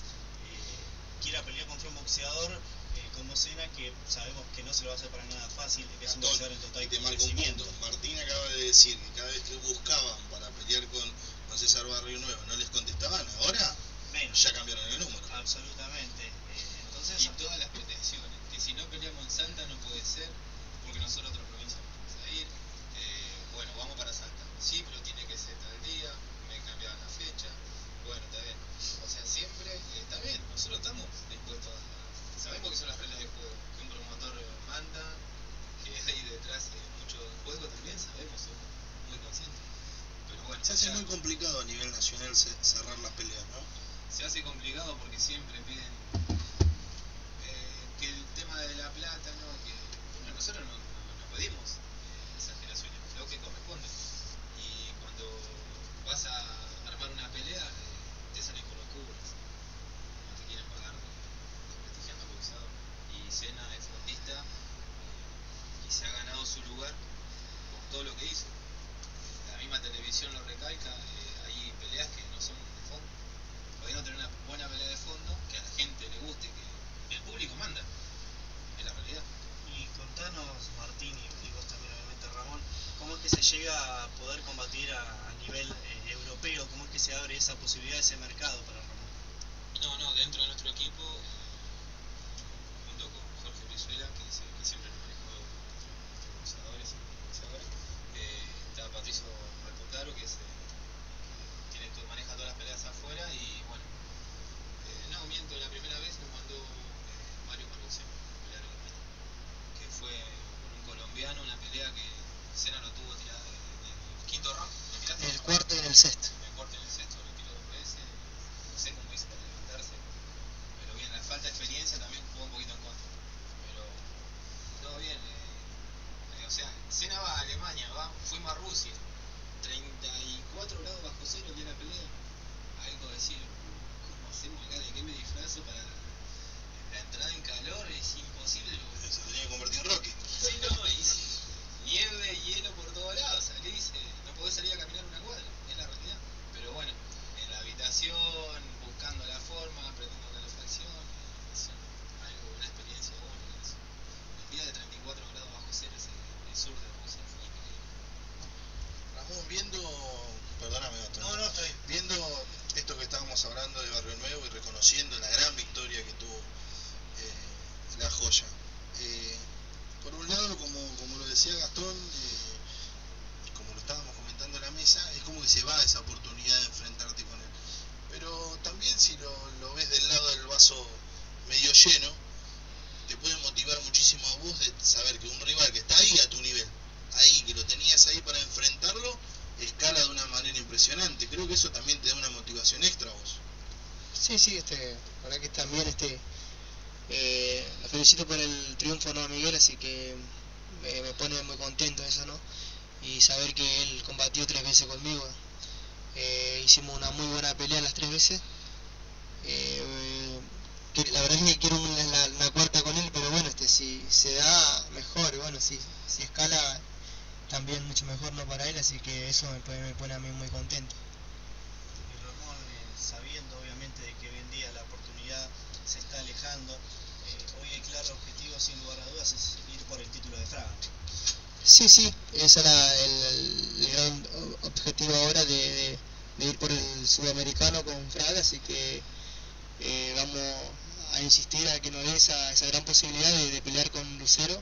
eh, quiera pelear contra un boxeador eh, como Sena, que sabemos que no se lo va a hacer para nada fácil, que es un boxeador en total crecimiento. Martín acaba de decir que cada vez que buscaban para pelear con, con César Barrio Nuevo no les contestaban, ahora menos. Ya cambiaron el número. Absolutamente. Eh, entonces, y todas las pretensiones, que si no peleamos en Salta no puede ser, porque nosotros otra provincia vamos a ir, eh, bueno, vamos para Salta, sí, pero tiene que ser tal día, me cambiaban la fecha, bueno, está bien, o sea, siempre eh, está bien, nosotros estamos dispuestos a, sabemos que son las reglas de juego, que un promotor manda, que hay detrás de mucho juego también, sabemos, somos muy conscientes, pero bueno. Se hace ya muy complicado a nivel nacional cerrar las peleas, ¿no? Se hace complicado porque siempre piden que el tema de la plata, ¿no? Que bueno, nosotros no, no, no pedimos eh, exageraciones, lo que corresponde. Y cuando vas a armar una pelea, eh, te salen con locuras, no te quieren pagar desprestigiando al boxeador. Y Sena es fondista eh, y se ha ganado su lugar por todo lo que hizo. La misma televisión lo recalca, eh, hay peleas que no son de fondo. Podrían tener una buena pelea de fondo, que a la gente le guste, que el público manda, es la realidad. Y contanos, Martín, y vos también obviamente, Ramón, ¿cómo es que se llega a poder combatir a, a nivel eh, europeo? ¿Cómo es que se abre esa posibilidad, ese mercado para Ramón? No, no, dentro de nuestro equipo, eh, junto con Jorge Brizuela, que, es el que siempre nos manejó nuestros boxeadores y boxeadoras, eh, está Patricio Alpotaro, que es, eh, tiene, maneja todas las peleas afuera, y bueno, eh, no miento, la primera vez nos mandó Mario Marboxeo, pelear en España, que fue con un colombiano, una pelea que Sena lo tuvo tirado en el quinto round. En el cuarto y en el sexto. En el cuarto y en el sexto, lo tiró dos veces, no sé cómo hizo para levantarse, pero bien, la falta de experiencia también jugó un poquito en contra, pero todo bien, eh, reconociendo la gran victoria que tuvo eh, la joya. Eh, por un lado, como, como lo decía Gastón, eh, como lo estábamos comentando en la mesa, es como que se va esa oportunidad de enfrentarte con él. Pero también si lo, lo ves del lado del vaso medio lleno, te puede motivar muchísimo a vos de saber que un rival que está ahí a tu nivel, ahí, que lo tenías ahí para enfrentarlo, escala de una manera impresionante. Creo que eso también te da una motivación extra a vos. Sí, sí, este, la verdad que también este, eh, la felicito por el triunfo, ¿no, a Miguel? Así que me, me pone muy contento eso, ¿no? Y saber que él combatió tres veces conmigo. Eh, hicimos una muy buena pelea las tres veces. Eh, que la verdad es que quiero una, la, la cuarta con él, pero bueno, este, si se da, mejor. Y bueno, si, si escala, también mucho mejor, ¿no?, para él. Así que eso me pone, me pone a mí muy contento. Y Ramón, eh, sabiendo obviamente de que hoy en día la oportunidad se está alejando, eh, hoy el claro objetivo, sin lugar a dudas, es ir por el título de Fraga. Sí, sí, ese era el, el, el gran objetivo ahora de, de, de ir por el sudamericano con Fraga, así que eh, vamos a insistir a que nos dé esa, esa gran posibilidad de, de pelear con Lucero,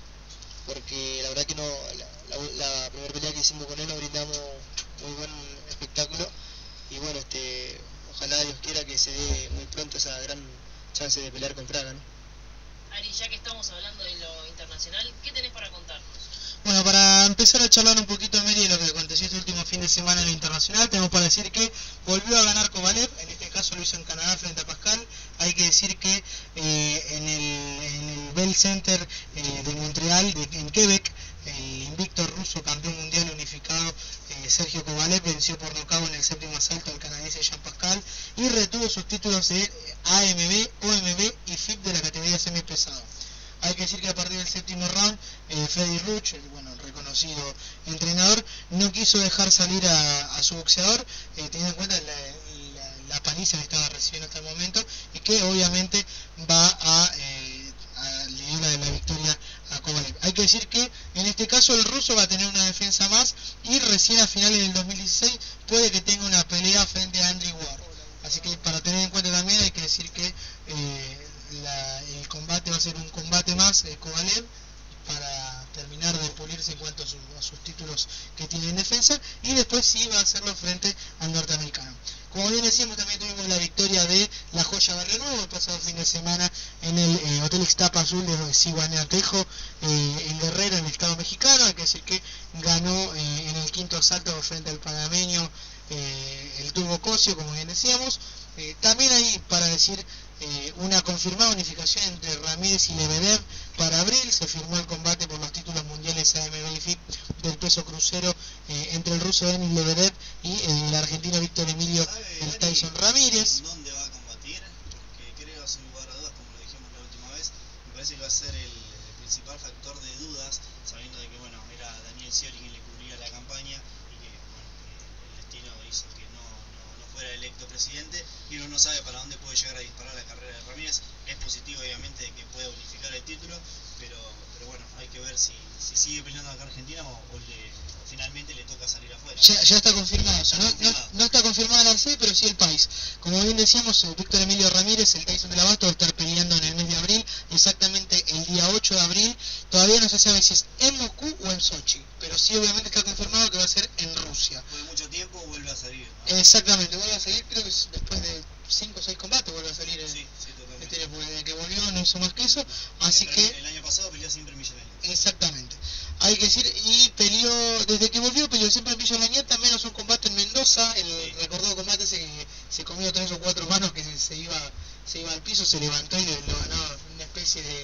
porque la verdad que no, la, la, la primera pelea que hicimos con él nos brindamos muy buen espectáculo y bueno, este, ojalá Dios quiera que se dé muy pronto esa gran chance de pelear con Fraga, ¿no? Ari, ya que estamos hablando de lo internacional, ¿qué tenés para contarnos? Bueno, para empezar a charlar un poquito, Mary, de lo que aconteció este último fin de semana en lo internacional, tenemos para decir que volvió a ganar Kovalev, en este caso lo hizo en Canadá frente a Pascal. Hay que decir que eh, en, el, en el Bell Center eh, de Montreal, de, en Quebec, el invicto ruso campeón mundial unificado eh, Sergio Kovalev venció por nocaut en el séptimo asalto al canadiense Jean Pascal y retuvo sus títulos de A M B, O M B y F I B de la categoría semipesado. Hay que decir que a partir del séptimo round, eh, Freddy Ruch, el bueno, reconocido entrenador, no quiso dejar salir a, a su boxeador, eh, teniendo en cuenta la, la, la paliza que estaba recibiendo hasta el momento y que obviamente va a, eh, a le dio la, la victoria a Kovalev. Hay que decir que en este caso el ruso va a tener una defensa más y recién a finales del dos mil dieciséis puede que tenga una pelea frente a Andrew Ward. Así que para tener en cuenta también hay que decir que eh, La, el combate va a ser un combate más eh, Kovalev para terminar de pulirse en cuanto a, su, a sus títulos que tiene en defensa y después sí va a hacerlo frente al norteamericano. Como bien decíamos, también tuvimos la victoria de la joya Barrio Nuevo el pasado fin de semana en el eh, Hotel Ixtapa Azul de Zihuatanejo, eh, en Guerrero, en el estado mexicano. Hay que decir que ganó eh, en el quinto asalto frente al panameño eh, el Turbo Cosio, como bien decíamos. Eh, también hay para decir eh, una confirmada unificación entre Ramírez y Lebedev para abril. Se firmó el combate por los títulos mundiales A M B y F I B del peso crucero eh, entre el ruso Denis Lebedev y eh, el argentino Víctor Emilio el Tyson Ramírez. ¿Dónde va a combatir? Porque creo, sin lugar a dudas, como lo dijimos la última vez, me parece que va a ser el, el principal factor de dudas, sabiendo de que bueno, era Daniel Scioli quien le cubría la campaña y que bueno, el destino hizo que no, no, no fuera electo presidente y uno no sabe para dónde puede llegar a disparar la carrera de Ramírez. Es positivo obviamente de que pueda unificar el título, pero, pero bueno, hay que ver si, si sigue peleando acá en Argentina o, o, le, o finalmente le toca salir afuera. Ya, ya está confirmado, o sea, no, no, no está confirmada la sede, pero sí el país. Como bien decíamos, Víctor Emilio Ramírez, el Tyson del Abasto, va a estar peleando en el mes de abril, exactamente el día ocho de abril. Todavía no se sabe si es en Moscú o en Sochi, pero sí obviamente está confirmado que va a ser en Rusia. Después de mucho tiempo vuelve a salir, ¿no? Exactamente, vuelve a salir, creo que después de cinco o seis combates vuelve a salir. Sí, sí, totalmente. Este, porque desde que volvió no hizo más que eso, así el, que... El año pasado peleó siempre en Villa Lanier. Exactamente. Hay que decir, y peleó, desde que volvió, peleó siempre en Villa Lanier, también hizo un combate en Mendoza, el sí. recordado combate ese que se comió tres o cuatro manos, que se, se iba se iba al piso, se levantó y le, lo ganó una especie de,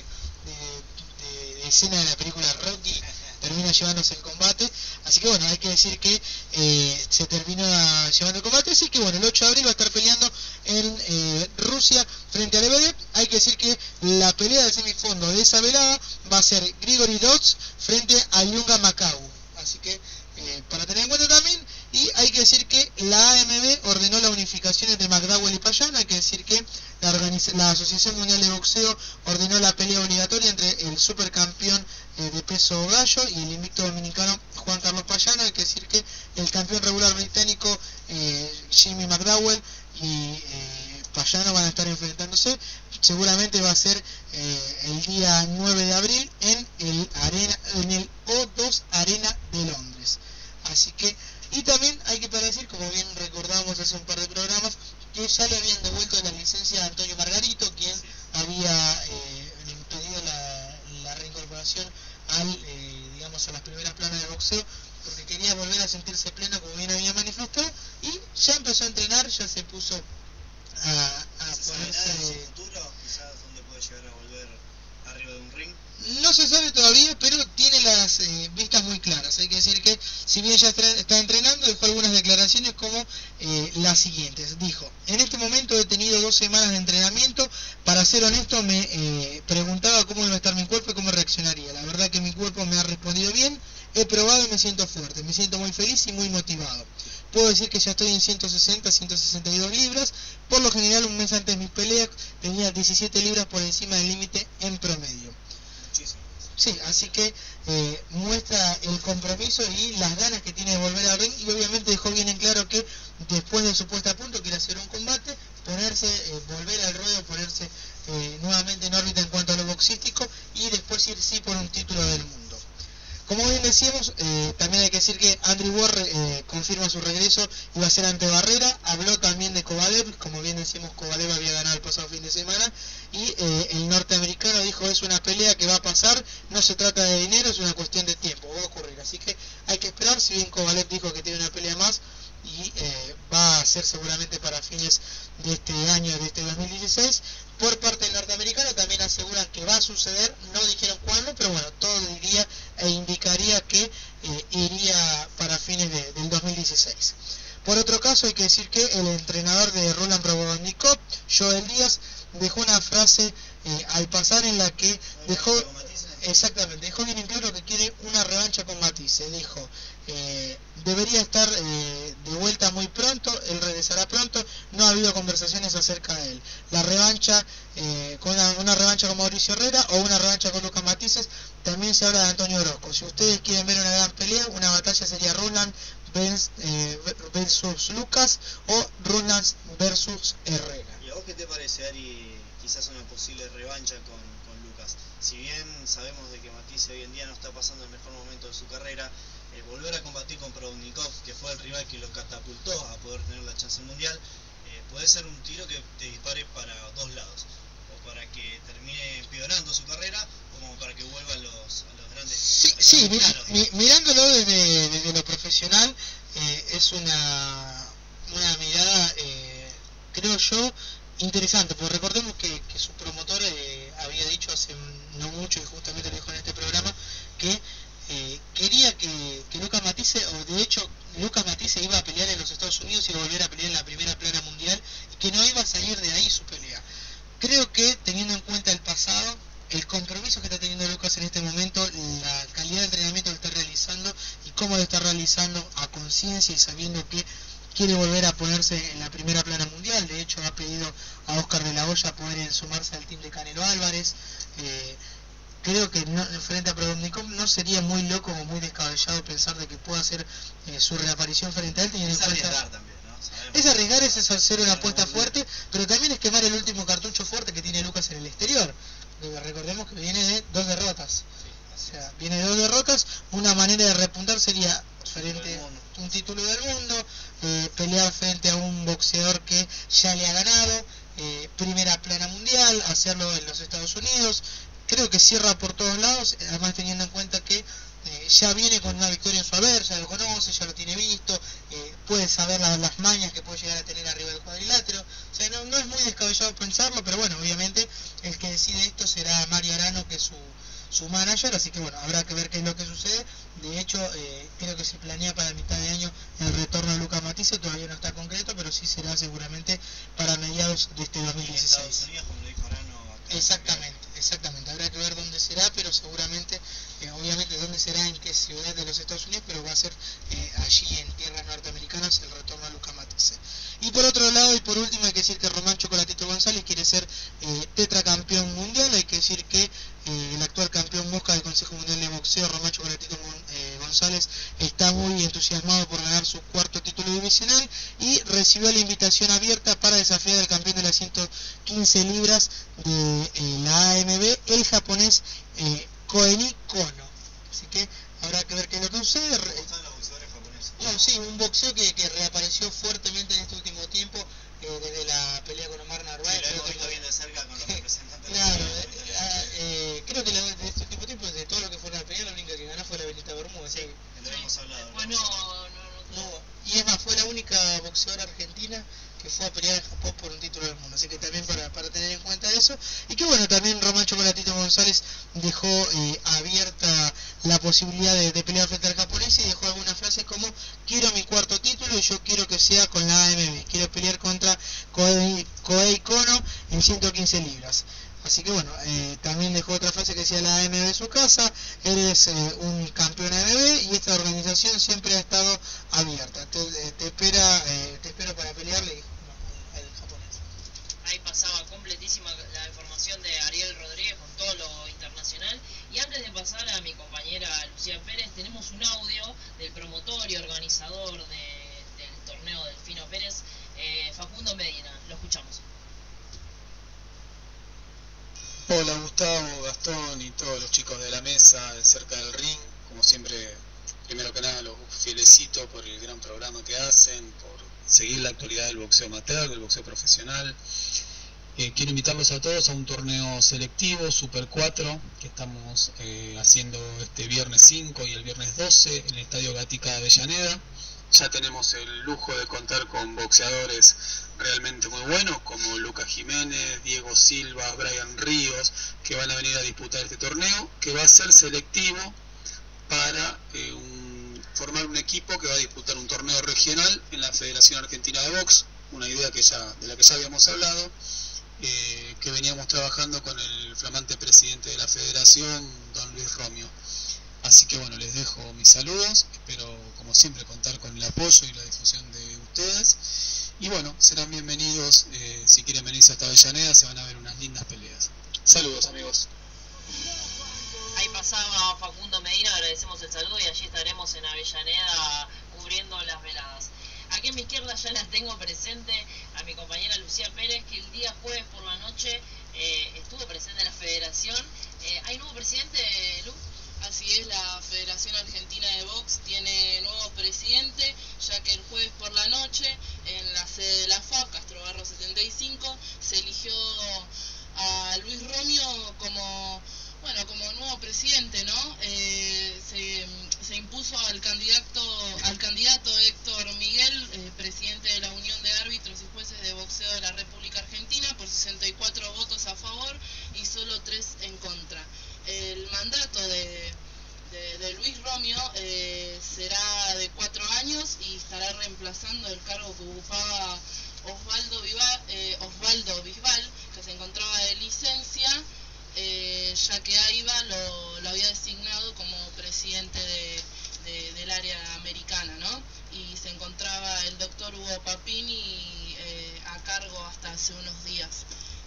de, de, de escena de la película Rocky, termina llevándose el combate. Así que bueno, hay que decir que eh, se termina llevando el combate, así que bueno, el ocho de abril va a estar peleando en eh, Rusia frente a Lebedev. Hay que decir que la pelea del semifondo de esa velada va a ser Grigori Dodds frente a Yunga Macau, así que eh, para tener en cuenta también. Y hay que decir que la A M B ordenó la unificación entre McDowell y Payán. Hay que decir que la, la Asociación Mundial de Boxeo ordenó la pelea obligatoria entre el supercampeón eh, de peso gallo y el invicto dominicano Juan Carlos Payán. Hay que decir que el campeón regular británico eh, Jimmy McDowell y eh, Payano van a estar enfrentándose. Seguramente va a ser eh, el día nueve de abril en el arena en el O dos Arena de Londres. Así que, y también hay que para decir, como bien recordamos hace un par de programas, que ya le habían devuelto la licencia a Antonio Margarito, quien sí. había eh, impedido la, la reincorporación al, eh, digamos, a las primeras planas de boxeo, porque quería volver a sentirse pleno, como bien había manifestado, y ya empezó a entrenar, ya se puso a, a ¿Se ponerse... sabe nada de su futuro? Quizás dónde puede llegar a volver arriba de un ring. No se sabe todavía, pero tiene las eh, vistas muy claras. Hay que decir que, si bien ya está entrenando, dejó algunas declaraciones como eh, las siguientes. Dijo: en este momento he tenido dos semanas de entrenamiento. Para ser honesto, me eh, preguntaba cómo iba a estar mi cuerpo y cómo reaccionaría. La verdad que mi cuerpo me ha respondido bien. He probado y me siento fuerte. Me siento muy feliz y muy motivado. Puedo decir que ya estoy en ciento sesenta, ciento sesenta y dos libras. Por lo general, un mes antes de mis peleas tenía diecisiete libras por encima del límite en promedio. Sí, así que eh, muestra el compromiso y las ganas que tiene de volver al ring, y obviamente dejó bien en claro que después de su puesta a punto quiere hacer un combate, ponerse, eh, volver al ruedo, ponerse eh, nuevamente en órbita en cuanto a lo boxístico, y después ir sí por un título del mundo. Como bien decíamos, eh, también hay que decir que Andrew Ward eh, confirma su regreso y va a ser ante Barrera. Habló también de Kovalev, como bien decimos, Kovalev había ganado el pasado fin de semana, y eh, el norteamericano dijo: es una pelea que va a pasar, no se trata de dinero, es una cuestión de tiempo, va a ocurrir. Así que hay que esperar, si bien Kovalev dijo que tiene una pelea más, y eh, va a ser seguramente para fines de este año, de este dos mil dieciséis. Por parte del norteamericano también aseguran que va a suceder, no dijeron cuándo, pero bueno, todo diría e indicaría que eh, iría para fines de, del dos mil dieciséis. Por otro caso, hay que decir que el entrenador de Roland Provodnikov, Joel Díaz, dejó una frase eh, al pasar en la que dejó, exactamente, dejó bien en claro que quiere una revancha con Matisse. Dijo: eh, debería estar eh, de vuelta muy pronto, él regresará pronto, no ha habido conversaciones acerca de él. La revancha, eh, con una, una revancha con Mauricio Herrera o una revancha con Lucas Matisse, también se habla de Antonio Orozco. Si ustedes quieren ver una gran pelea, una batalla sería Roland versus Lucas o Roland versus Herrera. ¿Y a vos qué te parece, Ari, quizás una posible revancha con, con Lucas? Si bien sabemos de que Matisse hoy en día no está pasando el mejor momento de su carrera, eh, volver a combatir con Provodnikov, que fue el rival que lo catapultó a poder tener la chance mundial, eh, puede ser un tiro que te dispare para dos lados, o para que termine empeorando su carrera, o como para que vuelva a los, a los grandes. Sí, sí, mira, mi, mirándolo desde, desde lo profesional, eh, es una, una mirada, eh, creo yo, interesante, porque recordemos que, que su promotor eh, había dicho hace no mucho, y justamente lo dijo en este programa, que eh, quería que, que Lucas Matisse, o de hecho Lucas Matisse iba a pelear en los Estados Unidos y iba a volver a pelear en la primera plana mundial, y que no iba a salir de ahí su pelea. Creo que, teniendo en cuenta el pasado, el compromiso que está teniendo Lucas en este momento, la calidad de entrenamiento que está realizando y cómo lo está realizando a conciencia y sabiendo que quiere volver a ponerse en la primera plana mundial. De hecho, ha pedido a Oscar de la Hoya poder sumarse al team de Canelo Álvarez. Eh, creo que no, frente a Provodnikov no sería muy loco o muy descabellado pensar de que pueda hacer eh, su reaparición frente a él, teniendo es en cuenta... arriesgar también, ¿no? Sabemos. Es arriesgar, es hacer una apuesta fuerte, pero también es quemar el último cartucho fuerte que tiene Lucas en el exterior. Recordemos que viene de dos derrotas. O sea, viene de dos derrotas. Una manera de repuntar sería frente a un título del mundo, eh, pelear frente a un boxeador que ya le ha ganado, eh, primera plana mundial, hacerlo en los Estados Unidos. Creo que cierra por todos lados, además teniendo en cuenta que eh, ya viene con una victoria en su haber, ya lo conoce, ya lo tiene visto, eh, puede saber la, las mañas que puede llegar a tener arriba del cuadrilátero. O sea, no, no es muy descabellado pensarlo, pero bueno, obviamente el que decide esto será Mario Arano, que es su, su manager, así que bueno, habrá que ver qué es lo que sucede. De hecho, eh, creo que se planea para mitad de año el retorno de Lucas Matisse, todavía no está concreto, pero sí será seguramente para mediados de este dos mil dieciséis. En Estados Unidos, como le dijo Arano, acá. Exactamente, exactamente, habrá que ver dónde será, pero seguramente, eh, obviamente dónde será, en qué ciudad de los Estados Unidos, pero va a ser eh, allí en tierras norteamericanas el retorno a Lucas Matisse. Y por otro lado, y por último, hay que decir que Román Chocolatito González quiere ser eh, tetracampeón mundial. Hay que decir que eh, el actual campeón mosca del Consejo Mundial de Boxeo, Román Chocolatito eh, González, González está muy entusiasmado por ganar su cuarto título divisional y recibió la invitación abierta para desafiar al campeón de las ciento quince libras de eh, la A M B, el japonés eh, Koeni Kono. Así que habrá que ver qué es lo que sucede. No, sí, un boxeo que, que reapareció fuertemente en este último tiempo, eh, desde la pelea con Omar Narváez. Sí, lo hemos creo visto que... bien de cerca con los representantes. Claro, eh, eh, creo que la, de este último tiempo, de todo lo que fue la pelea, la única que ganó fue la Benita Bermúdez. Sí, lo hemos hablado. Bueno, no, no, no, y es más, fue la única boxeadora argentina que fue a pelear en Japón por un título del mundo, así que también para, para tener en cuenta eso. Y que bueno, también Román Chocolatito González dejó eh, abierta la posibilidad de, de pelear frente al japonés y dejó algunas frases como: quiero mi cuarto título y yo quiero que sea con la A M B, quiero pelear contra Koei, Koei Kono en ciento quince libras. Así que bueno, eh, también dejó otra frase que decía: la A M B es su casa, eres eh, un campeón A M B y esta organización siempre ha estado abierta. Te, te espera, eh, te espero para pelear, le dijo al japonés. Ahí pasaba completísima la información de Ariel Rodríguez con todo lo internacional. Y antes de pasar a mi compañera Lucía Pérez, tenemos un audio del promotor y organizador de, del torneo Delfino Pérez, eh, Facundo Medina. Lo escuchamos. Hola Gustavo, Gastón y todos los chicos de la mesa cerca del ring. Como siempre, primero que nada los felicito por el gran programa que hacen, por seguir la actualidad del boxeo amateur, del boxeo profesional. Eh, quiero invitarlos a todos a un torneo selectivo, Super cuatro, que estamos eh, haciendo este viernes cinco y el viernes doce en el Estadio Gatica de Avellaneda. Ya tenemos el lujo de contar con boxeadores realmente muy buenos como Lucas Jiménez, Diego Silva, Brian Ríos, que van a venir a disputar este torneo, que va a ser selectivo para eh, un, formar un equipo que va a disputar un torneo regional en la Federación Argentina de Box, una idea que ya, de la que ya habíamos hablado, eh, que veníamos trabajando con el flamante presidente de la federación, don Luis Romio. Así que bueno, les dejo mis saludos, espero como siempre contar con el apoyo y la difusión de ustedes. Y bueno, serán bienvenidos, eh, si quieren venirse hasta Avellaneda, se van a ver unas lindas peleas. Saludos amigos. Ahí pasaba Facundo Medina, agradecemos el saludo y allí estaremos en Avellaneda cubriendo las veladas. Aquí a mi izquierda ya la tengo presente a mi compañera Lucía Pérez, que el día jueves por la noche eh, estuvo presente en la federación. Eh, ¿Hay nuevo presidente, Lu? Así es, la Federación Argentina de Box tiene nuevo presidente, ya que el jueves por la noche, en la sede de la F A B, Castro Barro setenta y cinco, se eligió a Luis Romio como, bueno, como nuevo presidente, ¿no? Eh, se, se impuso al candidato, al candidato Héctor Miguel, eh, presidente de la Unión de Árbitros y Jueces de Boxeo de la República Argentina, por sesenta y cuatro votos a favor y solo tres en contra. El mandato de, de, de Luis Romio eh, será de cuatro años y estará reemplazando el cargo que ocupaba Osvaldo, Viva, eh, Osvaldo Bisbal, que se encontraba de licencia, eh, ya que AIBA lo, lo había designado como presidente de, de, del área americana, ¿no? Y se encontraba el doctor Hugo Papini eh, a cargo hasta hace unos días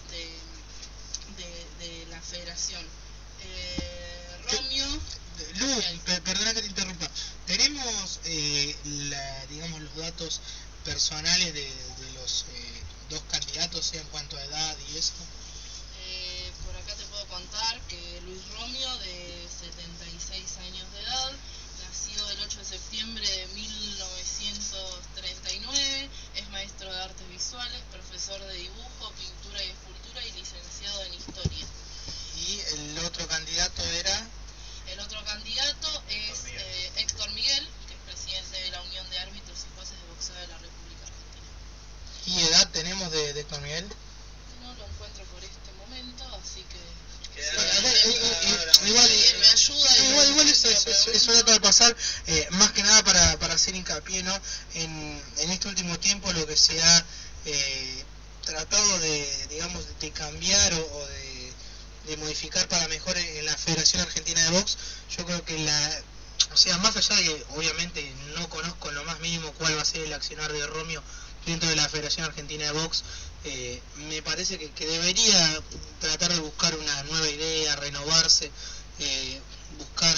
de, de, de la federación. Eh, Romio. Lu, per perdona que te interrumpa. Tenemos, eh, la, digamos, los datos personales de, de los eh, dos candidatos, sea en cuanto a edad y eso. Eh, por acá te puedo contar que Luis Romio, de setenta y seis años de edad, nacido el ocho de septiembre de mil novecientos treinta y nueve, es maestro de artes visuales, profesor de dibujo, pintura y escultura y licenciado en historia. Y el otro candidato era... El otro candidato es eh, Héctor Miguel, que es presidente de la Unión de Árbitros y Jueces de Boxeo de la República Argentina. ¿Y edad tenemos de, de Héctor Miguel? No lo encuentro por este momento, así que... Igual, me ayuda, igual, igual eso es, es, es un dato de pasar, eh, más que nada para, para hacer hincapié, ¿no? en, en este último tiempo lo que se ha eh, tratado de, digamos, de cambiar o, o de de modificar para mejor en la Federación Argentina de Box. Yo creo que la, o sea, más allá de que obviamente no conozco en lo más mínimo cuál va a ser el accionar de Romio dentro de la Federación Argentina de Box, eh, me parece que, que debería tratar de buscar una nueva idea, renovarse, eh, buscar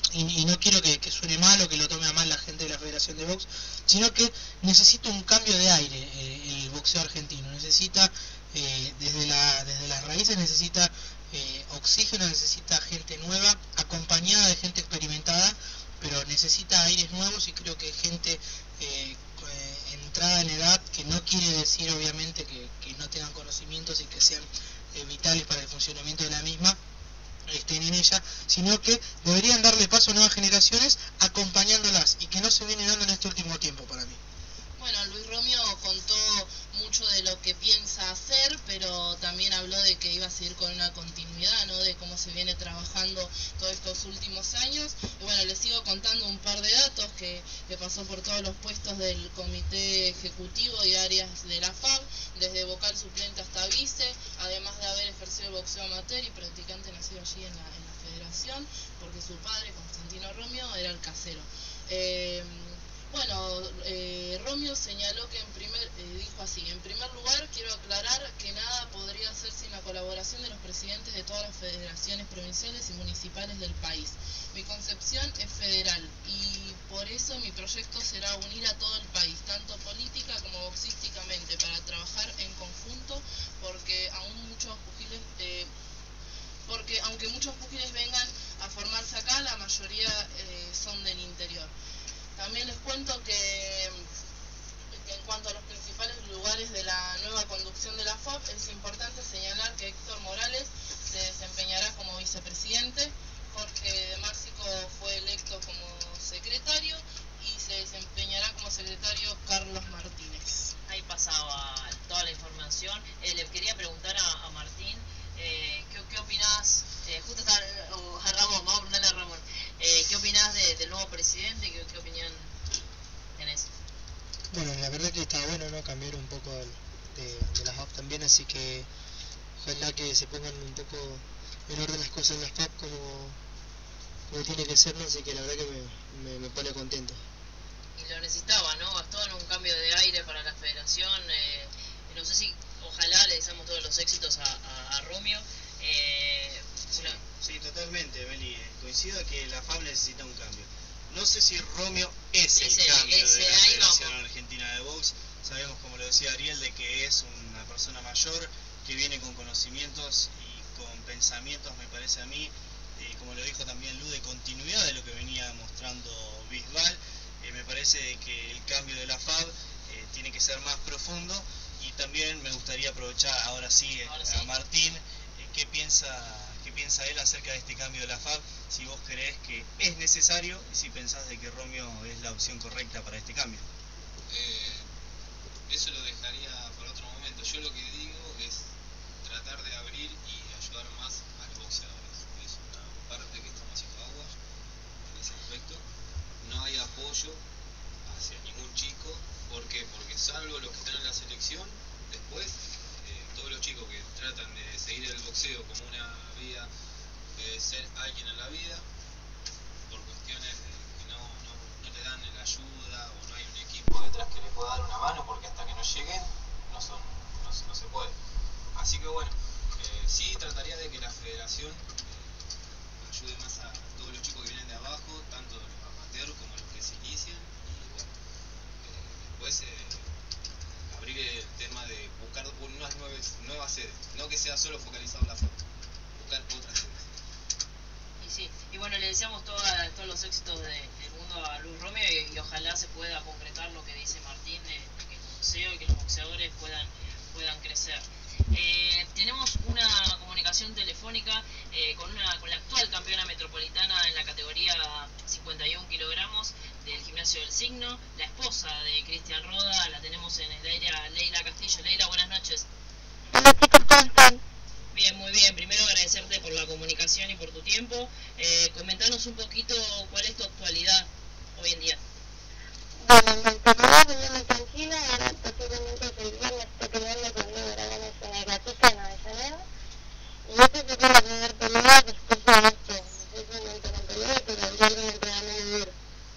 y, y no quiero que, que suene mal o que lo tome a mal la gente de la Federación de Box, sino que necesita un cambio de aire eh, el boxeo argentino, necesita eh, desde, la, desde las raíces necesita eh, oxígeno, necesita gente nueva, acompañada de gente experimentada, pero necesita aires nuevos y creo que gente eh, entrada en edad, que no quiere decir obviamente que, que no tengan conocimientos y que sean eh, vitales para el funcionamiento de la misma, estén en ella, sino que deberían darle paso a nuevas generaciones acompañándolas y que no se viene dando en este último tiempo para mí. Bueno, Luis Romeo contó mucho de lo que piensa hacer, pero también habló de que iba a seguir con una continuidad, ¿no? De cómo se viene trabajando todos estos últimos años. Y bueno, les sigo contando un par de datos que, que pasó por todos los puestos del comité ejecutivo y áreas de la F A B, desde vocal suplente hasta vice, además de haber ejercido el boxeo amateur y practicante nacido allí en la, en la federación, porque su padre, Constantino Romeo, era el casero. Eh, Bueno, eh, Romeo señaló que en primer, eh, dijo así, en primer lugar quiero aclarar que nada podría hacer sin la colaboración de los presidentes de todas las federaciones provinciales y municipales del país. Mi concepción es federal y por eso mi proyecto será unir a todo el país, tanto política como boxísticamente, para trabajar en conjunto, porque aún muchos pugiles, eh, porque aunque muchos pugiles vengan a formarse acá, la mayoría eh, son del interior. También les cuento que, que en cuanto a los principales lugares de la nueva conducción de la F A B, es importante señalar que Héctor Morales se desempeñará como vicepresidente, Jorge de Márcico fue electo como secretario y se desempeñará como secretario Carlos Martínez. Ahí pasaba toda la información. Eh, le quería preguntar a, a Martín, eh, ¿qué, qué opinás? Eh, justo está, o a Ramón, vamos a preguntarle a Ramón. Eh, ¿Qué opinás de, del nuevo presidente? ¿Qué, qué opinión tenés? Bueno, la verdad que está bueno, ¿no? Cambiar un poco de, de, de las F A B también, así que ojalá que se pongan un poco en orden las cosas en las F A B como, como tiene que ser, ¿no? Así que la verdad que me, me, me pone contento. Y lo necesitaba, ¿no? Gastón, un cambio de aire para la federación. Eh, no sé si, ojalá le deseamos todos los éxitos a, a, a Romeo. Eh, sí, una... sí, totalmente, Meli. Coincido que la F A B necesita un cambio. No sé si Romeo es ese, el cambio ese, de la Federación vamos. Argentina de Box. Sabemos, como lo decía Ariel, de que es una persona mayor, que viene con conocimientos y con pensamientos, me parece a mí, eh, como lo dijo también Lu, de continuidad de lo que venía mostrando Bisbal. Eh, me parece que el cambio de la F A B eh, tiene que ser más profundo, y también me gustaría aprovechar ahora sí, ahora a sí. Martín, eh, qué piensa qué piensa él acerca de este cambio de la F A B, si vos creés que es necesario y si pensás de que Romeo es la opción correcta para este cambio. Eh, eso lo dejaría para otro momento. Yo lo que digo es tratar de abrir y ayudar más a los boxeadores. Es una parte que estamos haciendo aguas en ese aspecto. No hay apoyo hacia ningún chico. ¿Por qué? Porque salvo los que están en la selección, después eh, todos los chicos que tratan de seguir el boxeo como una vida, de ser alguien en la vida, por cuestiones de que no, no, no le dan la ayuda o no hay un equipo detrás que le pueda dar una mano, porque hasta que no lleguen no, son, no, no se puede. Así que bueno, eh, sí trataría de que la federación eh, ayude más a todos los chicos que vienen de abajo, tanto los amateurs como los que se inician, y bueno, eh, después eh, abrir el tema de buscar unas nuevas, nuevas sedes, no que sea solo focalizado en la foto, buscar otras sedes. Y sí, y bueno, le deseamos toda, todos los éxitos de, del mundo a Luis Romeo, y, y ojalá se pueda concretar lo que dice Martín, de, de que el boxeo y que los boxeadores puedan, puedan crecer. Eh, tenemos una comunicación telefónica eh, con, una, con la actual campeona metropolitana en la categoría cincuenta y uno kilogramos del Gimnasio del Signo, la esposa de Cristian Roda. La tenemos en el aire a Leila Castillo. Leila, buenas noches. Hola chicos, ¿cómo están? Bien, muy bien. Primero agradecerte por la comunicación y por tu tiempo. Eh, comentanos un poquito cuál es tu actualidad hoy en día. Bueno, en Monterrey venía muy tranquila, ahora posiblemente el viernes estoy peleando con Diego Dragones en el Gatito en Avellaneda. Y esta sería la primera pelea después de esto. Precisamente con pelea, pero el viernes me entrenamiento duro.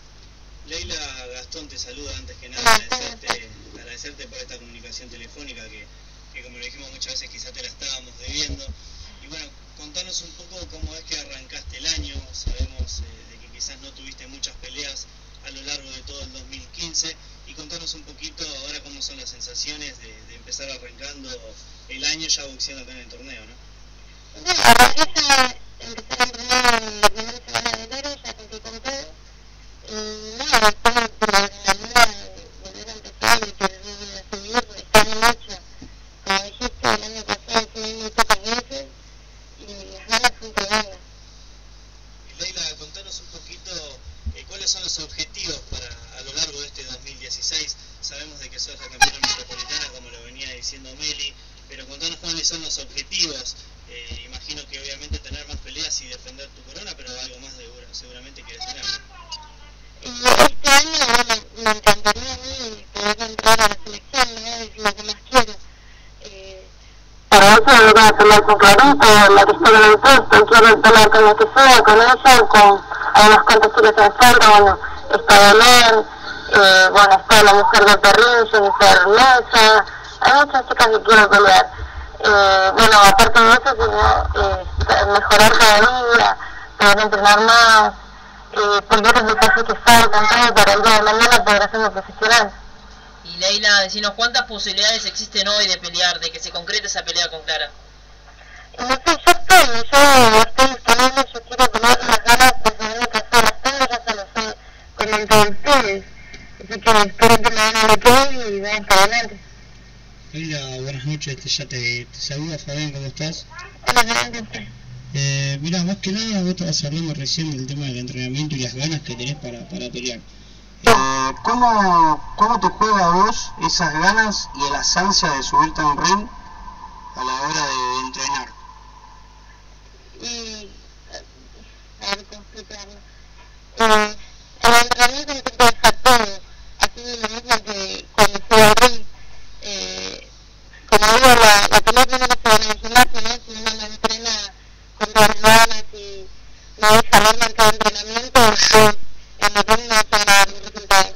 Leila, Gastón te saluda. Antes que nada agradecerte, agradecerte por esta comunicación telefónica que, que como lo dijimos muchas veces quizá te la estábamos debiendo. Y bueno, contanos un poco cómo es que arrancaste el año. Sabemos eh, de que quizá a lo largo de todo el dos mil quince, y contanos un poquito ahora cómo son las sensaciones de, de empezar arrancando el año ya boxeando acá en el torneo, ¿no? Bueno, arranqué ya, empecé a entrenar en la primera semana de enero, ya arranqué con todo, y nada, estamos por la adrenalina de volver a empezar y querer volver a seguir, extraño mucho, como dijiste, el año pasado subí muy pocas veces, y las ganas son tremendas. Leila, contanos un poquito eh, cuáles son los objetivos para a lo largo de este dos mil dieciséis. Sabemos de que sos la campeona metropolitana, como lo venía diciendo Meli, pero contanos cuáles son los objetivos. Eh, imagino que obviamente tener más peleas y defender tu corona, pero algo más de, seguramente quieres tener, ¿no? Y este año, bueno, me encantaría a mí poder entrar a la selección, ¿no? Es lo que más quiero. Eh, Para eso lo voy a pelear con Clarita, la que está en el puesto, quiero pelear con la que sea, con ella, con algunas cuantas chicas en falta, bueno, está Belén, eh, bueno, está la mujer de Perrín, Jennifer Mesa, hay muchas chicas que quiero pelear. Eh, bueno, aparte de eso, sino, eh, mejorar cada día, poder entrenar más, eh, pulir los detalles que faltan, todo para el día de mañana poder hacerme profesional. Y Leila, decinos cuántas posibilidades existen hoy de pelear, de que se concrete esa pelea con Clara. Y no sé, yo estoy, yo estoy disponible, yo quiero tener las ganas de saber que hacer, las tengo, ya se lo sé, comenté a ustedes, así que espero que me den el ok y vayan para adelante. Leila, buenas noches, te, ya te, te saluda Fabián, ¿cómo estás? Hola, gracias. Eh, mira, más que nada vos estabas hablando recién del tema del entrenamiento y las ganas que tenés para, para pelear. Eh, ¿cómo, ¿Cómo te juega a vos esas ganas y las ansias de subirte a un ring a la hora de, de entrenar? Y, a ver cómo explicarlo. Eh, el entrenamiento no te puede dejar todo, así lo mismo que cuando subo al ring. Eh, como digo, la, la pelea primero se gana en el gimnasio, ¿no? Si uno no entrena con todas las ganas y no deja verlo en cada entrenamiento, pues en el ring no se van a dar los resultados.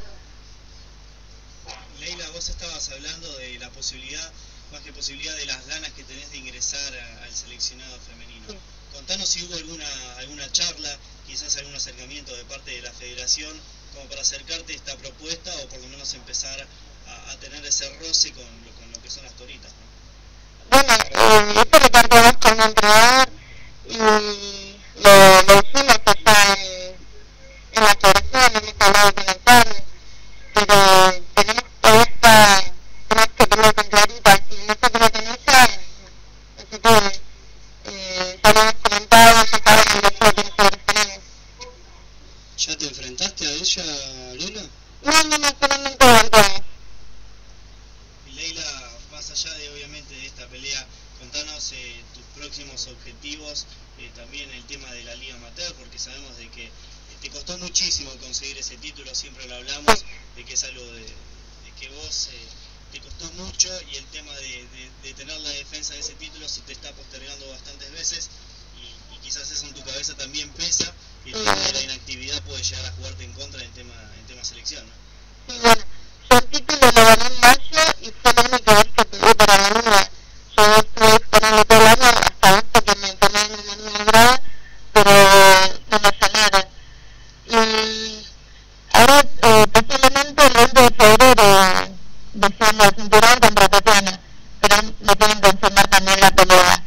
Leila, vos estabas hablando de la posibilidad, más que posibilidad, de las ganas que tenés de ingresar a, al seleccionado femenino. Sí. Contanos si hubo alguna, alguna charla, quizás algún acercamiento de parte de la federación, como para acercarte a esta propuesta o por lo menos empezar a, a tener ese roce con, con lo que son las toritas, ¿no? Bueno, eh, esto lo planteamos con mi entrenador y lo, lo hicimos allá en, en la federación, hemos hablado con el padre, pero tenemos toda esta, tenemos que pelear con Clarita, si no se pelea con ella, no se puede. Eh, ya lo hemos comentado, ya saben el deseo que nosotros tenemos. ¿Ya te enfrentaste a ella, Leila? No, no, no, solamente aguantamos. Y Leila, más allá de obviamente de esta pelea, contanos eh, tus próximos objetivos, eh, también el tema de la Liga Amateur, porque sabemos de que eh, te costó muchísimo conseguir ese título, siempre lo hablamos, de que es algo de, de que vos eh, te costó mucho, y el tema de, de, de tener la defensa de ese título se te está postergando bastantes veces, y, y quizás eso en tu cabeza también pesa, y el tema de la inactividad puede llegar a jugarte en contra en tema, en tema selección, ¿no? Sí, bueno, yo el título lo gané en mayo y fue la única vez que peleé para la liga. Yo estuve disponible todo el año hasta agosto que me tomé en la misma grada, pero no me llamaron. Y ahora eh, posiblemente el veinte de febrero defiendo el cinturón contra Tatiana, pero me tienen que confirmar también la pelea.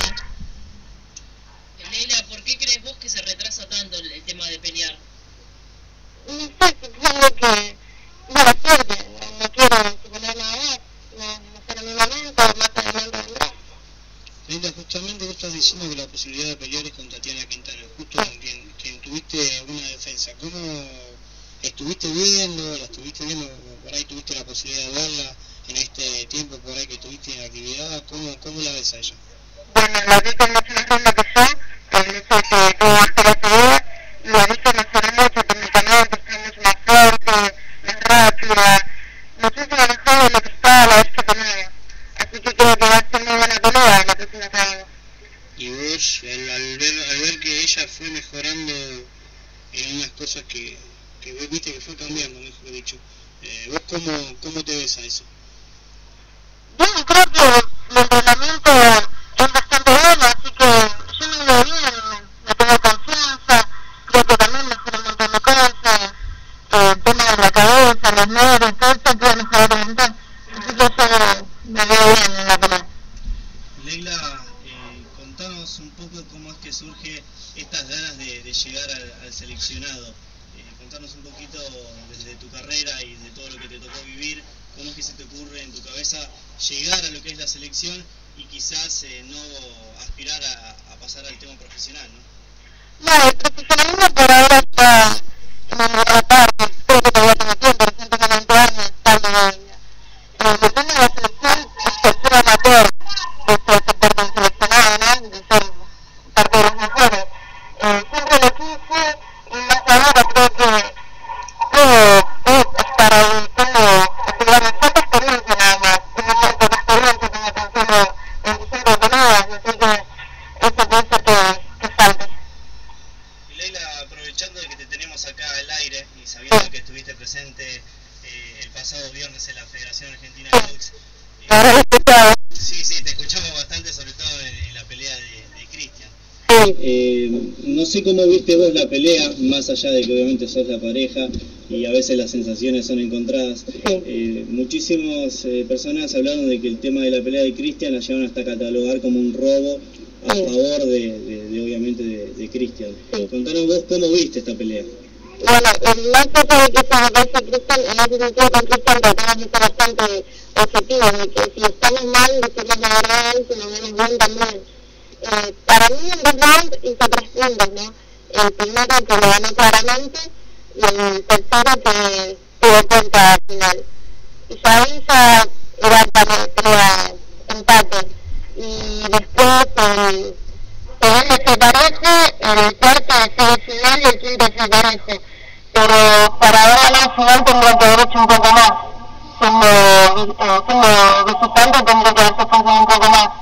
Leila, ¿por qué crees vos que se retrasa tanto el, el tema de pelear? No sé, supongo que mala suerte, no, no quiero suponer nada más, no, no será mi momento, más adelante vendrá. Leila, justamente vos estás diciendo que la posibilidad de pelear es con Tatiana Quintana, justo con quien, quien tuviste una defensa. ¿Cómo estuviste viendo, la estuviste viendo, por ahí tuviste la posibilidad de verla en este tiempo por ahí que tuviste en actividad? ¿Cómo, cómo la ves a ella? Bueno, la vi con mucho más ritmo que yo, el hecho de que tuvo más velocidad, lo he visto mejorar mucho técnicamente, está mucho más fuerte, más rápida, muchísimo mejor de lo que estaba la vez que tenía. Así que creo que va a ser muy buena pelea la próxima semana. Y vos, al, al, ver, al ver que ella fue mejorando en unas cosas que, que vos viste que fue cambiando, mejor dicho, eh, ¿vos cómo, cómo te ves a eso? Bueno, creo que el entrenamiento es bastante bueno, así que yo me veo bien, me tengo confianza, creo que también mejoro un montón de cosas, eh, estas ganas de, de llegar al, al seleccionado. Eh, contanos un poquito desde tu carrera y de todo lo que te tocó vivir, cómo es que se te ocurre en tu cabeza llegar a lo que es la selección y quizás eh, no aspirar a, a pasar al tema profesional, ¿no? No, el profesionalismo por ahora está en una parte, creo que todavía tengo tiempo, recientemente veinte años, tal todavía. Eh, el tema de la selección es cualquier amateur que se parte del seleccionado, ¿no? De ser parte de los mejores. Eh, siempre lo quise y más ahora creo que puedo, puedo estar ahí, tengo, tengo falta experiencia nada más, tengo muy poca experiencia, tengo tan solo veinticinco jornadas, así que eso puede ser que, que falte. Y Leila, aprovechando de que te tenemos acá al aire y sabiendo sí. que estuviste presente eh, el pasado viernes en la Federación Argentina de Box, eh, sí, sí, te escuchamos bastante, sobre todo en, en la pelea de, de Cristian. Eh, no sé cómo viste vos la pelea, más allá de que obviamente sos la pareja y a veces las sensaciones son encontradas. Eh, muchísimas eh, personas hablaron de que el tema de la pelea de Cristian la llevan hasta catalogar como un robo a Sí. favor de, de, de obviamente de, de Cristian. Sí. Contanos vos cómo viste esta pelea. Bueno, el más allá de que se me parece Cristian, en ese sentido con Cristian tratamos de ser bastante objetivos, de que si estamos mal, decirles la verdad, si nos vemos bien también. Eh, para mí en dos rounds hizo tres puntos, ¿no? El primero que lo ganó claramente y el tercero que tuvo cuenta al final. Y ya ahí ya era para pelea empate. Y después el segundo fue parejo, el cuarto fue final y el quinto fue parejo. Pero para ahora no, final tendría que haber hecho un poco más. Siendo, eh, siendo visitante tendría que haber hecho un poco más.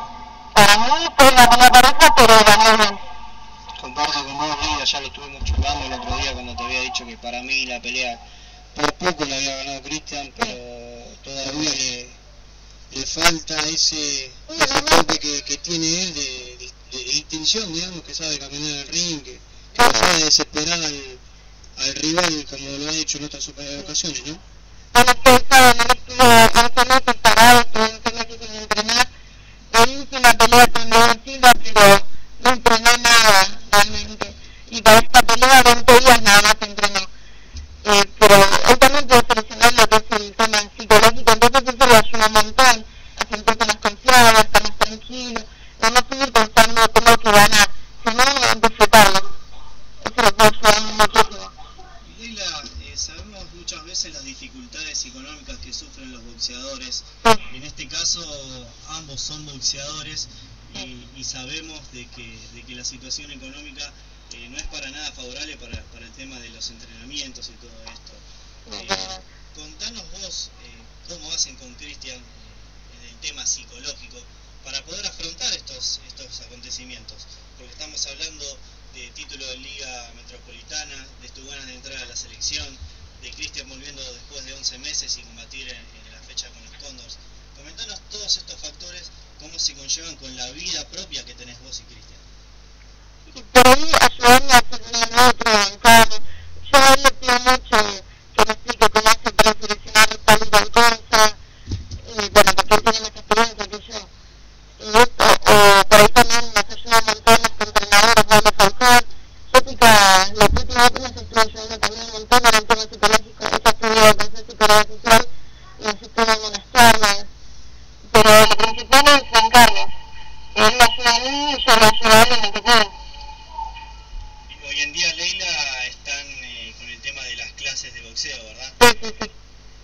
Para mí fue una buena pareja, pero ganó bien. Comparto con vos, Liga, ya lo estuvimos chupando el otro día cuando te había dicho que para mí la pelea por poco la había ganado Cristian, pero todavía le, le falta ese, ese toque que, que tiene él de, de, de intención, digamos, que sabe caminar el ring, que, que no sabe desesperar al, al rival como lo ha hecho en otras ocasiones, ¿no? Bueno, ustedes saben, él estuvo once meses parado, estuvo once meses sin entrenar. La última pelea con Diego Silva, pero no entrenó nada realmente. Y para esta pelea veinte días nada más entrenó. Eh, pero él también puede solucionar lo que es el tema psicológico, entonces eso le ayuda un montón a sentirse más confiado, a estar más tranquilo, a no seguir pensando tengo que ganar, sino disfrutarlo. Eso lo puede ayudar muchísimo. Leila, eh, sabemos muchas veces las dificultades económicas que sufren los boxeadores. En este caso, ambos son boxeadores y, y sabemos de que, de que la situación económica eh, no es para nada favorable para, para el tema de los entrenamientos y todo esto. Eh, contanos vos eh, cómo hacen con Cristian eh, en el tema psicológico para poder afrontar estos, estos acontecimientos, porque estamos hablando de título de Liga Metropolitana, de tus ganas de entrar a la selección, de Cristian volviendo después de once meses y combatir en, en la fecha con los Cóndors. Comentanos todos estos factores, cómo se conllevan con la vida propia que tenés vos y Cristian. Y por ahí ayudarme a hacer un otro, bancarme. Yo a él le pido mucho que me explique cómo hace para seleccionar tal y tal cosa, y bueno, porque él tiene más experiencia que yo. Y esto, o por ahí también nos ayuda un montón nuestro entrenador, Osvaldo Falcón. Jessica, la última vez nos estuvo ayudando también un montón en el tema psicológico. Ella estudió con psicología social y nos estuvo dando unas charlas. Pero lo principal es bancarnos. Él me ayuda a mí y yo lo ayudo a él en lo que puedo. Hoy en día, Leila, están eh, con el tema de las clases de boxeo, ¿verdad? Sí, sí, sí.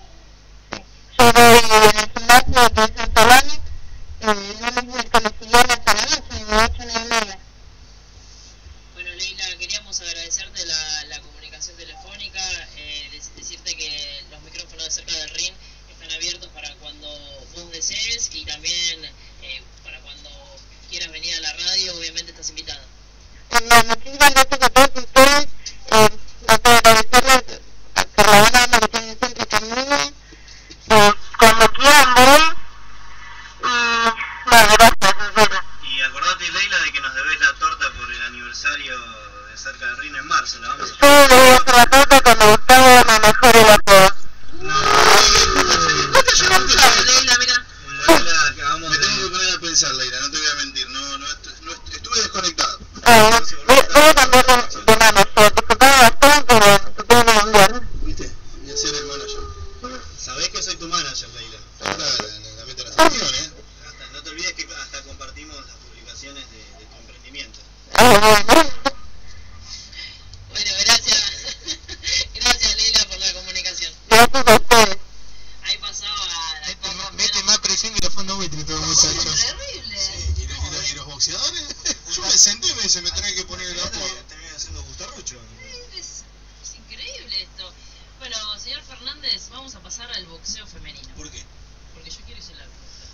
Yo voy en el gimnasio que es en Solano, eh, no me voy con los siguientes hasta la noche, de ocho a nueve y media. Bueno, Leila, queríamos agradecerte la, la comunicación telefónica, eh, decirte que los micrófonos de cerca del ring están abiertos para cuando vos desees y también eh, para cuando quieras venir a la radio, obviamente estás invitada. No, muchísimas gracias a todos ustedes, eh, no puedo agradecerles por la buena onda que tienen siempre conmigo, eh, cuando quieran voy, y no, gracias, en serio. Y acordate, Leila, de que nos debes la torta por el aniversario de cerca del ring en marzo, ¿la vamos a hacer? Sí, le voy a hacer la torta cuando Gustavo me mejore la cosa. No te llevaste, Leila, mira. Leila, acabamos Me de... tengo que poner a pensar, Leila, no te voy a mentir, no, no, no estuve desconectado. Eh, voy, voy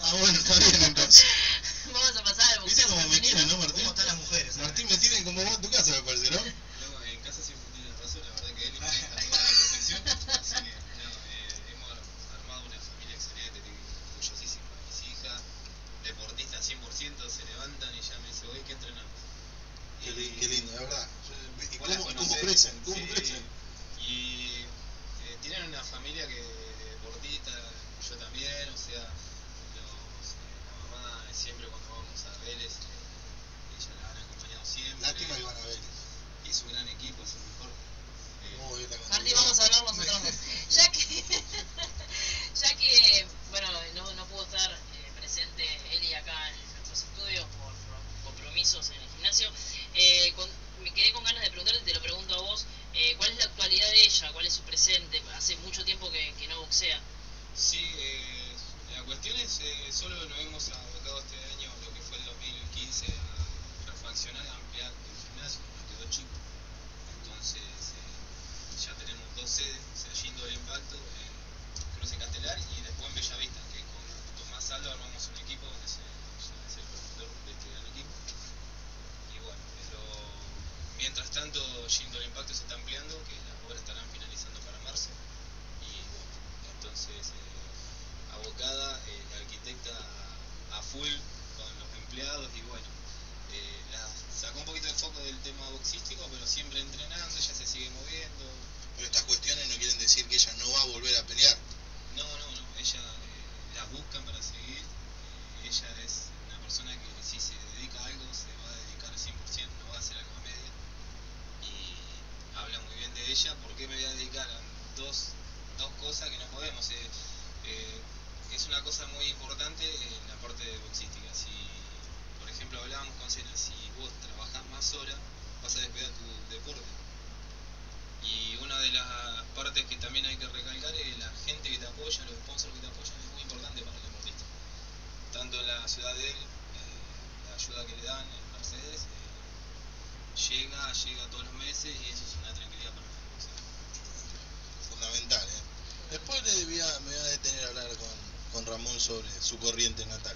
Ah, bueno, está bien entonces. Vamos a pasar al ¿Viste boxeo cómo me femenino. tienen, no, Martín? ¿Cómo están las mujeres? Martín me tienen como vos en tu casa, me parece, ¿no? No, en casa siempre tiene razón, la verdad que él maneja toda la perfección. Así que, no, eh, hemos armado una familia excelente, estoy orgullosísimo de mis hijas, deportistas cien por ciento, se levantan y ya me dicen, oye, ¿qué entrenamos? Qué, li- qué lindo, la verdad. ¿Y Vos las cómo, cómo conocés, crecen? ¿Cómo sí, crecen? Y eh, tienen una familia que deportista, yo también, o sea, los, eh, la mamá siempre cuando vamos a Vélez, eh, ella la han acompañado siempre. Lástima que van a Vélez. Y es un gran equipo, es el mejor. Eh, Muy bien, Martín, vamos a hablar nosotros dos. Ya que, ya que bueno, no, no pudo estar eh, presente Eli acá en nuestros estudios por, por compromisos en el gimnasio, eh, con, me quedé con ganas de preguntarte, te lo pregunto a vos, eh, ¿cuál es la actualidad de ella? ¿Cuál es su presente? Hace mucho tiempo que, que no boxea. Sí, eh, la cuestión es, eh, solo nos hemos abocado este año, lo que fue el dos mil quince, a refaccionar, a ampliar el gimnasio, nos quedó chico. Entonces, eh, ya tenemos dos sedes, o sea, Yindo del Impacto, en Cruz en Castelar y después en Bellavista, que con Tomás Saldo armamos un equipo, donde se, es el promotor de este gran equipo. Y bueno, lo, mientras tanto, Yindo del Impacto se está ampliando, que las obras estarán finalizando para marzo. Y bueno, entonces, eh, abocada, eh, la arquitecta a, a full con los empleados y bueno, eh, la sacó un poquito el foco del tema boxístico, pero siempre entrenando, ella se sigue moviendo. Pero estas cuestiones no quieren decir que ella no va a volver a pelear. No, no, no, ella eh, las buscan para seguir. Eh, ella es una persona que si se dedica a algo se va a dedicar cien por ciento, no va a hacer algo a media. Y habla muy bien de ella, ¿por qué me voy a dedicar a dos, dos cosas que no podemos? Eh, eh, es una cosa muy importante en la parte de boxística. Si, por ejemplo, hablábamos con Sena, si vos trabajás más horas, vas a descuidar tu deporte. Y una de las partes que también hay que recalcar es la gente que te apoya, los sponsors que te apoyan, es muy importante para el deportista. Tanto en la ciudad de él, eh, la ayuda que le dan en Mercedes, eh, llega, llega todos los meses y eso es una tranquilidad para el boxeador. Fundamental, ¿eh? Después le voy a, me voy a detener a hablar con, con Ramón sobre su corriente natal.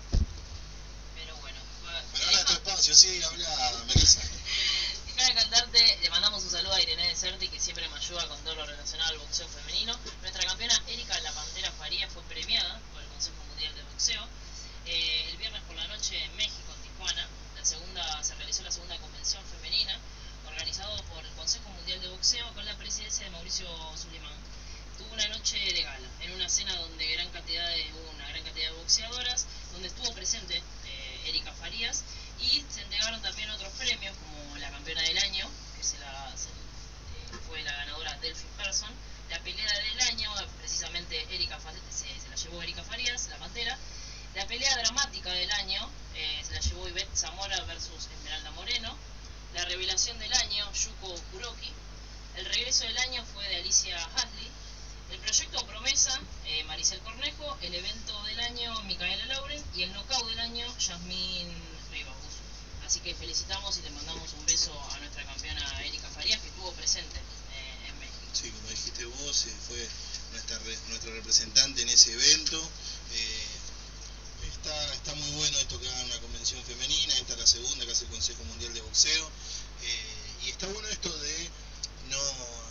Pero bueno, Pero ahora tu espacio, sí, habla, Melissa. déjame cantarte, le mandamos un saludo a Irene de Certi, que siempre me ayuda con todo lo relacionado al boxeo femenino. Nuestra campeona Erika La Pantera Farías fue premiada por el Consejo Mundial de Boxeo. Eh, el viernes por la noche en México, en Tijuana, la segunda, se realizó la segunda convención femenina, organizado por el Consejo Mundial de Boxeo con la presidencia de Mauricio Suleiman. Tuvo una noche de gala, en una cena donde gran cantidad de, hubo una gran cantidad de boxeadoras, donde estuvo presente eh, Erika Farías, y se entregaron también otros premios, como la campeona del año, que se la, se, eh, fue la ganadora Delphi Person, la pelea del año, precisamente Erika se, se la llevó Erika Farías, la Pantera, la pelea dramática del año, eh, se la llevó Ivette Zamora versus Esmeralda Moreno, la revelación del año, Yuko Kuroki, el regreso del año fue de Alicia Hasley, el proyecto Promesa, eh, Maricel Cornejo, el evento del año, Micaela Lauren, y el knockout del año, Yasmín Rivas. Así que felicitamos y le mandamos un beso a nuestra campeona Erika Farías, que estuvo presente eh, en México. Sí, como dijiste vos, eh, fue nuestra, re, nuestra representante en ese evento. Eh, está, está muy bueno esto que hagan una convención femenina, esta es la segunda que hace el Consejo Mundial de Boxeo. Eh, y está bueno esto de no...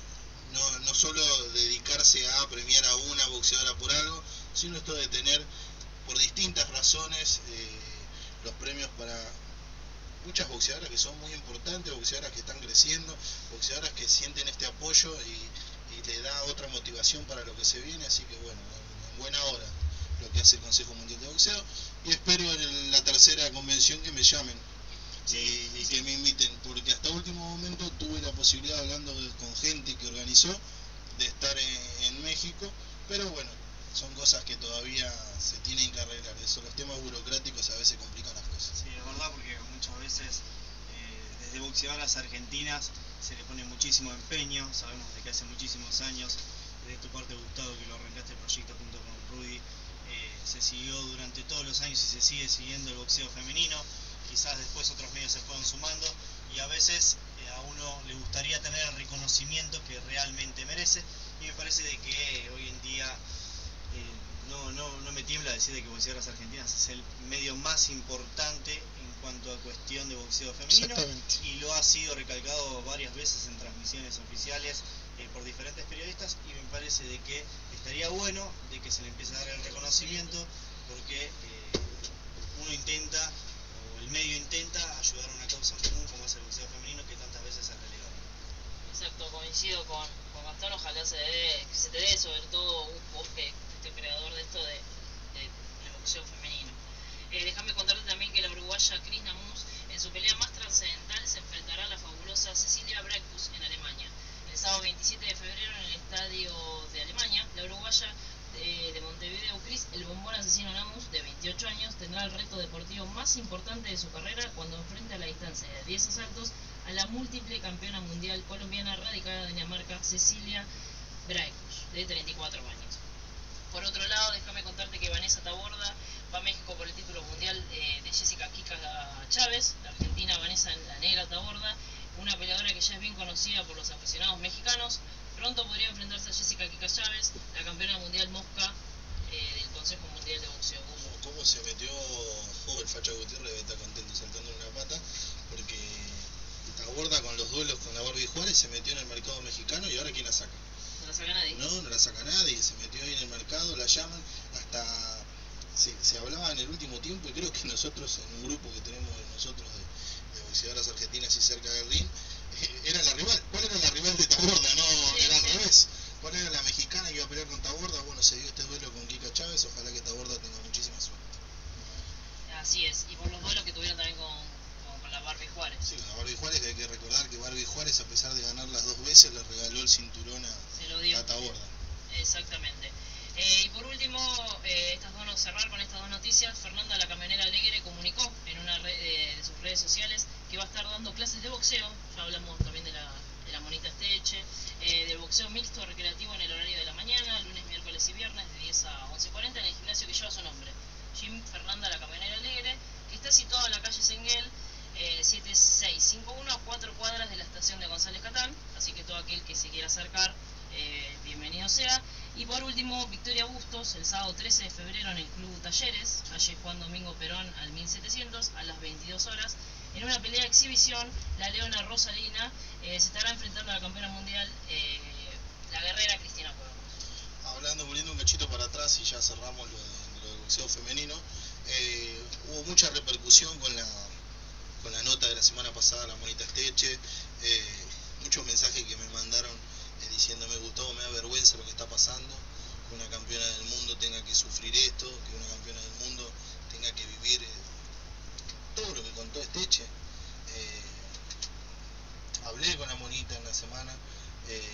No, no solo dedicarse a premiar a una boxeadora por algo, sino esto de tener por distintas razones eh, los premios para muchas boxeadoras que son muy importantes, boxeadoras que están creciendo, boxeadoras que sienten este apoyo y, y le da otra motivación para lo que se viene, así que bueno, en buena hora lo que hace el Consejo Mundial de Boxeo, y espero en la tercera convención que me llamen. Sí, y, y sí. que me inviten, porque hasta último momento tuve la posibilidad, hablando de, con gente que organizó, de estar en, en México, pero bueno, son cosas que todavía se tienen que arreglar, eso, los temas burocráticos a veces complican las cosas. Sí, es verdad, porque muchas veces eh, desde boxeadoras argentinas se le pone muchísimo empeño, sabemos de que hace muchísimos años, desde tu parte Gustavo, que lo arrancaste el proyecto junto con Rudy, eh, se siguió durante todos los años y se sigue siguiendo el boxeo femenino. Quizás después otros medios se fueron sumando y a veces eh, a uno le gustaría tener el reconocimiento que realmente merece, y me parece de que hoy en día eh, no, no, no me tiembla decir de que Boxeadoras Argentinas es el medio más importante en cuanto a cuestión de boxeo femenino, y lo ha sido recalcado varias veces en transmisiones oficiales eh, por diferentes periodistas, y me parece de que estaría bueno de que se le empiece a dar el reconocimiento, porque eh, uno intenta, o el medio intenta ayudar a una causa en común como es el boxeo femenino, que tantas veces se ha relegado. Exacto, coincido con, con Gastón, ojalá se, dé, que se te dé, sobre todo vos que fuiste creador de esto de, de, de boxeo femenino. Eh, déjame contarte también que la uruguaya Cris Namus, en su pelea más trascendental, se enfrentará a la fabulosa Cecilia Brækhus en Alemania. El sábado veintisiete de febrero en el estadio de Alemania, la uruguaya de, de Montevideo, Cris el bombón asesino Namus, de veintiocho años, tendrá el reto deportivo más importante de su carrera cuando enfrente a la distancia de diez asaltos a la múltiple campeona mundial colombiana radicada en Dinamarca, Cecilia Brækhus, de treinta y cuatro años. Por otro lado, déjame contarte que Vanessa Taborda va a México por el título mundial eh, de Jessica Kika Chávez, la argentina Vanessa la Negra Taborda, una peleadora que ya es bien conocida por los aficionados mexicanos. Pronto podría enfrentarse a Jessica Kika Chávez, la campeona mundial mosca eh, del Consejo Mundial de Boxeo. ¿Cómo, cómo se metió oh, el Facha Gutiérrez? Debe estar contento saltando en una pata, porque Taborda con los duelos con la Barbie Juárez se metió en el mercado mexicano, y ahora ¿quién la saca? No la saca nadie. No, no la saca nadie, se metió ahí en el mercado, la llaman, hasta se, se hablaba en el último tiempo, y creo que nosotros, en un grupo que tenemos nosotros de, de boxeadoras argentinas y cerca del ring, eh, era la rival. ¿Cuál era la rival de Taborda? No, sí, era al sí. revés. ¿Cuál era la mexicana que iba a pelear con Taborda? Bueno, se dio este duelo con Kika Chávez, ojalá que Taborda tenga muchísima suerte. Así es, y por los duelos que tuvieron también con, con, con la Barbie Juárez. Sí, con la Barbie Juárez, que hay que recordar que Barbie Juárez, a pesar de ganar las dos veces, le regaló el cinturón a, Se lo dio. a Taborda. Exactamente. Eh, y por último, eh, estas dos, cerrar con estas dos noticias, Fernanda la Camionera Alegre comunicó en una red, eh, de sus redes sociales que va a estar dando clases de boxeo, ya hablamos también de la, de la Monita Esteche, eh, del boxeo mixto recreativo en el horario de la mañana, lunes, miércoles y viernes de diez a once cuarenta en el gimnasio que lleva su nombre, Gym Fernanda la Camionera Alegre, que está situado en la calle Senguel, eh, siete seis cinco uno, a cuatro cuadras de la estación de González Catán, así que todo aquel que se quiera acercar, eh, bienvenido sea. Y por último, Victoria Bustos, el sábado trece de febrero en el Club Talleres, calle Juan Domingo Perón al mil setecientos, a las veintidós horas, en una pelea de exhibición, la leona Rosalina eh, se estará enfrentando a la campeona mundial, eh, la guerrera Cristina Cuevas. Hablando, volviendo un cachito para atrás, y ya cerramos lo de, lo del boxeo femenino, eh, hubo mucha repercusión con la, con la nota de la semana pasada, la Monita Esteche, eh, muchos mensajes que me mandaron eh, diciéndome, Gustavo, me da vergüenza lo que está pasando, que una campeona del mundo tenga que sufrir esto, que una campeona del mundo tenga que vivir eh, todo lo que contó Esteche. Eh, hablé con la Monita en la semana, eh,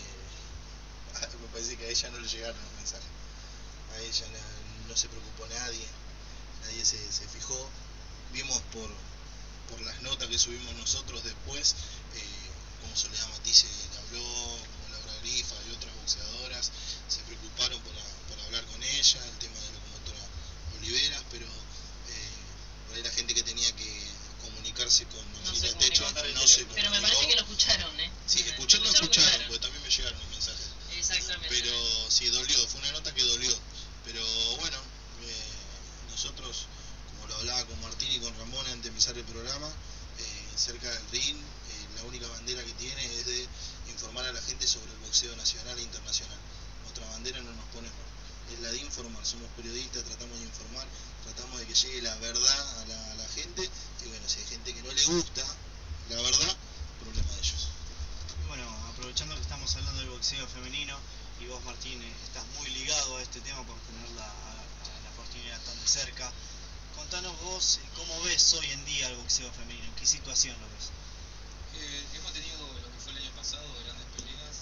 me parece que a ella no le llegaron los mensajes, a ella no, no se preocupó nadie, nadie se, se fijó, vimos por, por las notas que subimos nosotros después, eh, como Soledad Matisse le habló, como Laura Grifa y otras boxeadoras se preocuparon por, a, por hablar con ella, el tema de la locomotora Oliveras, pero eh, por ahí la gente que tenía que comunicarse con la Monita Esteche no se comunicó. Pero me parece que lo escucharon, ¿eh? Sí, escucharlo Escuchar, escucharon, escucharon. porque también me llegaron los mensajes. Exactamente. Pero sí, dolió, fue una nota que dolió. Pero bueno, eh, nosotros, como lo hablaba con Martín y con Ramón antes de empezar el programa, eh, cerca del ring, eh, la única bandera que tiene es de informar a la gente sobre el boxeo nacional e internacional. Otra bandera no nos ponemos, es la de informar, somos periodistas, tratamos de informar, tratamos de que llegue la verdad a la, a la gente, y bueno, si hay gente que no le gusta la verdad, problema de ellos. Bueno, aprovechando que estamos hablando del boxeo femenino, y vos, Martín, estás muy ligado a este tema por tener la, a, la oportunidad tan de cerca, contanos vos cómo ves hoy en día el boxeo femenino, en qué situación lo ves. Eh, hemos tenido lo que fue el año pasado, grandes peleas,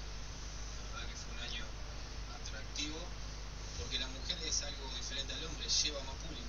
la verdad que fue un año atractivo, porque la mujer es algo diferente al hombre, lleva más público.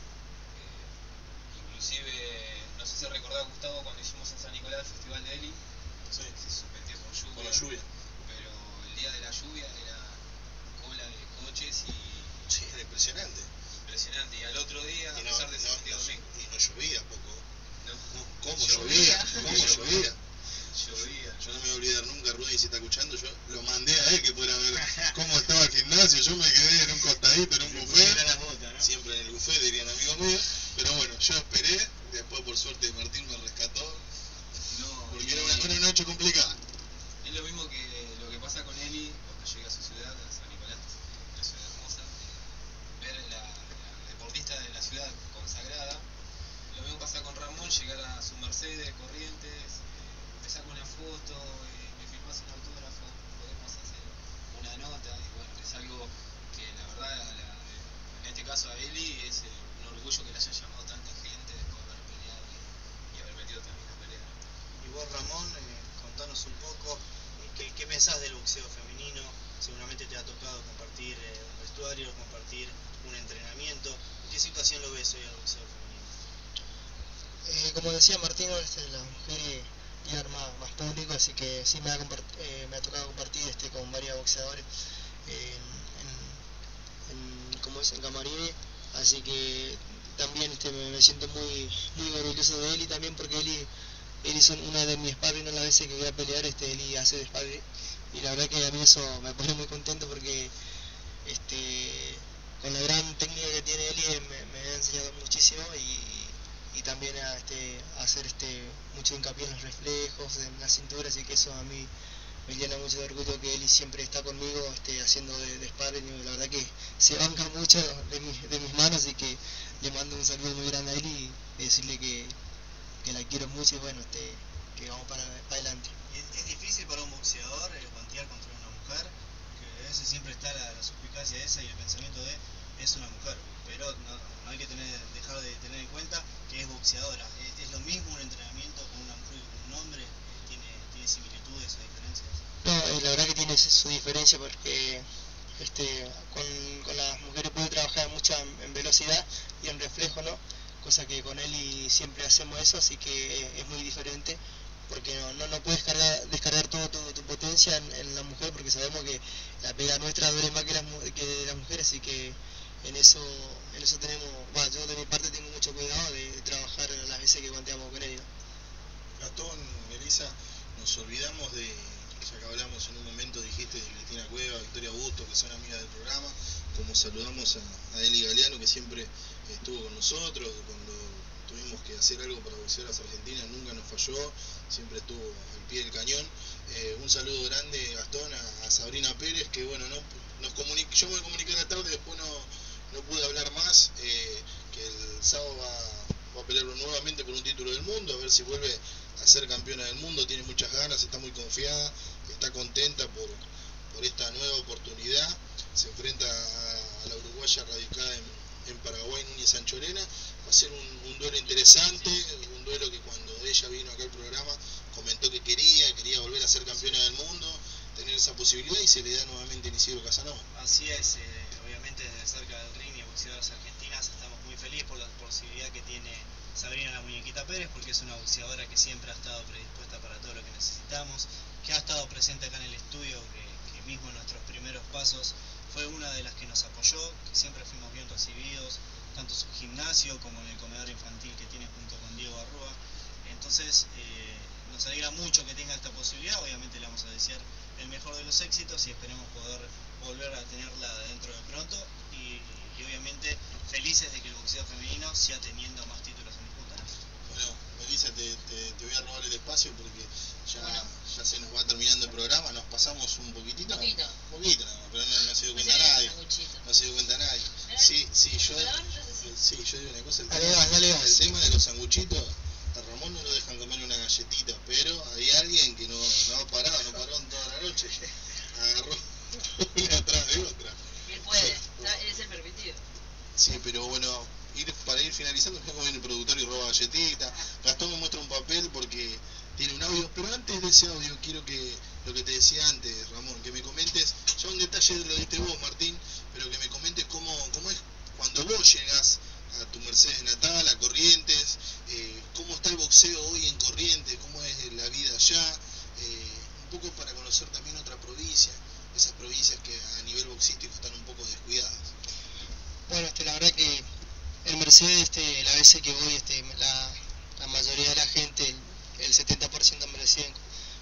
Eh, inclusive, no sé si recordás, Gustavo, cuando hicimos en San Nicolás el Festival de Eli, sí. se suspendió por lluvia, por la lluvia, pero el día de la lluvia era cola de coches y... Sí, era impresionante. Impresionante, y al otro día, y a no, pesar de no, ser un día no, domingo. Y no llovía poco. No, ¿Cómo llovía? llovía? ¿Cómo llovía? llovía. Yo no me voy a olvidar nunca, Rudy, si está escuchando, yo lo mandé a él que pudiera ver cómo estaba el gimnasio, yo me quedé en un costadito, en un buffet, las botas, ¿no? siempre en el buffet, dirían amigos míos, pero bueno, yo esperé, después por suerte Martín me rescató, No, porque era una, era una noche complicada. es lo mismo que lo que pasa con Eli cuando llega a su ciudad, a San Nicolás, una ciudad hermosa, eh, ver la, la deportista de la ciudad consagrada. Lo mismo pasa con Ramón, llegar a su Mercedes, Corrientes, eh, te saco una foto, eh, me firmas un autógrafo, podemos hacer una nota, y bueno, es algo que la verdad, la- en este caso a Eli, es eh, un orgullo que le haya llamado tanta gente después de haber peleado y, y haber metido también la pelea. Y vos, Ramón, eh, contanos un poco eh, qué, qué pensás del boxeo femenino. Seguramente te ha tocado compartir eh, un vestuario, compartir un entrenamiento. ¿En qué situación lo ves hoy al boxeo femenino? Eh, como decía Martín, este, las mujeres llevan más, más público, así que sí me ha, compart- eh, me ha tocado compartir este, con varios boxeadores eh, en, en, como es, en camarines, así que también este, me, me siento muy, muy orgulloso de Eli también, porque Eli, Eli son una de mis sparring, las veces que voy a pelear, este, Eli hace de sparring, y la verdad que a mí eso me pone muy contento porque este, con la gran técnica que tiene Eli eh, me, me ha enseñado muchísimo y, y también a, este, a hacer este, mucho hincapié en los reflejos, en la cintura, así que eso a mí me llena mucho de orgullo que Eli siempre está conmigo este, haciendo de, de sparring, y la verdad que se banca mucho de, mi, de mis manos, así que le mando un saludo muy grande a Eli y decirle que, que la quiero mucho y bueno, este, que vamos para, para adelante. ¿Es, es difícil para un boxeador eh, guantear contra una mujer? Que a veces siempre está la, la suspicacia esa y el pensamiento de es una mujer, pero no, no hay que tener, dejar de tener en cuenta que es boxeadora. ¿Es, es lo mismo un entrenamiento con una mujer que con un hombre? ¿Tiene, tiene similitudes o diferencias? No, eh, la verdad que tiene su diferencia porque este, con, con las mujeres puede trabajar mucho en, en velocidad y en reflejo, ¿no? Cosa que con Eli siempre hacemos eso, así que eh, es muy diferente porque no, no, no puedes cargar, descargar toda tu, tu potencia en, en la mujer porque sabemos que la pega nuestra duele más que, las mu- que de las mujeres, así que en eso en eso tenemos, bueno, yo de mi parte tengo mucho cuidado de, de trabajar las veces que guanteamos con Eli, ¿no? Gastón, Elisa, nos olvidamos de, ya que hablamos en un momento, dijiste de Cristina Cueva, Victoria Busto, que son amigas del programa, como saludamos a, a Eli Galeano, que siempre estuvo con nosotros, cuando tuvimos que hacer algo para boxeadoras argentinas, nunca nos falló, siempre estuvo al pie del cañón. Eh, un saludo grande, Gastón, a, a Sabrina Pérez, que bueno, no, nos comunic yo me voy a comunicar a la tarde, después no, no pude hablar más, eh, que el sábado va, va a pelear nuevamente por un título del mundo, a ver si vuelve a ser campeona del mundo, tiene muchas ganas, está muy confiada, está contenta por, por esta nueva oportunidad, se enfrenta a, a la uruguaya radicada en, en Paraguay, Núñez Anchorena, va a ser un, un duelo interesante, un duelo que cuando ella vino acá al programa comentó que quería, quería volver a ser campeona del mundo, tener esa posibilidad y se le da nuevamente a Isidro Casanova. Así es, eh, obviamente desde cerca del ring y boxeadoras argentinas estamos muy felices por la posibilidad que tiene Sabrina la Muñequita Pérez, porque es una boxeadora que siempre ha estado predispuesta para todo lo que necesitamos, que ha estado presente acá en el estudio, que, que mismo en nuestros primeros pasos fue una de las que nos apoyó, que siempre fuimos bien recibidos, tanto en su gimnasio como en el comedor infantil que tiene junto con Diego Arrua. Entonces eh, nos alegra mucho que tenga esta posibilidad, obviamente le vamos a desear el mejor de los éxitos y esperemos poder volver a tenerla dentro de pronto y, y obviamente felices de que el boxeo femenino siga teniendo más títulos en disputa, ¿no? Bueno, Melissa, te, te, te voy a robar el espacio porque ya, bueno. ya se nos va terminando el programa, nos pasamos un poquitito. Un poquito. Un poquito, no, pero no, no se dio Me cuenta sirve nadie. un sanguchito. No se dio cuenta nadie. ¿Eh? Sí, sí, yo, ¿Perdón? Yo sé si- sí, yo digo una cosa, el, Dale, tema, vas, dale, vas. el tema de los sanguchitos, a Ramón no lo dejan comer una galletita, pero hay alguien que no, no ha parado, no paró en toda la noche. Agarró una atrás de otra. Él puede, está- él es el permitido. Sí, pero bueno, ir, para ir finalizando, fíjate cómo viene el productor y roba galletita. Gastón me muestra un papel porque tiene un audio, pero antes de ese audio quiero que, lo que te decía antes, Ramón, que me comentes, ya un detalle lo diste vos, Martín, pero que me comentes cómo, cómo es cuando vos llegas a tu Mercedes natal, a Corrientes, eh, cómo está el boxeo hoy en Corrientes, cómo es la vida allá, eh, un poco para conocer también otra provincia, esas provincias que a nivel boxístico están un poco descuidadas. Bueno, este, la verdad que el Mercedes, este, la veces que voy, este, la, la mayoría de la gente, el, el setenta por ciento me reciben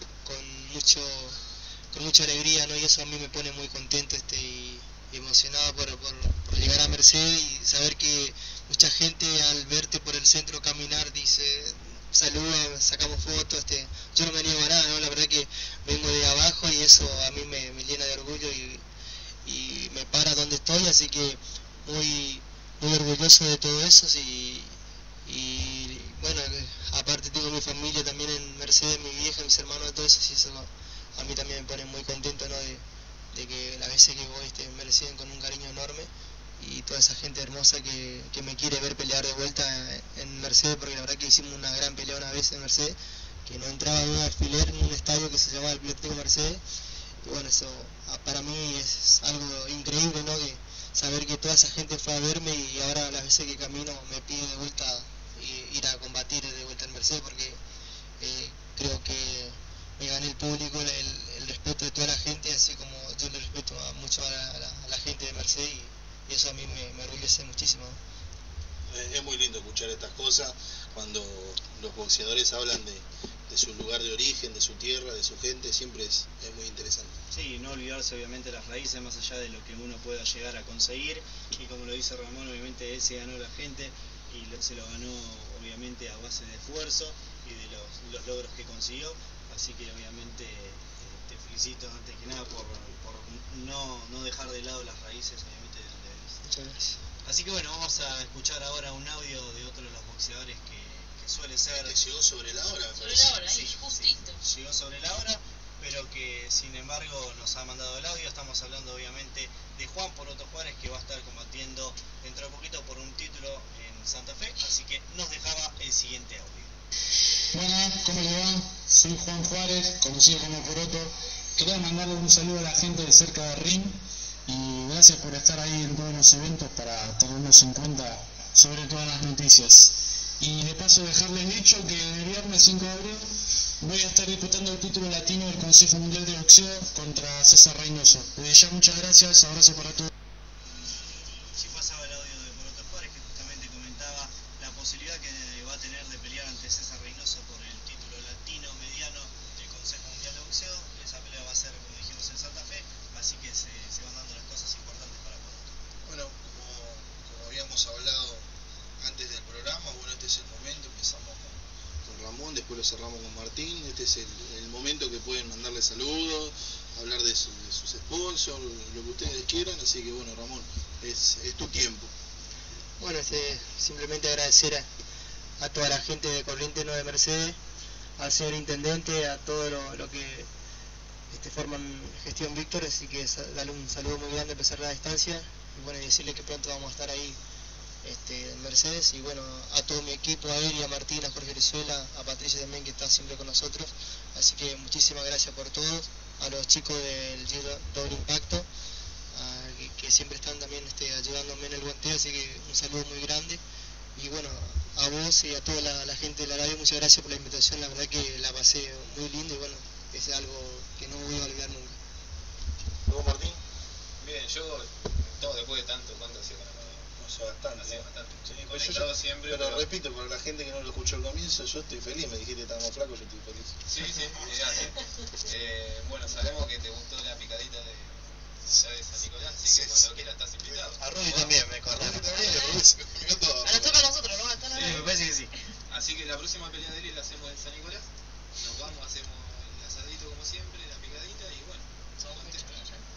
mucho, con mucha alegría, ¿no? Y eso a mí me pone muy contento este, y, y emocionado por, por, por llegar a Mercedes y saber que mucha gente al verte por el centro caminar dice, saluda, sacamos fotos, este, yo no me niego a nada, ¿no? La verdad que vengo de abajo y eso a mí me, me llena de orgullo y, y me para donde estoy, así que muy, muy orgulloso de todo eso y, y bueno, aparte tengo mi familia también en Mercedes, mi vieja, mis hermanos, todo eso, y eso a mí también me pone muy contento, ¿no? De, de que las veces que voy este, me reciben con un cariño enorme y toda esa gente hermosa que, que me quiere ver pelear de vuelta en Mercedes, porque la verdad que hicimos una gran pelea una vez en Mercedes, que no entraba en un alfiler en un estadio que se llamaba el Club Atlético Mercedes, y bueno, eso para mí es algo increíble, ¿no? Que saber que toda esa gente fue a verme y ahora las veces que camino me pide de vuelta ir a combatir de vuelta en Mercedes, porque eh, creo que me gané el público, el, el respeto de toda la gente, así como yo le respeto a, mucho a la, a, la, a la gente de Mercedes y, y eso a mí me, me orgullece muchísimo. Es muy lindo escuchar estas cosas cuando los boxeadores hablan de, de su lugar de origen, de su tierra, de su gente, siempre es, es muy interesante. Sí, no olvidarse obviamente las raíces más allá de lo que uno pueda llegar a conseguir, y como lo dice Ramón, obviamente él se ganó la gente y lo, se lo ganó obviamente a base de esfuerzo y de los, los logros que consiguió, así que obviamente eh, te felicito antes que nada por, por no, no dejar de lado las raíces obviamente de donde eres. Muchas gracias. Así que bueno, vamos a escuchar ahora un audio de otro de los boxeadores que, que suele ser... Que llegó sobre la hora, me Sobre parece. la hora, Sí, ahí, justito. sí, llegó sobre la hora, pero que sin embargo nos ha mandado el audio. Estamos hablando obviamente de Juan Poroto Juárez, que va a estar combatiendo dentro de poquito por un título en Santa Fe, así que nos dejaba el siguiente audio. Buenas, ¿cómo le va? Soy Juan Juárez, conocido como Poroto. Quería mandarle un saludo a la gente de cerca del ring y gracias por estar ahí en todos los eventos para tenernos en cuenta sobre todas las noticias. Y de paso dejarles dicho que el viernes cinco de abril voy a estar disputando el título latino del Consejo Mundial de Boxeo contra César Reynoso. Desde ya muchas gracias, abrazo para todos. Sí, pasaba el audio de Poroto Juárez, que justamente comentaba la posibilidad que va a tener de pelear ante César Reynoso por el título latino mediano del Consejo Mundial de Boxeo. Esa pelea va a ser, como dijimos, en Santa Fe, así que se, se van dando las cosas importantes para Poroto. Bueno, como, como habíamos hablado antes del programa, bueno, este es el momento, empezamos con, con Ramón, después lo cerramos con Martín, este es el, el momento que pueden mandarle saludos, hablar de, su, de sus sponsors, lo que ustedes quieran, así que bueno, Ramón, es, es tu tiempo. Bueno, este, simplemente agradecer a, a toda la gente de Corrientes, no de Mercedes, al señor intendente, a todo lo, lo que este, forman Gestión Víctor, así que darle un saludo muy grande a pesar de la distancia, y bueno, y decirle que pronto vamos a estar ahí este, en Mercedes, y bueno, a todo mi equipo, a él y a Martín, a Jorge Rizuela, a Patricia también, que está siempre con nosotros, así que muchísimas gracias por todo, a los chicos del Giro Doble Impacto, a, que, que siempre están también este, ayudándome en el guanteo, así que un saludo muy grande, y bueno, a vos y a toda la, la gente de la radio, muchas gracias por la invitación, la verdad que la pasé muy lindo y bueno, es algo que no voy a olvidar nunca. ¿Luego Martín? Bien, yo, todo después de tanto, ¿cuánto hacía que no me Hace bastante, Hace ¿no? bastante. Sí, Conectado pues yo, siempre, pero, pero- repito, para la gente que no lo escuchó al comienzo, yo estoy feliz, me dijiste que estábamos flacos, yo estoy feliz. Sí, sí, es así. Eh, bueno, sabemos que te gustó la picadita de, ya de San Nicolás, así que cuando quieras estás invitado. A Rodri también me corre. Ahora toca a nosotros, ¿no? Hasta Sí, ahora. me parece que sí. Así que la próxima pelea de él la hacemos en San Nicolás. Nos vamos, hacemos el asadito como siempre, la picadita y bueno, contentos.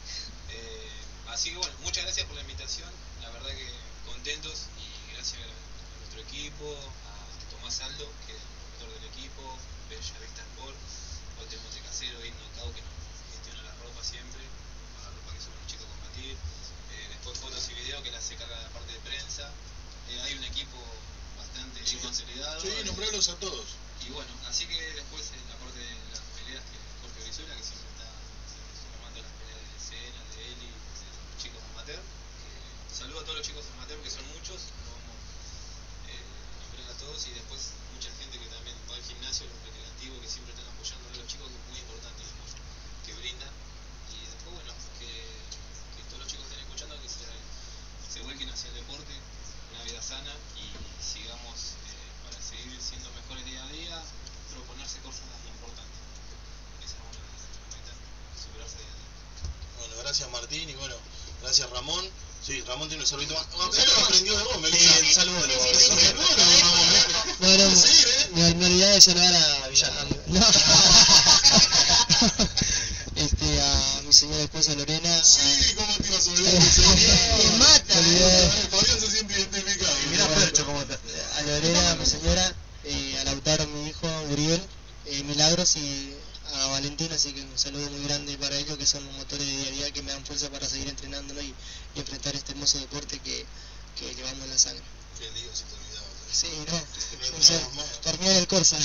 Eh, así que bueno, muchas gracias por la invitación. La verdad que contentos y gracias a nuestro equipo, a Tomás Aldo, que es el promotor del equipo, Bella Vista Sport, hoy tenemos de casero, Himno Cao, que nos gestiona la ropa siempre, la ropa que suelen los chicos a combatir. Eh, después fotos y videos que la se carga la parte de prensa. Eh, hay un equipo bastante bien consolidado. Sí, nombrarlos a todos. Y bueno, así que después en la parte de las peleas que Jorge Brizuela, que siempre está formando las peleas de escena, de Eli, de los chicos amateur. Que saludo a todos los chicos amateur, que son muchos, no vamos eh, a nombrar a todos, y después mucha gente que también va al gimnasio, los recreativos que siempre están apoyando Martín y bueno, gracias Ramón. Sí, Ramón tiene un saludito más. Ah, pero lo aprendió de vos, Melissa. Sí, saludos. Bueno, me, me olvidé de saludar a Villalán. No. Este, a mi señora esposa Lorena. Sí, ¿cómo te ibas a olvidar de mi señora? Me mata. Fabián se siente identificado. Mirá Percho cómo está. A Lorena, a mi señora, eh, a Lautaro, mi hijo, Uriel, eh, Milagros y a Valentín, así que un saludo muy grande para ellos, que son los motores de día a día que me dan fuerza para seguir entrenándolo y, y enfrentar este hermoso deporte que, que llevamos en la sangre. Qué lío si te olvidabas. Sí, no, No o sea, dormía en el Corsa.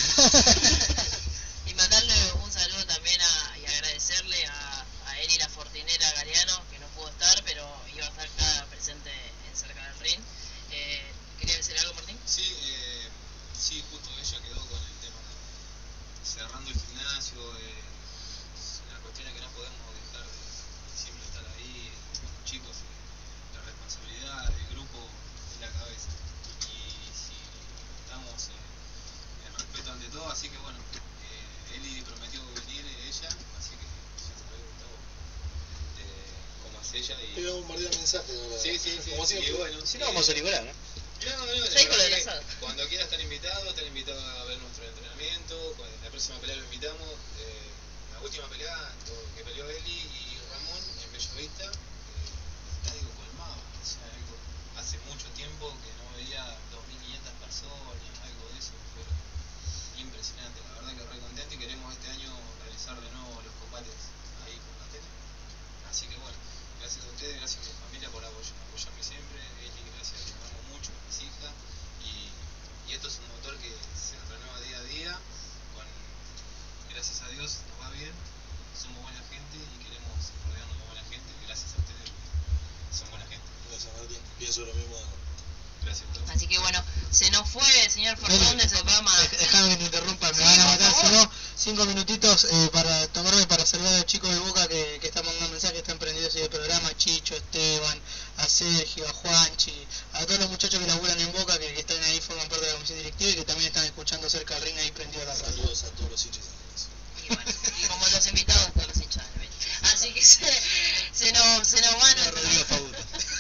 Y mandarle un saludo también a, y agradecerle a, a Eli la Fortinera Galeano, que no pudo estar, pero iba a estar acá presente en Cerca del Ring. Eh, ¿Quería decir algo, Martín? Sí, eh, sí, justo ella quedó con el tema de cerrando el gimnasio. Eh, la cuestión es que no podemos dejar de siempre estar ahí con los chicos. Eh, la responsabilidad del grupo en la cabeza. Y si estamos eh, en respeto ante todo, así que bueno, eh, Eli prometió venir eh, ella, así que ya sabe Gustavo eh, cómo es ella. Y... Te iba a bombardear mensajes, ¿verdad? Sí, sí, sí. Como siempre. Y bueno, Si no, vamos a Nicolás, ¿no? No, no, la Seis con verdad el que asado. cuando quiera estar invitado, estar invitado a ver nuestro entrenamiento. Cuando la próxima pelea lo invitamos. Eh, la última pelea que peleó Eli y Ramón en Bellavista, eh, estadio colmado. O sea, algo, hace mucho tiempo que no veía dos mil quinientas personas, algo de eso. Fue impresionante. La verdad que re contento y queremos este año realizar de nuevo los combates ahí con la tele. Así que bueno, gracias a ustedes, gracias a mi familia por apoy- apoyarme siempre. Eli, gracias, te amo mucho, a mis hijas. Y, y esto es un motor que se renueva día a día. Con, gracias a Dios nos va bien, somos buena gente y queremos rodearnos de buena gente. Gracias a ustedes, son buena gente. Gracias Martín, pienso lo mismo. Gracias, Gustavo. Así que bueno, se nos fue el señor Fernández del programa. Déjame que te interrumpa, me van a matar, si no, cinco minutitos eh, para tomarme para saludar a los chicos de Boca que, que están mandando mensajes, están prendidos en el programa, Chicho, Esteban, a Sergio, a Juanchi, a todos los muchachos que laburan en Boca, que, que están ahí, forman parte de la comisión directiva y que también están escuchando Cerca del Ring ahí prendidos a la radio. Saludos a todos los hinchas. Y bueno, y como los invitados, todos los hinchas del Betis. Así que se, se, nos, se nos van a... Rodrigo Fabuta.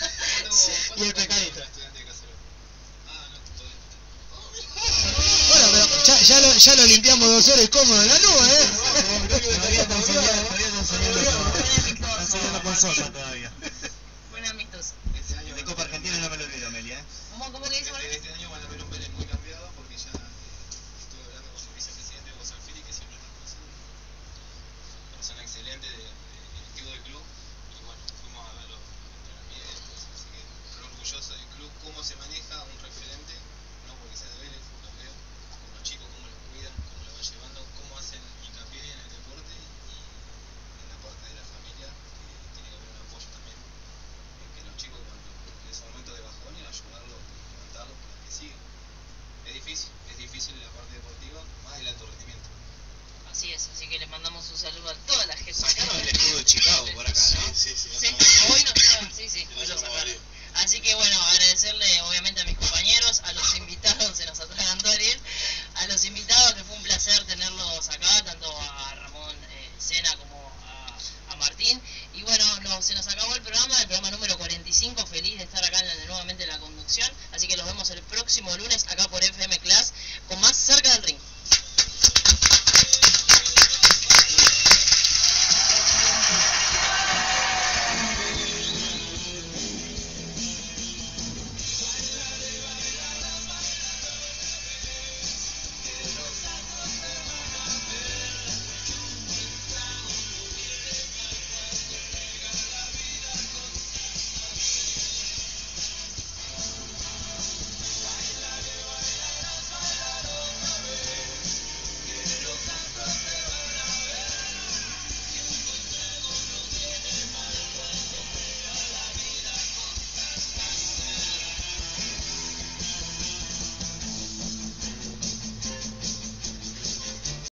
Y el pecadito. Estudiante de Caseros. Ah, no, todavía. Bueno, pero ya, ya, lo, ya lo limpiamos dos horas cómodo en la nube, ¿eh? Todavía están enseñando, todavía están enseñando, están enseñando con Sosa todavía. Buen amistoso. Este año De Copa Argentina no me lo olvido, Amelia, ¿eh? ¿Cómo, cómo que dice Martín? Este año van a ver un Vélez muy cambiado porque ya eh, estuve hablando con su vicepresidente Hugo Sanfili, que siempre está presente. Persona excelente, de, de, directivo del club. Y bueno, fuimos a ver los entrenamientos, así que re orgulloso del club, cómo se maneja un referente, no porque sea de Vélez, lo veo, con los chicos, cómo los cuidan, cómo los van llevando, cómo hacen hincapié en el deporte y en la parte de la familia, que tiene que haber un apoyo también, en que los chicos cuando en ese momento de bajones, ayudarlos, levantarlos para que sigan. Es difícil, es difícil en la parte deportiva, más el alto rendimiento. Así es, así que les mandamos un saludo a toda la gente. Sacaron el escudo de Chicago por acá, ¿no? Sí, sí, Sí, hoy no estaban, sí, sí, hoy lo sacaron. Así que bueno, agradecerle obviamente a mis compañeros, a los invitados, se nos atragantó Ariel, a los invitados que fue un placer tenerlos acá, tanto a Ramón eh, Sena como a, a Martín. Y bueno, no, se nos acabó el programa, el programa número cuarenta y cinco, feliz de estar acá en la, nuevamente en la conducción. Así que los vemos el próximo lunes acá por F M Class con más Cerca del Ring.